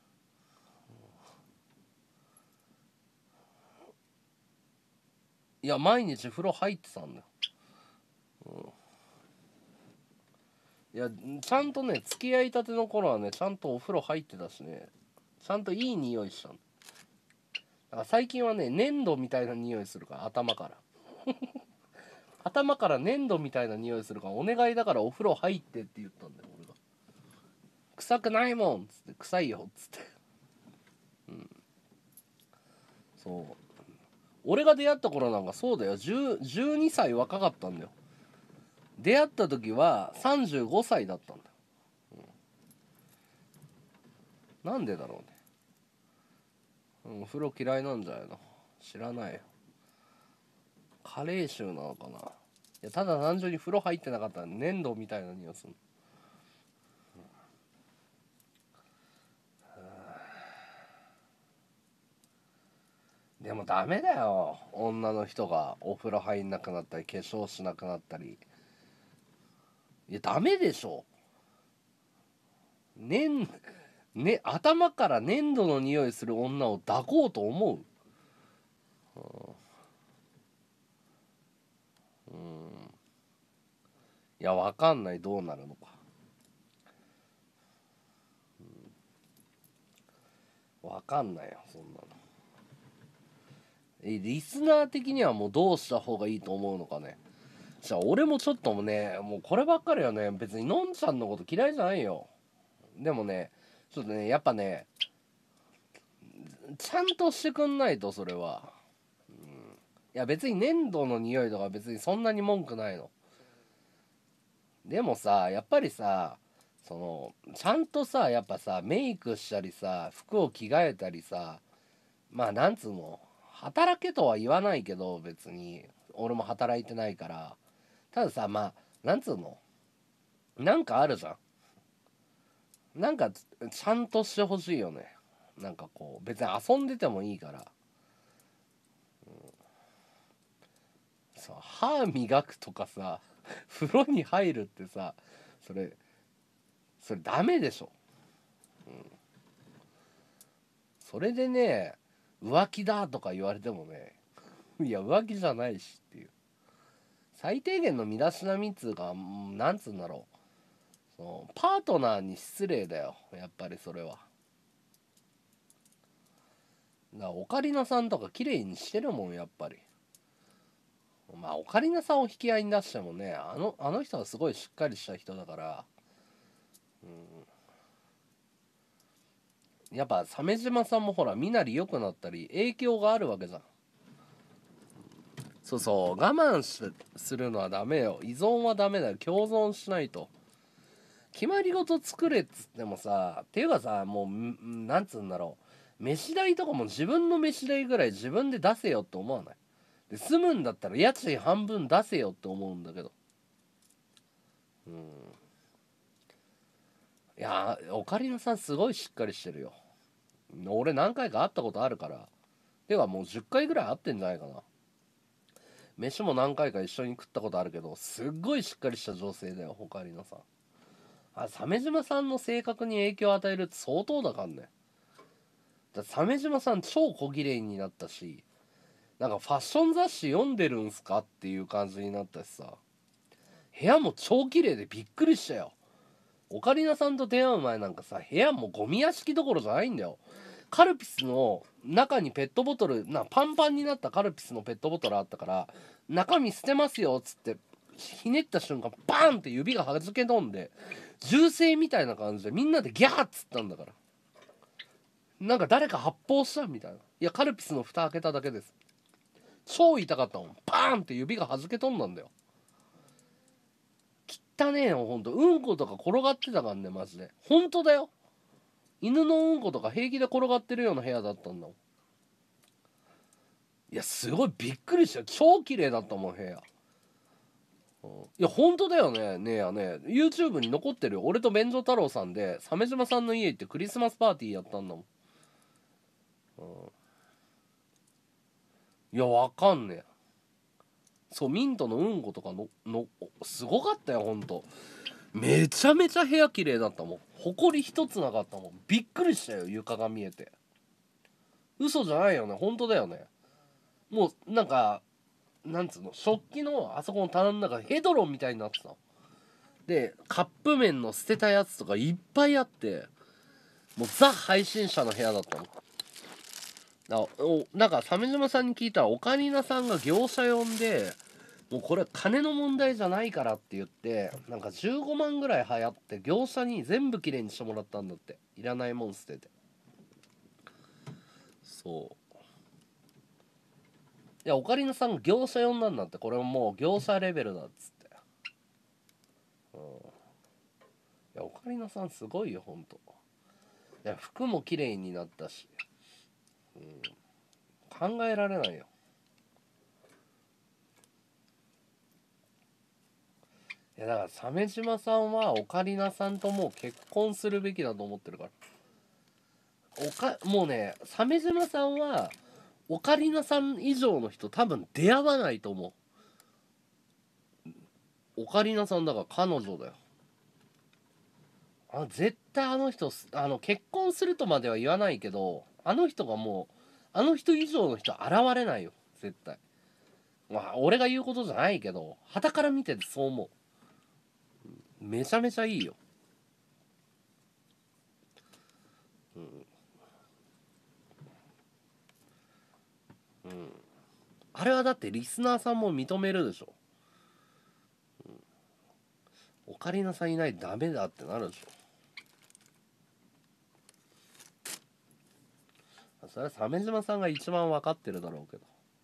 いや毎日風呂入ってたんだよ、うん、いやちゃんとね付き合いたての頃はねちゃんとお風呂入ってたしね、ちゃんといい匂いしたんだ。 だから最近はね粘土みたいな匂いするから頭から頭から粘土みたいな匂いするからお願いだからお風呂入ってって言ったんだよ俺が。臭くないもんっつって臭いよっつってうんそう俺が出会った頃なんかそうだよじゅう、じゅうにさい若かったんだよ。出会った時はさんじゅうごさいだったんだよ、うん、なんでだろうね、うん、お風呂嫌いなんじゃないの知らないよ。加齢臭なのかな。いやただ単純に風呂入ってなかったら粘土みたいな匂いする。でもダメだよ女の人がお風呂入んなくなったり化粧しなくなったり。いやダメでしょ。ねね頭から粘土の匂いする女を抱こうと思う。うん、いやわかんないどうなるのか、うん、わかんないよそんなの。えリスナー的にはもうどうした方がいいと思うのかね。じゃあ俺もちょっともねもうこればっかりはね別にのんちゃんのこと嫌いじゃないよ。でもねちょっとねやっぱねちゃんとしてくんないとそれは、うん、いや別に粘土の匂いとか別にそんなに文句ないの。でもさやっぱりさそのちゃんとさやっぱさメイクしたりさ服を着替えたりさまあなんつうの働けとは言わないけど別に俺も働いてないからたださまあなんつうのなんかあるじゃん。なんかちゃんとしてほしいよね。なんかこう別に遊んでてもいいから、うん、そう歯磨くとかさ風呂に入るってさそれそれダメでしょ、うん、それでね浮気だとか言われてもねいや浮気じゃないしっていう最低限の身だしなみっつうかなんつうんだろうそのパートナーに失礼だよやっぱりそれは。だからオカリナさんとか綺麗にしてるもんやっぱり。まあオカリナさんを引き合いに出してもねあのあの人はすごいしっかりした人だから、うん、やっぱ鮫島さんもほら身なり良くなったり影響があるわけじゃん。そうそう我慢しするのはダメよ。依存はダメだよ。共存しないと。決まり事作れっつってもさっていうかさもうなんつうんだろう飯代とかも自分の飯代ぐらい自分で出せよって思わない。で住むんだったら家賃半分出せよって思うんだけど、うんいやオカリナさんすごいしっかりしてるよ。俺何回か会ったことあるから。てかもうじゅっかいぐらい会ってんじゃないかな。飯も何回か一緒に食ったことあるけどすっごいしっかりした女性だよオカリナさん。あ鮫島さんの性格に影響を与えるって相当だかんね。だ鮫島さん超小綺麗になったしなんかファッション雑誌読んでるんすかっていう感じになったしさ部屋も超綺麗でびっくりしたよ。オカリナさんと出会う前なんかさ部屋もゴミ屋敷どころじゃないんだよ。カルピスの中にペットボトルなパンパンになったカルピスのペットボトルあったから中身捨てますよっつってひねった瞬間バーンって指がはじけ飛んで銃声みたいな感じでみんなでギャーっつったんだから。なんか誰か発砲したみたいな。いやカルピスの蓋開けただけです。超痛かったもん。パーンって指がはじけ飛んだんだよ。汚ねえよほんと。うんことか転がってたからねマジで。ほんとだよ。犬のうんことか平気で転がってるような部屋だったんだもん。いやすごいびっくりしたよ。超綺麗だったもん部屋。うん、いやほんとだよね。ねえやね YouTube に残ってるよ。俺と便所太郎さんで鮫島さんの家行ってクリスマスパーティーやったんだもん。うん、いやわかんねえ。そうミントのうんことかののすごかったよほんと。めちゃめちゃ部屋綺麗だったもん。ほこり一つなかったもん。びっくりしたよ床が見えて。嘘じゃないよねほんとだよね。もうなんかなんつうの食器のあそこの棚の中ヘドロンみたいになってたでカップ麺の捨てたやつとかいっぱいあってもうザ配信者の部屋だったの。 あおなんか鮫島さんに聞いたらオカリナさんが業者呼んで、もうこれ金の問題じゃないからって言ってなんかじゅうごまんぐらい流行って業者に全部きれいにしてもらったんだって。いらないもん捨てて。そういやオカリナさんが業者呼んだんだって。これももう業者レベルだっつって。うん、いやオカリナさんすごいよほんと。いや服もきれいになったし、うん、考えられないよ。いやだから鮫島さんはオカリナさんともう結婚するべきだと思ってるから。おかもうね鮫島さんはオカリナさん以上の人多分出会わないと思う。オカリナさんだから彼女だよ。あ絶対あの人あの結婚するとまでは言わないけど、あの人がもうあの人以上の人現れないよ絶対。まあ俺が言うことじゃないけど傍から見ててそう思う。めちゃめちゃいいよ。うんうん、あれはだってリスナーさんも認めるでしょ。オカリナさんいないとダメだってなるでしょ。それは鮫島さんが一番分かってるだろうけど。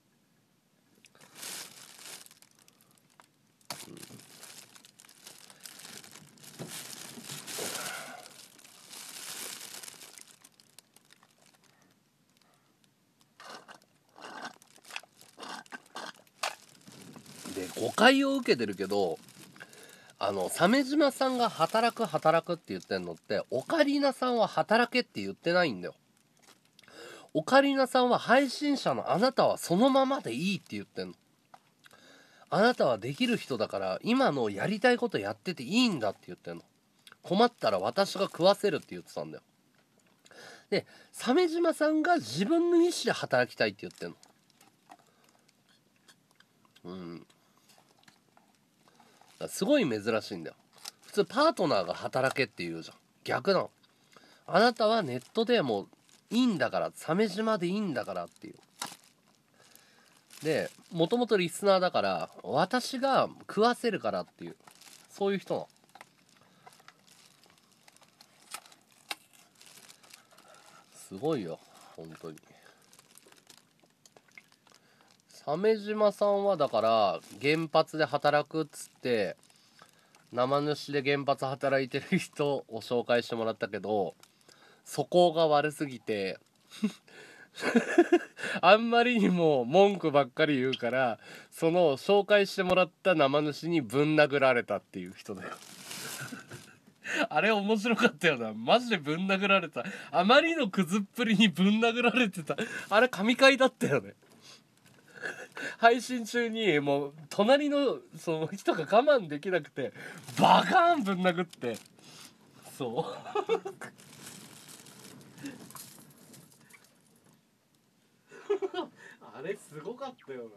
で誤解を受けてるけど、あの鮫島さんが働く働くって言ってんのってオカリナさんは働けって言ってないんだよ。オカリナさんは配信者のあなたはそのままでいいって言ってんの。あなたはできる人だから今のやりたいことやってていいんだって言ってんの。困ったら私が食わせるって言ってたんだよ。で鮫島さんが自分の意思で働きたいって言ってんの。うんすごい珍しいんだよ。普通パートナーが働けって言うじゃん。逆なの。あなたはネットでもいいんだから鮫島でいいんだからっていう。でもともとリスナーだから私が食わせるからっていう、そういう人なの。すごいよ本当に。鮫島さんはだから原発で働くっつって生主で原発働いてる人を紹介してもらったけど素行が悪すぎてあんまりにも文句ばっかり言うからその紹介してもらった生主にぶん殴られたっていう人だよ。あれ面白かったよなマジで。ぶん殴られた。あまりのクズっぷりにぶん殴られてた。あれ神回だったよね。配信中にもう隣のその人が我慢できなくてバカーンぶん殴って、そうあれすごかったよな。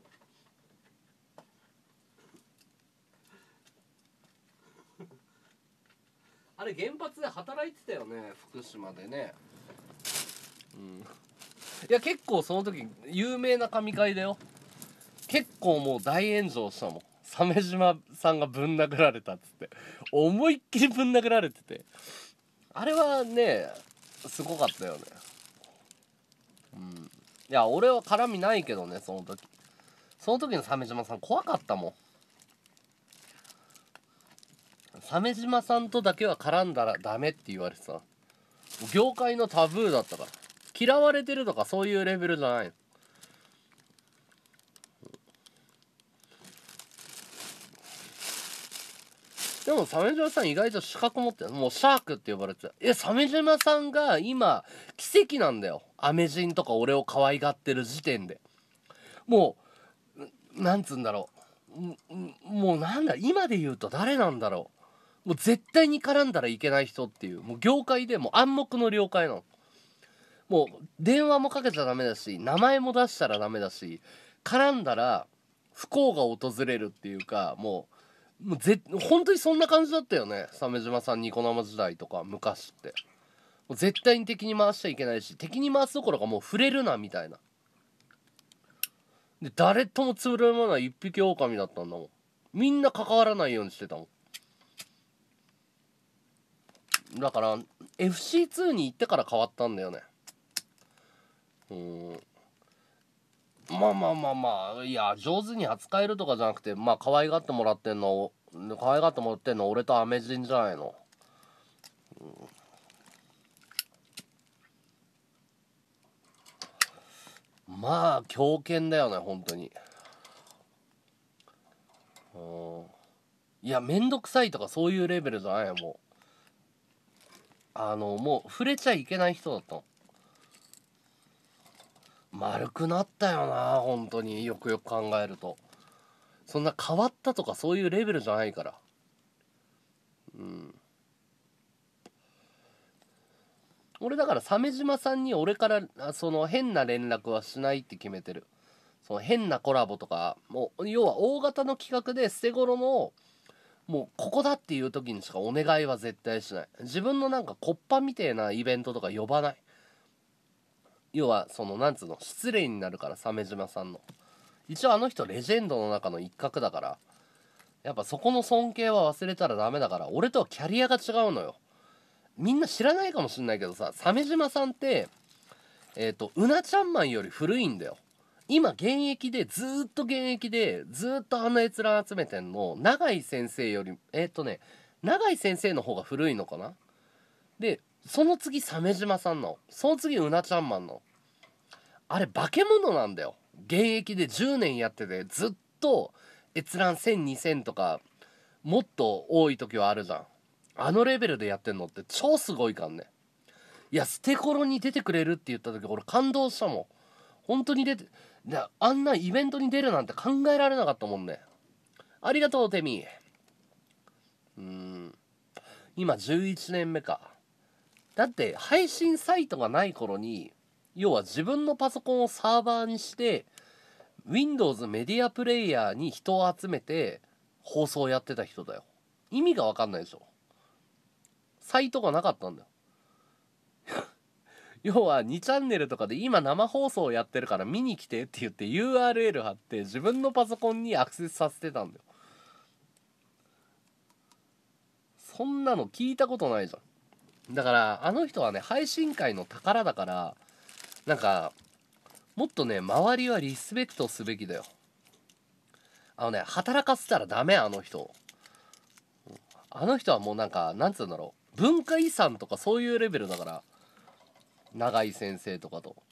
あれ原発で働いてたよね福島でね。うんいや結構その時有名な神回だよ。結構もう大炎上したもん。鮫島さんがぶん殴られたっつって思いっきりぶん殴られてて、あれはねすごかったよね。うんいや俺は絡みないけどねその時。その時の鮫島さん怖かったもん。鮫島さんとだけは絡んだらダメって言われてた。業界のタブーだったから。嫌われてるとかそういうレベルじゃない。でも鮫島さん意外と資格持ってる。もうシャークって呼ばれてた。いや鮫島さんが今奇跡なんだよ。アメジンとか俺を可愛がってる時点でもうなんつうんだろう。もうなんだ今で言うと誰なんだろう。もう絶対に絡んだらいけない人っていう、もう業界でもう暗黙の了解なの。もう電話もかけちゃダメだし名前も出したらダメだし絡んだら不幸が訪れるっていうか、もうもうぜ本当にそんな感じだったよね鮫島さんニコ生時代とか昔って。 う絶対に敵に回しちゃいけないし、敵に回すどころかもう触れるなみたいな。で誰ともつるまない一匹狼だったんだもん。みんな関わらないようにしてたもん。だから エフシーツー に行ってから変わったんだよね。うーん、まあまあまあまあ、いや上手に扱えるとかじゃなくて、まあ可愛がってもらってんの可愛がってもらってんの俺とアメジンじゃないの。うん、まあ狂犬だよね本当に。うん、いやめんどくさいとかそういうレベルじゃないよ。もうあのもう触れちゃいけない人だったの。丸くなったよな本当に。よくよく考えるとそんな変わったとかそういうレベルじゃないから。うん、俺だから鮫島さんに俺からその変な連絡はしないって決めてる。その変なコラボとかもう要は大型の企画で捨て頃のもうここだっていう時にしかお願いは絶対しない。自分のなんかコッパみたいなイベントとか呼ばない。要はそのなんつうの失礼になるから鮫島さんの。一応あの人レジェンドの中の一角だから、やっぱそこの尊敬は忘れたらダメだから。俺とはキャリアが違うのよ。みんな知らないかもしんないけどさ、鮫島さんってえっ、ー、とうなちゃんマンより古いんだよ。今現役でずーっと現役でずーっとあの閲覧集めてんの永井先生よりえっ、ー、とね永井先生の方が古いのかな。でその次鮫島さんの、その次うなちゃんマンの。あれ化け物なんだよ。現役でじゅうねんやっててずっと閲覧せんにせんとかもっと多い時はあるじゃん。あのレベルでやってんのって超すごいかんね。いや捨て頃に出てくれるって言った時俺感動したもん。本当に出て、であんなイベントに出るなんて考えられなかったもんね。ありがとうテミ。うーん、今じゅういちねんめか。だって配信サイトがない頃に要は自分のパソコンをサーバーにして Windows メディアプレイヤーに人を集めて放送やってた人だよ。意味が分かんないでしょ。サイトがなかったんだよ。要はにチャンネルとかで今生放送やってるから見に来てって言って ユーアールエル 貼って自分のパソコンにアクセスさせてたんだよ。そんなの聞いたことないじゃん。だからあの人はね配信界の宝だから、なんかもっとね周りはリスペクトすべきだよ。あのね働かせたらダメ。あの人あの人はもうなんかなんつうんだろう、文化遺産とかそういうレベルだから。永井先生とかと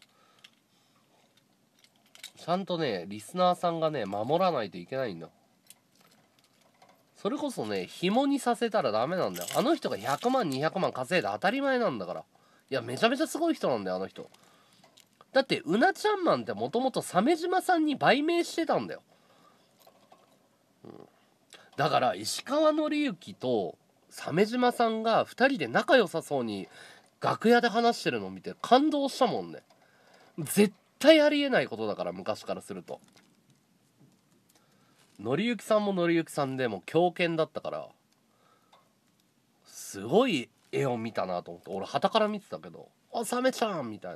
ちゃんとねリスナーさんがね守らないといけないんだよ。それこそね紐にさせたらダメなんだよ。あの人がひゃくまんにひゃくまん稼いで当たり前なんだから。いやめちゃめちゃすごい人なんだよあの人。だってうなちゃんマンってもともと鮫島さんに売名してたんだよ。うん、だから石川紀之と鮫島さんがふたりで仲良さそうに楽屋で話してるのを見て感動したもんね。絶対ありえないことだから昔からすると。紀之さんも紀之さんでも狂犬だったからすごい絵を見たなと思って。俺傍から見てたけど「あサメちゃん」みたい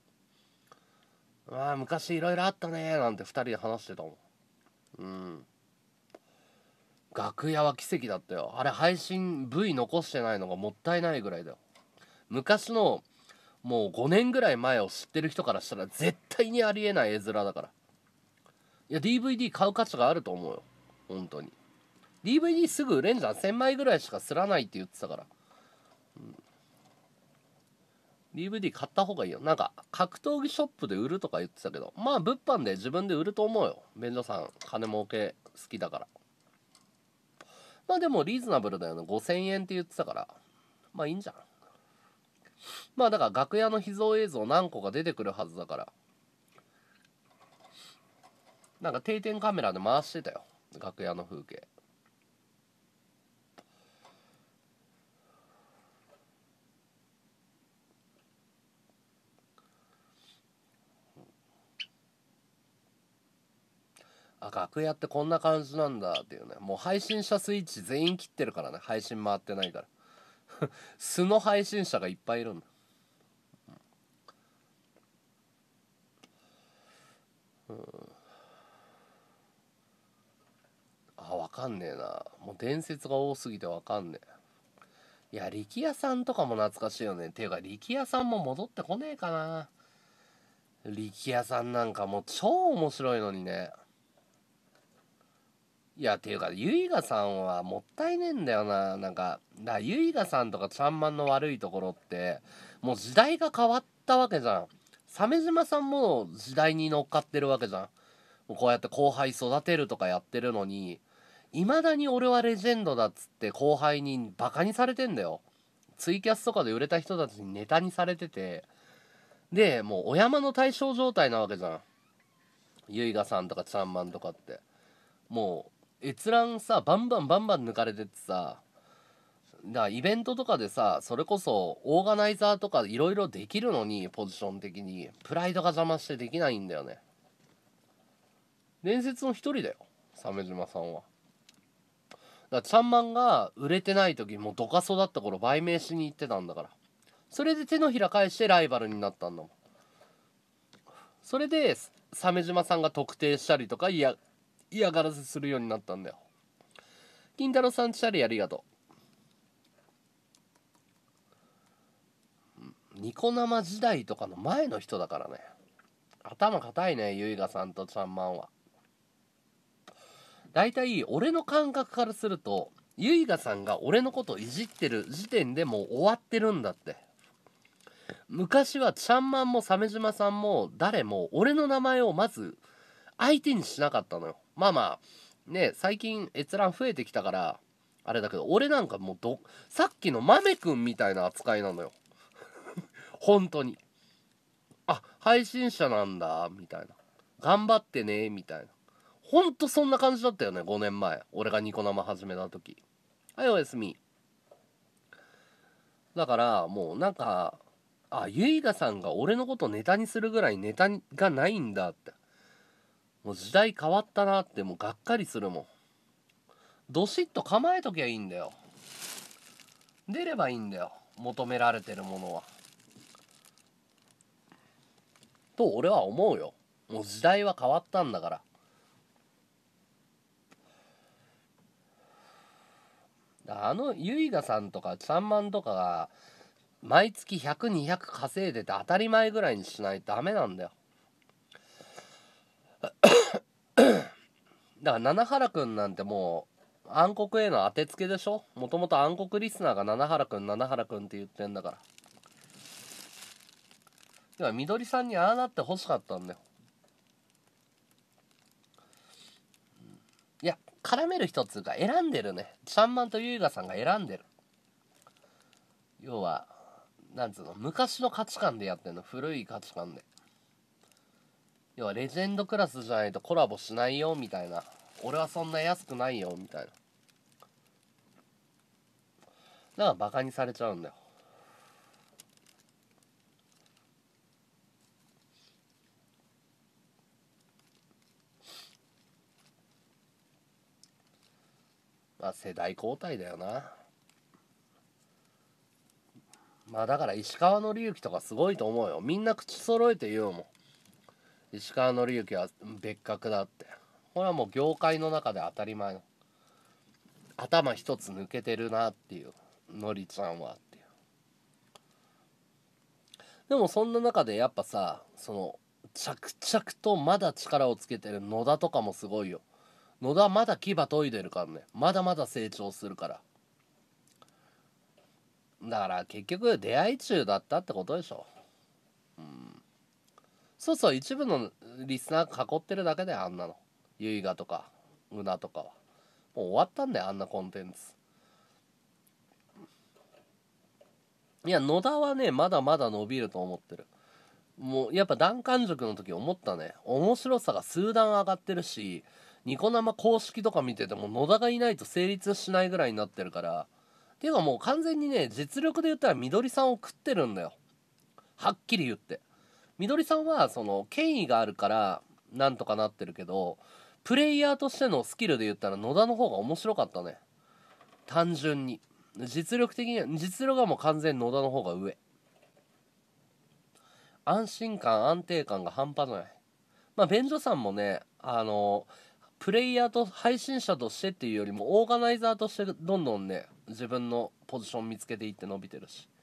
な「あ昔いろいろあったね」なんてふたりで話してたもん。うん、楽屋は奇跡だったよ。あれ配信 ブイ 残してないのがもったいないぐらいだよ。昔のもうごねんぐらい前を知ってる人からしたら絶対にありえない絵面だから。いや ディーブイディー 買う価値があると思うよ本当に。 ディーブイディー すぐ売れんじゃん。せんまいぐらいしかすらないって言ってたから、うん、ディーブイディー 買った方がいいよ。なんか格闘技ショップで売るとか言ってたけど、まあ物販で自分で売ると思うよ。便所さん金儲け好きだから。まあでもリーズナブルだよね。ごせんえんって言ってたからまあいいんじゃん。まあだから楽屋の秘蔵映像何個か出てくるはずだから、なんか定点カメラで回してたよ楽屋の風景。あ楽屋ってこんな感じなんだっていうね。もう配信者スイッチ全員切ってるからね。配信回ってないから素の配信者がいっぱいいるんだ。 うん、あ、わかんねえな。もう伝説が多すぎてわかんねえ。いや、力也さんとかも懐かしいよね。っていうか、力也さんも戻ってこねえかな。力也さんなんかもう超面白いのにね。いや、っていうか、ユイガさんはもったいねえんだよな。なんか、だからユイガさんとかちゃんまんの悪いところって、もう時代が変わったわけじゃん。鮫島さんも時代に乗っかってるわけじゃん。もうこうやって後輩育てるとかやってるのに、いまだに俺はレジェンドだっつって後輩にバカにされてんだよ。ツイキャスとかで売れた人たちにネタにされてて、で、もうお山の対象状態なわけじゃん。ユイガさんとかちゃんまんとかって。もう閲覧さバンバンバンバン抜かれてってさ、だからイベントとかでさ、それこそオーガナイザーとかいろいろできるのに、ポジション的にプライドが邪魔してできないんだよね。伝説の一人だよ、鮫島さんは。だからちゃんまんが売れてない時、もうドカソだった頃売名しに行ってたんだから。それで手のひら返してライバルになったんだもん。それで鮫島さんが特定したりとか嫌嫌がらせするようになったんだよ。金太郎さん、チャリありがとう。ニコ生時代とかの前の人だからね。頭固いね、ユイガさんとちゃんまんは。だいたい俺の感覚からすると、ユイガさんが俺のことをいじってる時点でもう終わってるんだって。昔はちゃんまんも鮫島さんも誰も俺の名前をまず相手にしなかったのよ。まあまあね、最近閲覧増えてきたからあれだけど、俺なんかもうどさっきの豆くんみたいな扱いなのよ。本当に。あ、配信者なんだみたいな、頑張ってねみたいな。ほんとそんな感じだったよね、ごねんまえ俺がニコ生始めた時。はい、おやすみ。だからもうなんか、あ、ユイガさんが俺のことネタにするぐらいネタがないんだって、もう時代変わったなって、もうがっかりするもん。どしっと構えときゃいいんだよ。出ればいいんだよ、求められてるものは。と俺は思うよ。もう時代は変わったんだから。あのユイガさんとかちゃんまんとかが毎月ひゃく、にひゃく稼いでて当たり前ぐらいにしないとダメなんだよ。だから七原くんなんてもう暗黒への当てつけでしょ。もともと暗黒リスナーが七原くん七原くんって言ってんだから。ではみどりさんにああなってほしかったんだよ。いや、絡める一つが選んでるね。ちゃんまんとゆいがさんが選んでる。要はなんつうの、昔の価値観でやってんの。古い価値観で。要はレジェンドクラスじゃないとコラボしないよみたいな。俺はそんな安くないよみたいな。だからバカにされちゃうんだよ。まあ世代交代だよな。まあだから石川紀之とかすごいと思うよ。みんな口揃えて言うもん。石川紀之は別格だって。これはもう業界の中で当たり前の。頭一つ抜けてるなっていう。のりちゃんはっていう。でもそんな中でやっぱさ、その着々とまだ力をつけてる野田とかもすごいよ。野田まだ牙研いでるからね。まだまだ成長するから。だから結局出会い中だったってことでしょ。うん。そうそう、一部のリスナー囲ってるだけで、あんなの。ユイガとかウナとかはもう終わったんだよ、あんなコンテンツ。いや、野田はねまだまだ伸びると思ってる。もうやっぱダンカン塾の時思ったね。面白さが数段上がってるし、ニコ生公式とか見てても野田がいないと成立しないぐらいになってるから。っていうかもう完全にね、実力で言ったらみどりさんを食ってるんだよ、はっきり言って。みどりさんはその権威があるからなんとかなってるけど、プレイヤーとしてのスキルで言ったら野田の方が面白かったね。単純に実力的には、実力はもう完全に野田の方が上。安心感安定感が半端ない。 まあ便所さんもね、あのプレイヤーと配信者としてっていうよりもオーガナイザーとしてどんどんね自分のポジション見つけていって伸びてるし、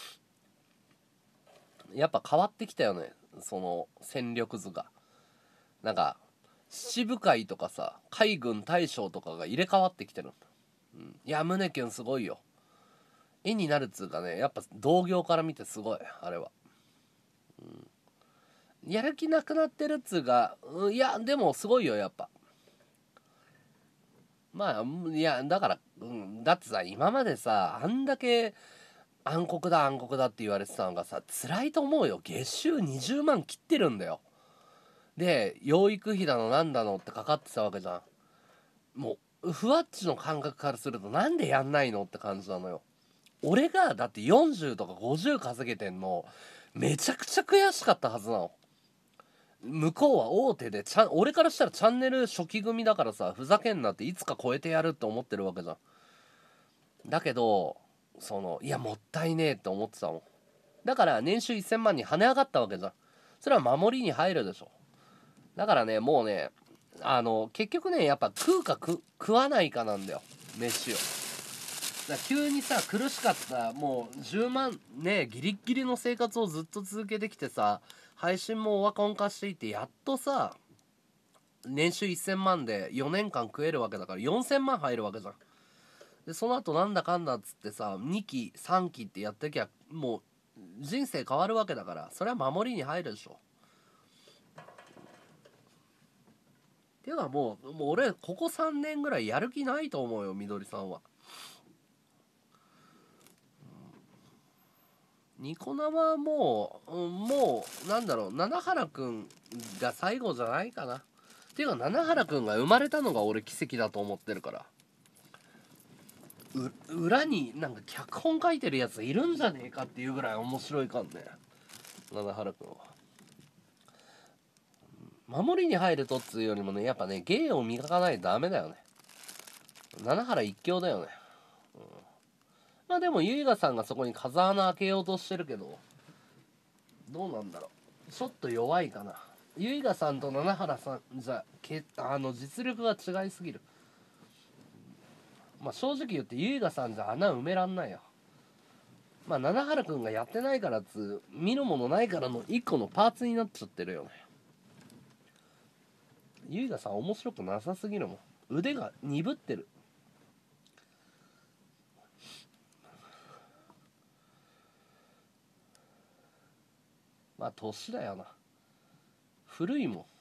やっぱ変わってきたよね、その戦力図が。なんか七部会とかさ、海軍大将とかが入れ替わってきてるんだ、うん、いや宗キュンすごいよ。絵になるっつうかね、やっぱ同業から見てすごいあれは、うん、やる気なくなってるっつうか、うん、いやでもすごいよやっぱ。まあいやだから、うん、だってさ今までさあんだけ暗黒だ暗黒だって言われてたのがさ辛いと思うよ。月収にじゅうまん切ってるんだよ。で養育費だのなんだのってかかってたわけじゃん。もうふわっちの感覚からするとなんでやんないのって感じなのよ。俺がだってよんじゅうとかごじゅう稼げてんのめちゃくちゃ悔しかったはずなの。向こうは大手でちゃん俺からしたらチャンネル初期組だからさ、ふざけんなっていつか超えてやるって思ってるわけじゃん。だけどそのいやもったいねえって思ってたもん。だから年収せんまんに跳ね上がったわけじゃん。それは守りに入るでしょ。だからねもうねあの結局ねやっぱ食うか食食わないかなんだよ飯を。だから急にさ苦しかったもうじゅうまんねギリッギリの生活をずっと続けてきてさ、配信もオワコン化していってやっとさ年収せんまんでよねんかん食えるわけだからよんせんまん入るわけじゃん。でその後なんだかんだっつってさにきさんきってやってきゃもう人生変わるわけだから、それは守りに入るでしょ。っていうのはもうもう俺ここさんねんぐらいやる気ないと思うよみどりさんは。ニコ生はもう、うん、もうなんだろう七原くんが最後じゃないかな。っていうか七原くんが生まれたのが俺奇跡だと思ってるから。う裏になんか脚本書いてるやついるんじゃねえかっていうぐらい面白いかんね七原くんは。守りに入るとっつうよりもねやっぱね芸を磨かないとダメだよね。七原一強だよね、うん、まあでもゆいがさんがそこに風穴開けようとしてるけどどうなんだろう、ちょっと弱いかな。ゆいがさんと七原さんじゃけあの実力が違いすぎる。まあ正直言ってゆいがさんじゃ穴埋めらんないよ。まあ七原くんがやってないからっつ見るものないからの一個のパーツになっちゃってるよね。ゆいがさん面白くなさすぎるもん。腕が鈍ってる。まあ年だよな、古いもん。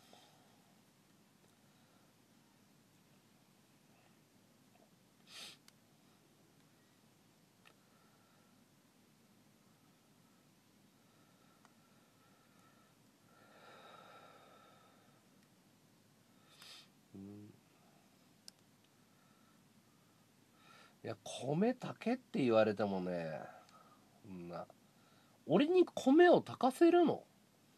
いや米炊けって言われてもね、んな俺に米を炊かせるの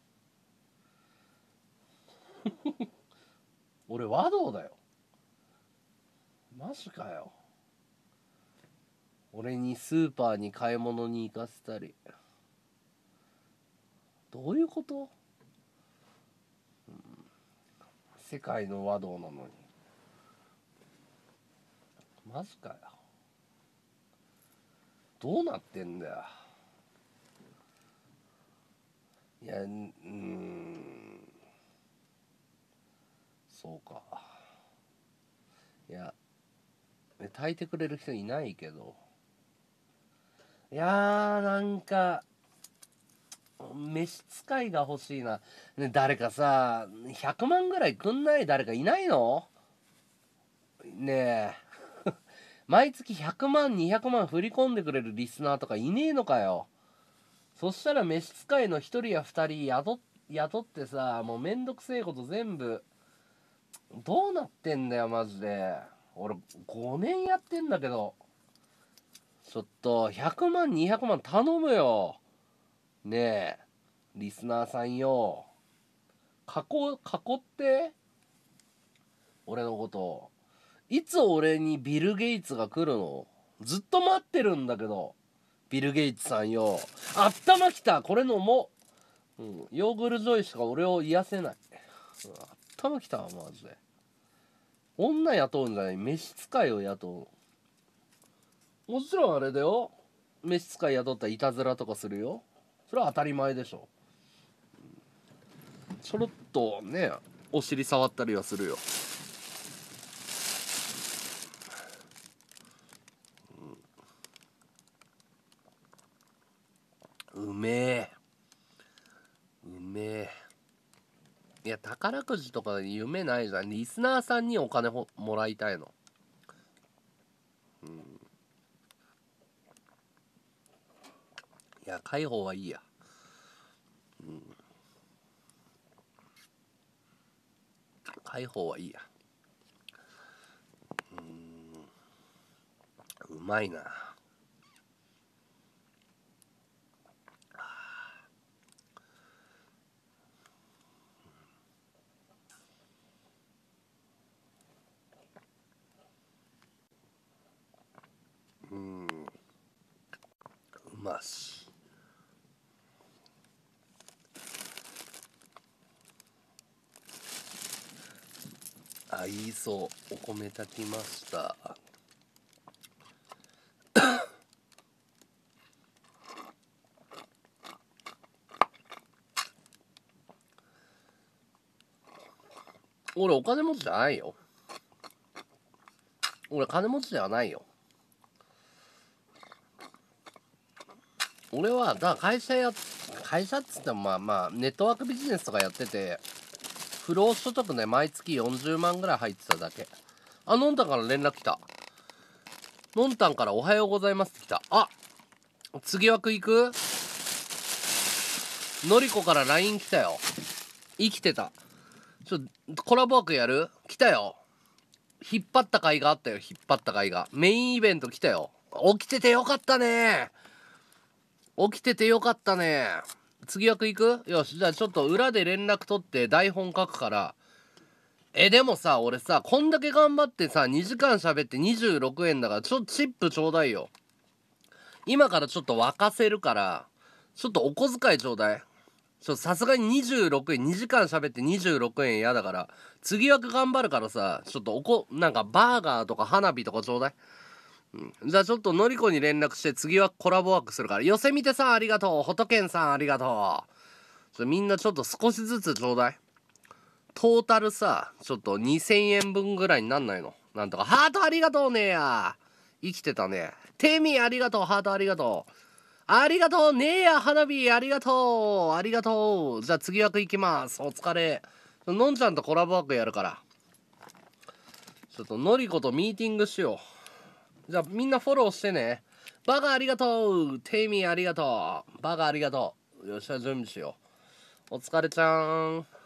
俺和道だよ。マジかよ。俺にスーパーに買い物に行かせたりどういうこと、うん、世界の和道なのにマジかよ。どうなってんだよ。いやうんそうか。いや炊いてくれる人いないけど、いやーなんか召使いが欲しいな、ね、誰かさひゃくまんぐらいくんない？誰かいないのねえ毎月ひゃくまんにひゃくまん振り込んでくれるリスナーとかいねえのかよ。そしたら召使いのひとりやふたり雇雇ってさもうめんどくせえこと全部。どうなってんだよマジで。俺ごねんやってんだけどちょっとひゃくまんにひゃくまん頼むよねえリスナーさんよ。囲囲って俺のこと。いつ俺にビル・ゲイツが来るの？ずっと待ってるんだけど。ビル・ゲイツさんよ。あったまきたこれのも、うん、ヨーグルジョイしか俺を癒せない。 頭きたわマジで。女雇うんじゃない、召使いを雇う。もちろんあれだよ、召使い雇ったらいたずらとかするよ。それは当たり前でしょ。ちょろっとねお尻触ったりはするよ。うめえうめえ。いや宝くじとか夢ないじゃん。リスナーさんにお金ほもらいたいの。うん、いや解放はいいや。うん、解放はいいや。うん、うまいな。うん、うまし。あ、いいそう。お米炊きました。俺お金持ちじゃないよ。俺金持ちではないよ。俺はだから会社や会社っつってもまあまあネットワークビジネスとかやってて、不労所得ね毎月よんじゅうまんぐらい入ってただけ。あ、のんたんから連絡来た。のんたんからおはようございますって来た。あ、次枠行く？のりこから ライン 来たよ。生きてた。ちょコラボ枠やる？来たよ。引っ張った甲斐があったよ。引っ張った甲斐がメインイベント来たよ。起きててよかったね。起きててよかったね。次枠行く？よし、じゃあちょっと裏で連絡取って台本書くから。えでもさ俺さこんだけ頑張ってさにじかん喋ってにじゅうろくえんだから、ちょっとチップちょうだいよ。今からちょっと沸かせるからちょっとお小遣いちょうだい。ちょっとさすがににじゅうろくえん、にじかん喋ってにじゅうろくえん嫌だから、次枠頑張るからさ、ちょっとおこなんかバーガーとか花火とかちょうだい。うん、じゃあちょっとのりこに連絡して次はコラボワークするから。寄せみてさんありがとう、ホトケンさんありがとう。ちょみんなちょっと少しずつちょうだい。トータルさちょっとにせんえんぶんぐらいになんないの？なんとかハートありがとうねや。生きてたね。テミありがとう。ハートありがとう。ありがとうねえや。花火ありがとう。ありがとう。じゃあ次枠行きます。お疲れ。のんちゃんとコラボ枠やるから、ちょっとのりことミーティングしよう。じゃあみんなフォローしてね。バカありがとう。テイミーありがとう。バカありがとう。よっしゃ準備しよう。お疲れちゃん。